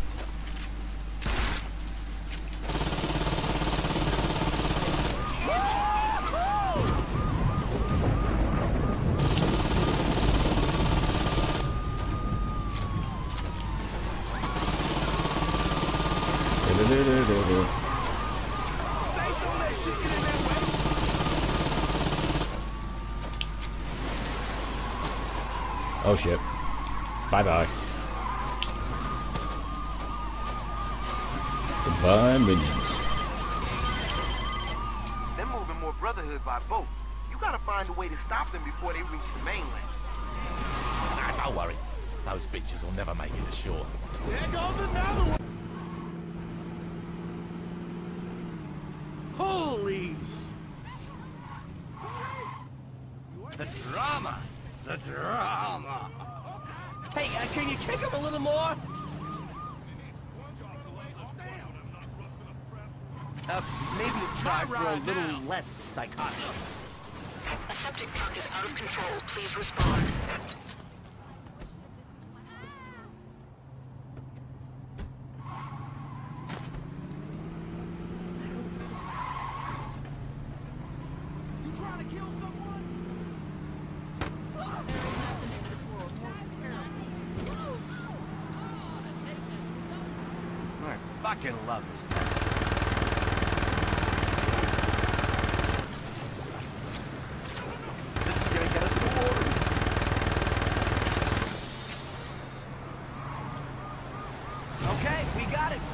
Oh shit. Bye bye. Goodbye, minions. They're moving more Brotherhood by boat. You gotta find a way to stop them before they reach the mainland. Nah, don't worry. Those bitches will never make it ashore. There goes another one! Holy... The drama! The drama! Hey, can you kick him a little more? Maybe try for a little less psychotic. A septic truck is out of control. Please respond. You trying to kill someone? I fucking love this town. This is gonna get us in the water. Okay, we got it.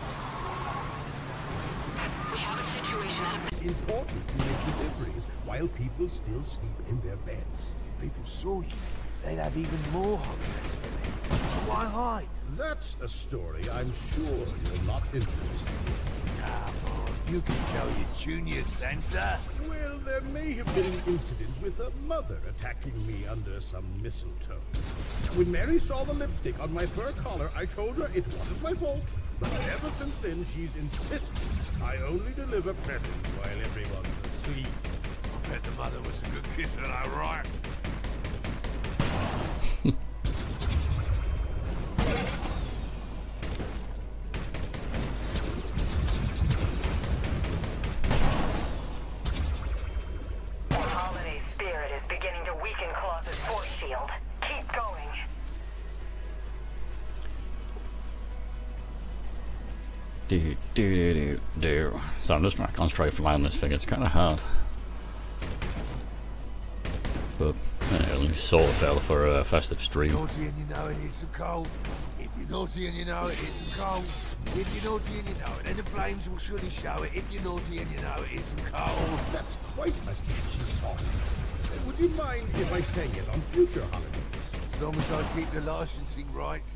We have a situation at It's important to make deliveries while people still sleep in their beds. If people saw you, they'd have even more hunger, so why hide? That's a story I'm sure you're not interested in. Come on, you can tell your junior censor. Well, there may have been an incident with a mother attacking me under some mistletoe. When Mary saw the lipstick on my fur collar, I told her it wasn't my fault. But ever since then, she's insisted I only deliver presents while everyone's asleep. I bet the mother was a good kisser, though, right? The holiday spirit is beginning to weaken Claus's force shield. Keep going. So I'm just trying to concentrate for on this thing. It's kind of hard. But yeah, at least sort of fell for a festive stream. Naughty and you know it isn't cold. If you're naughty and you know it isn't cold. If you're naughty and you know it, then the flames will surely show it. If you're naughty and you know it isn't cold. That's quite a catchy song. Would you mind if I sang it on future holidays? As long as I keep the licensing rights.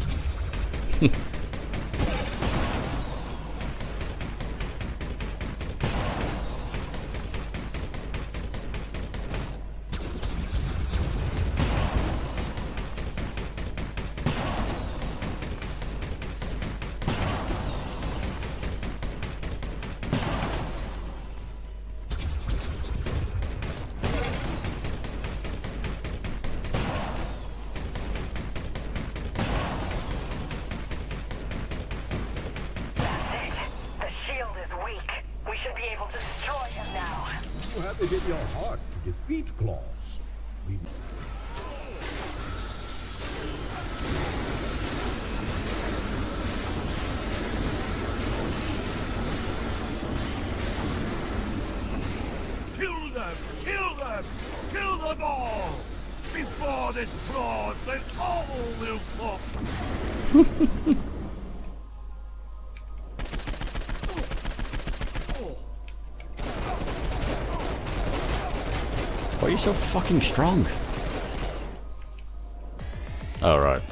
You have it in your heart to defeat Claus. We... Kill them! Kill them! Kill them all! Before this Claus, then all will fall! are you so fucking strong? Alright.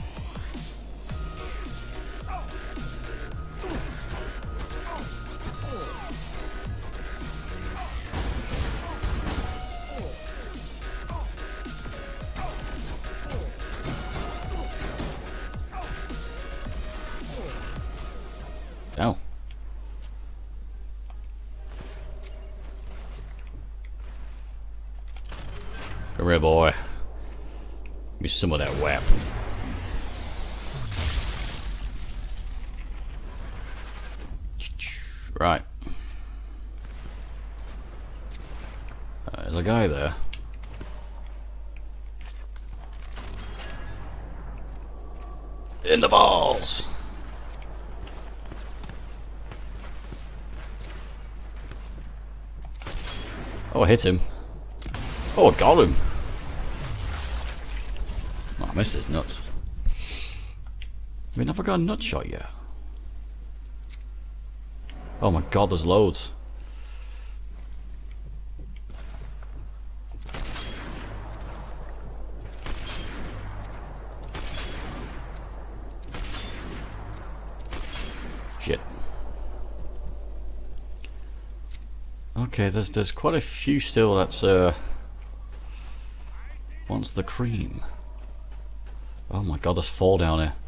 Oh. Come here, boy. Give me some of that whap. Right. There's a guy there. In the balls! Oh, I hit him. Oh, I got him. Oh, I missed his nuts. I mean, have I got a nut shot yet? Oh my god, there's loads. Shit. Okay, there's quite a few still. That's what's the cream? Oh my god, there's 4 down here.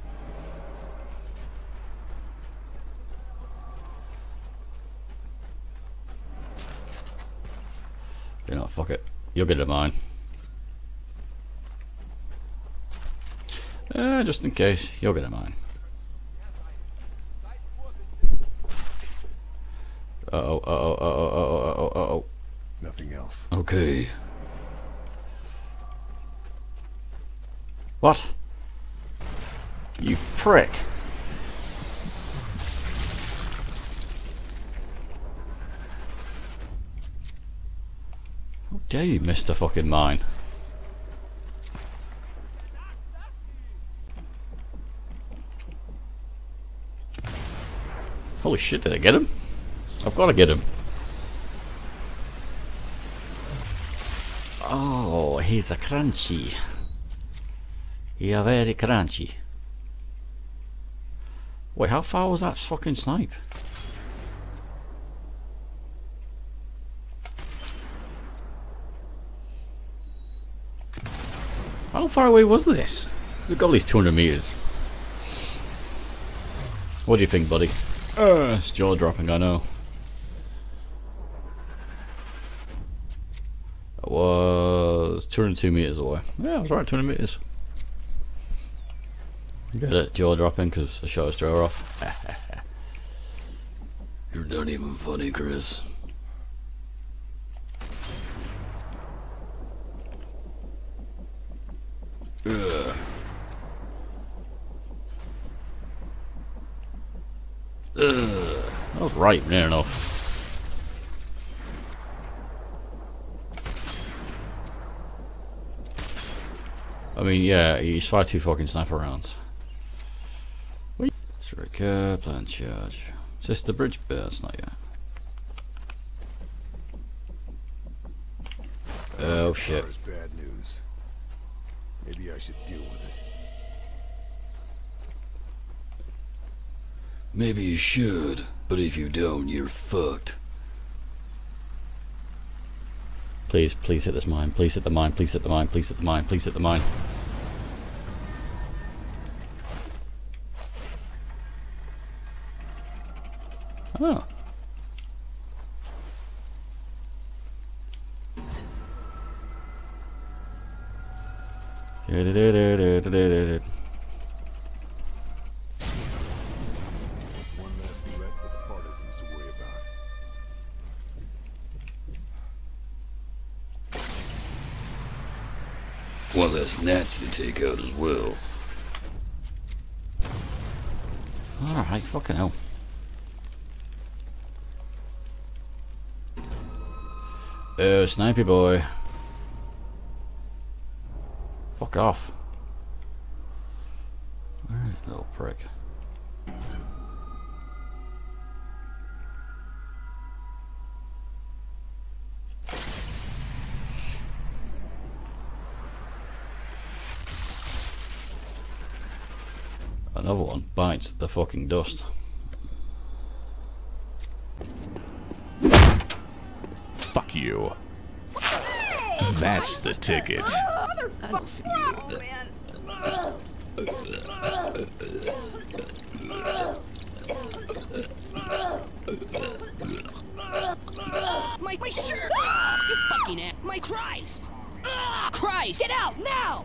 You know, fuck it. You'll get it mine. Just in case, you'll get it mine. Uh-oh. Nothing else. Okay. What? You prick. How dare you miss the fucking mine? Holy shit, did I get him? I've got to get him. Oh, he's a crunchy. You're very crunchy. Wait, how far was that fucking snipe? How far away was this? We've got at least 200 meters. What do you think, buddy? It's jaw dropping, I know. I was 202 meters away. Yeah, I was right, 200 meters. Get it? Jaw dropping because I shot his jaw off. You're not even funny, Chris. Ugh. That was right, near enough. I mean, yeah, you fire 2 fucking sniper rounds. Strike, plan charge. Is this the bridge bit? It's not yet. Oh shit. Bad news. Maybe I should deal with it. Maybe you should, but if you don't, you're fucked. Please, please hit this mine. Please hit the mine. Please hit the mine. Please hit the mine. Please hit the mine. Oh. One less threat for the partisans to worry about. One less gnats to take out as well. Alright, fucking hell. Oh, snipey boy. Fuck off. Where's the little prick? other one bites the fucking dust. Fuck you. That's the ticket. I don't feel good. My shirt! You fucking ass! My Christ! Christ! Get out now!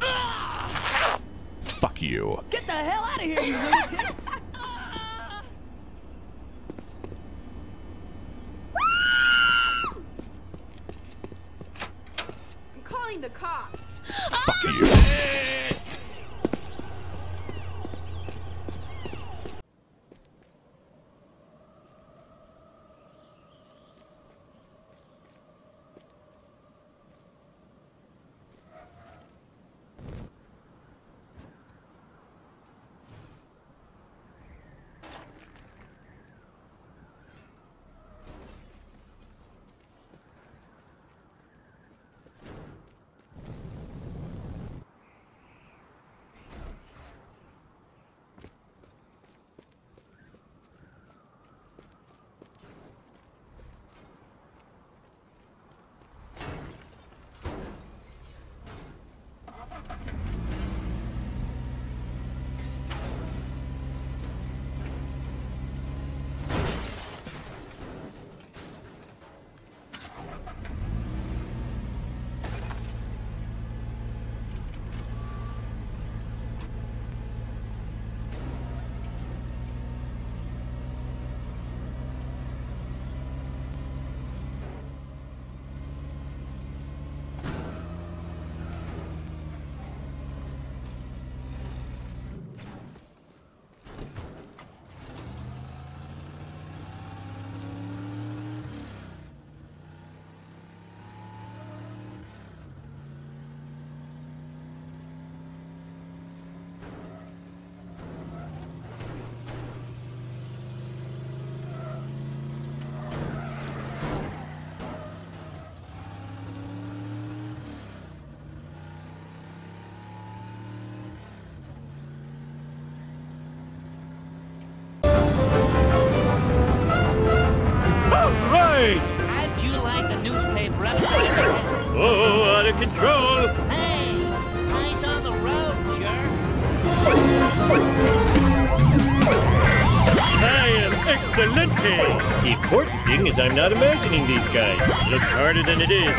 Fuck you. Get the hell out of here, you lunatic! I'm calling the cops. Fuck you. How'd you like the newspaper up? Oh, out of control! Hey, eyes on the road, jerk. I am excelente! The important thing is I'm not imagining these guys. It looks harder than it is.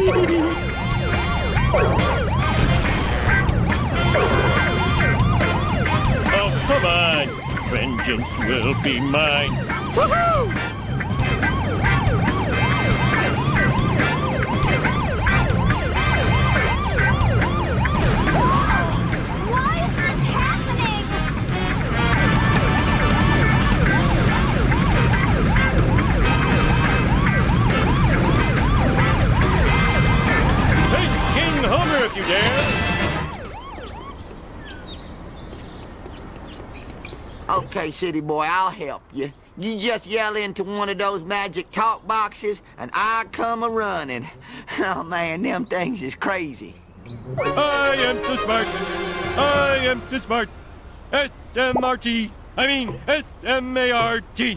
Oh, come on! Vengeance will be mine. Woohoo! If you dare. Okay, city boy, I'll help you. You just yell into one of those magic talk boxes, and I come a-running. Oh, man, them things is crazy. I am so smart. I am so smart. S-M-R-T. I mean, S-M-A-R-T.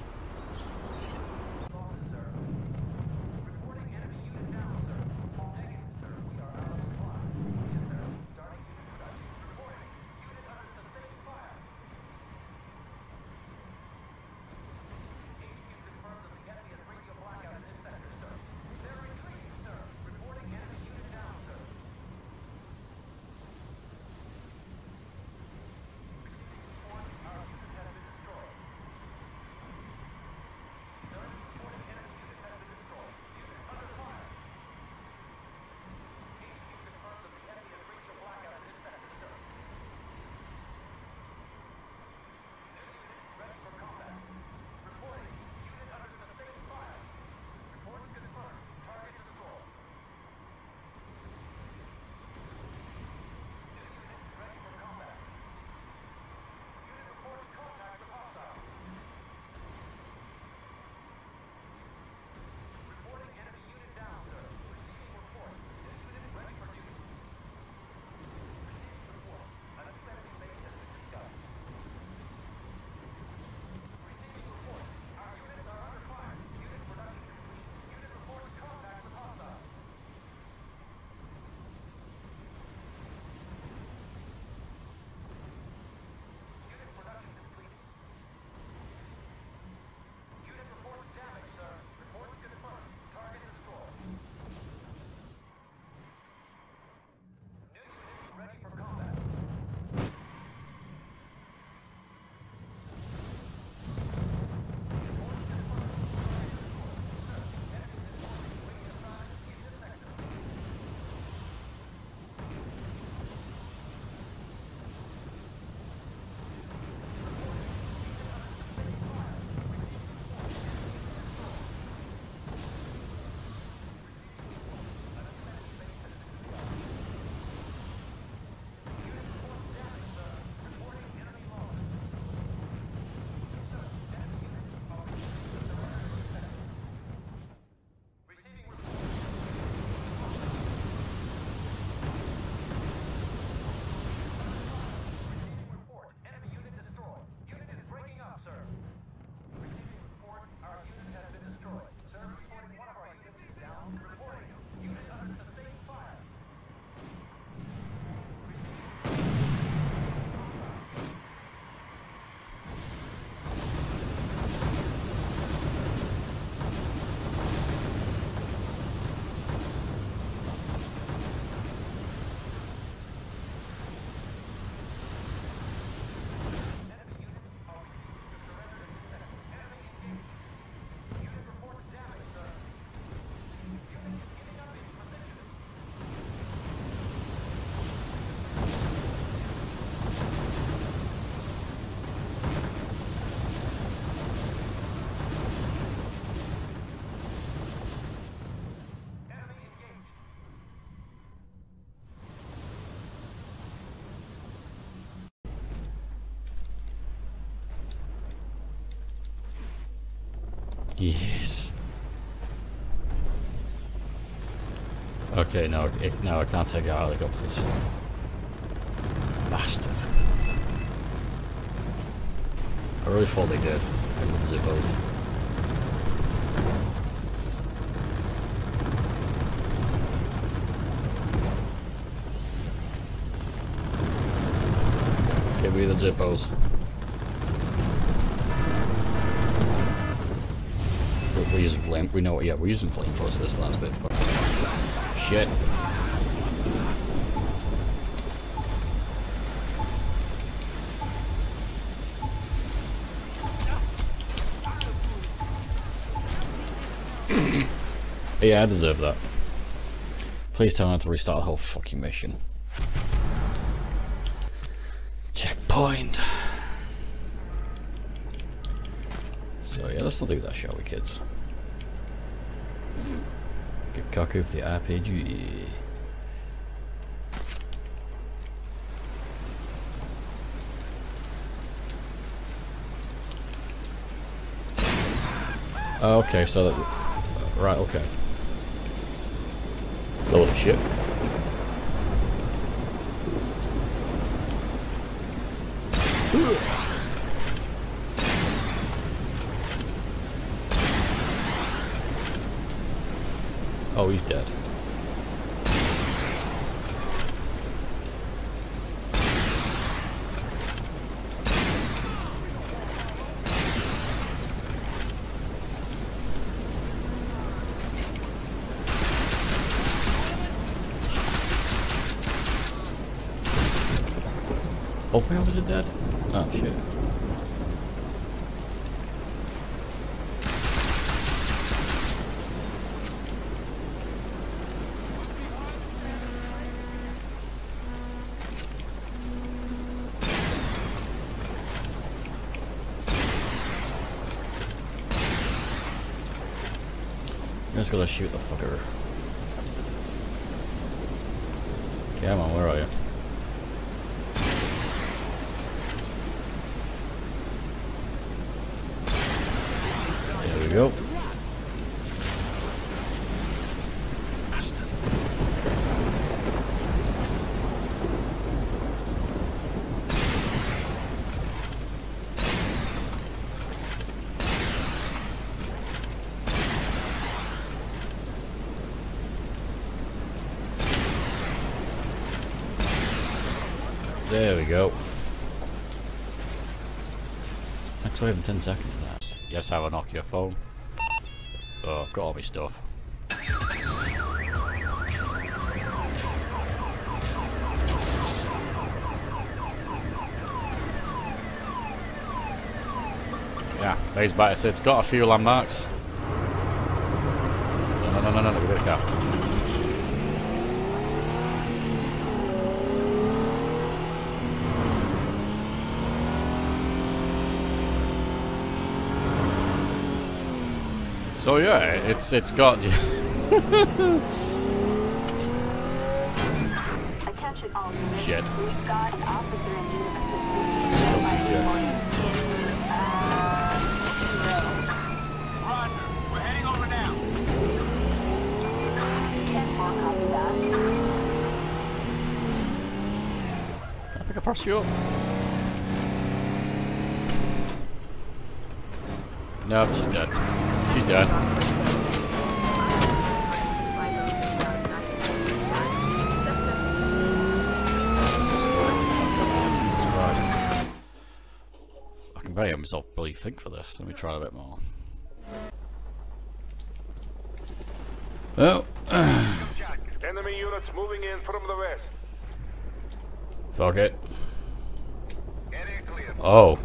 Yes. Okay, no, I can't take out helicopters. Bastard. I really thought they did. I love Zippos. Give me the Zippos. We're using flame. We know it. Yeah, we're using flamethrowers this last bit. Shit. Yeah, I deserve that. Please tell me to restart the whole fucking mission. Checkpoint. So yeah, let's not do that, shall we, kids? Get cocky with the RPG. Okay, so that, right, okay. Load of shit. Oh, he's dead. Both my arms are dead? Oh shit. I just gotta shoot the fucker. Come on, where are you? There we go. Bastard. There we go. Actually, I have 10 seconds. Yes, have a Nokia phone. Oh, I've got all my stuff. Yeah, base batter, so it's got a few landmarks. No, get rid of the car. So yeah, it's got. Shit. We're heading over now. Can I pick up her shield? No, she's dead. She's dead. I can barely myself really think for this. Let me try a bit more. Oh. Enemy units moving in from the west. Fuck it. Oh.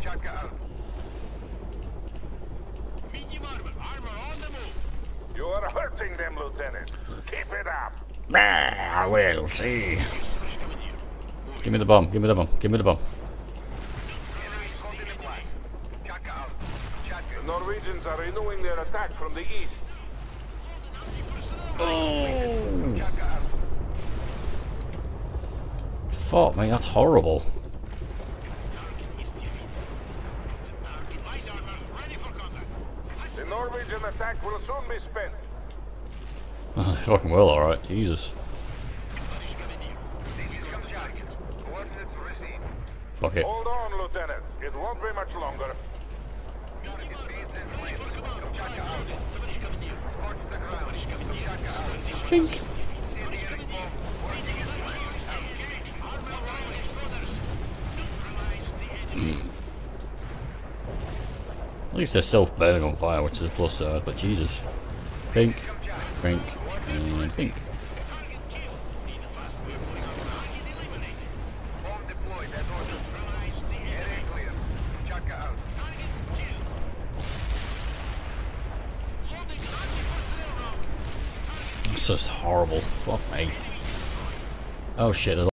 You are hurting them, Lieutenant. Keep it up. I will see. Give me the bomb. Give me the bomb. Give me the bomb. The Norwegians are renewing their attack from the east. Oh. Fuck, mate, that's horrible. The Norwich and attack will soon be spent. Oh, they fucking will, alright. Jesus. Fuck it. Hold on, Lieutenant. It won't be much longer. Pink. At least they're self-burning on fire, which is a plus side, but Jesus. Pink, pink, and pink. This is horrible. Fuck me. Oh shit.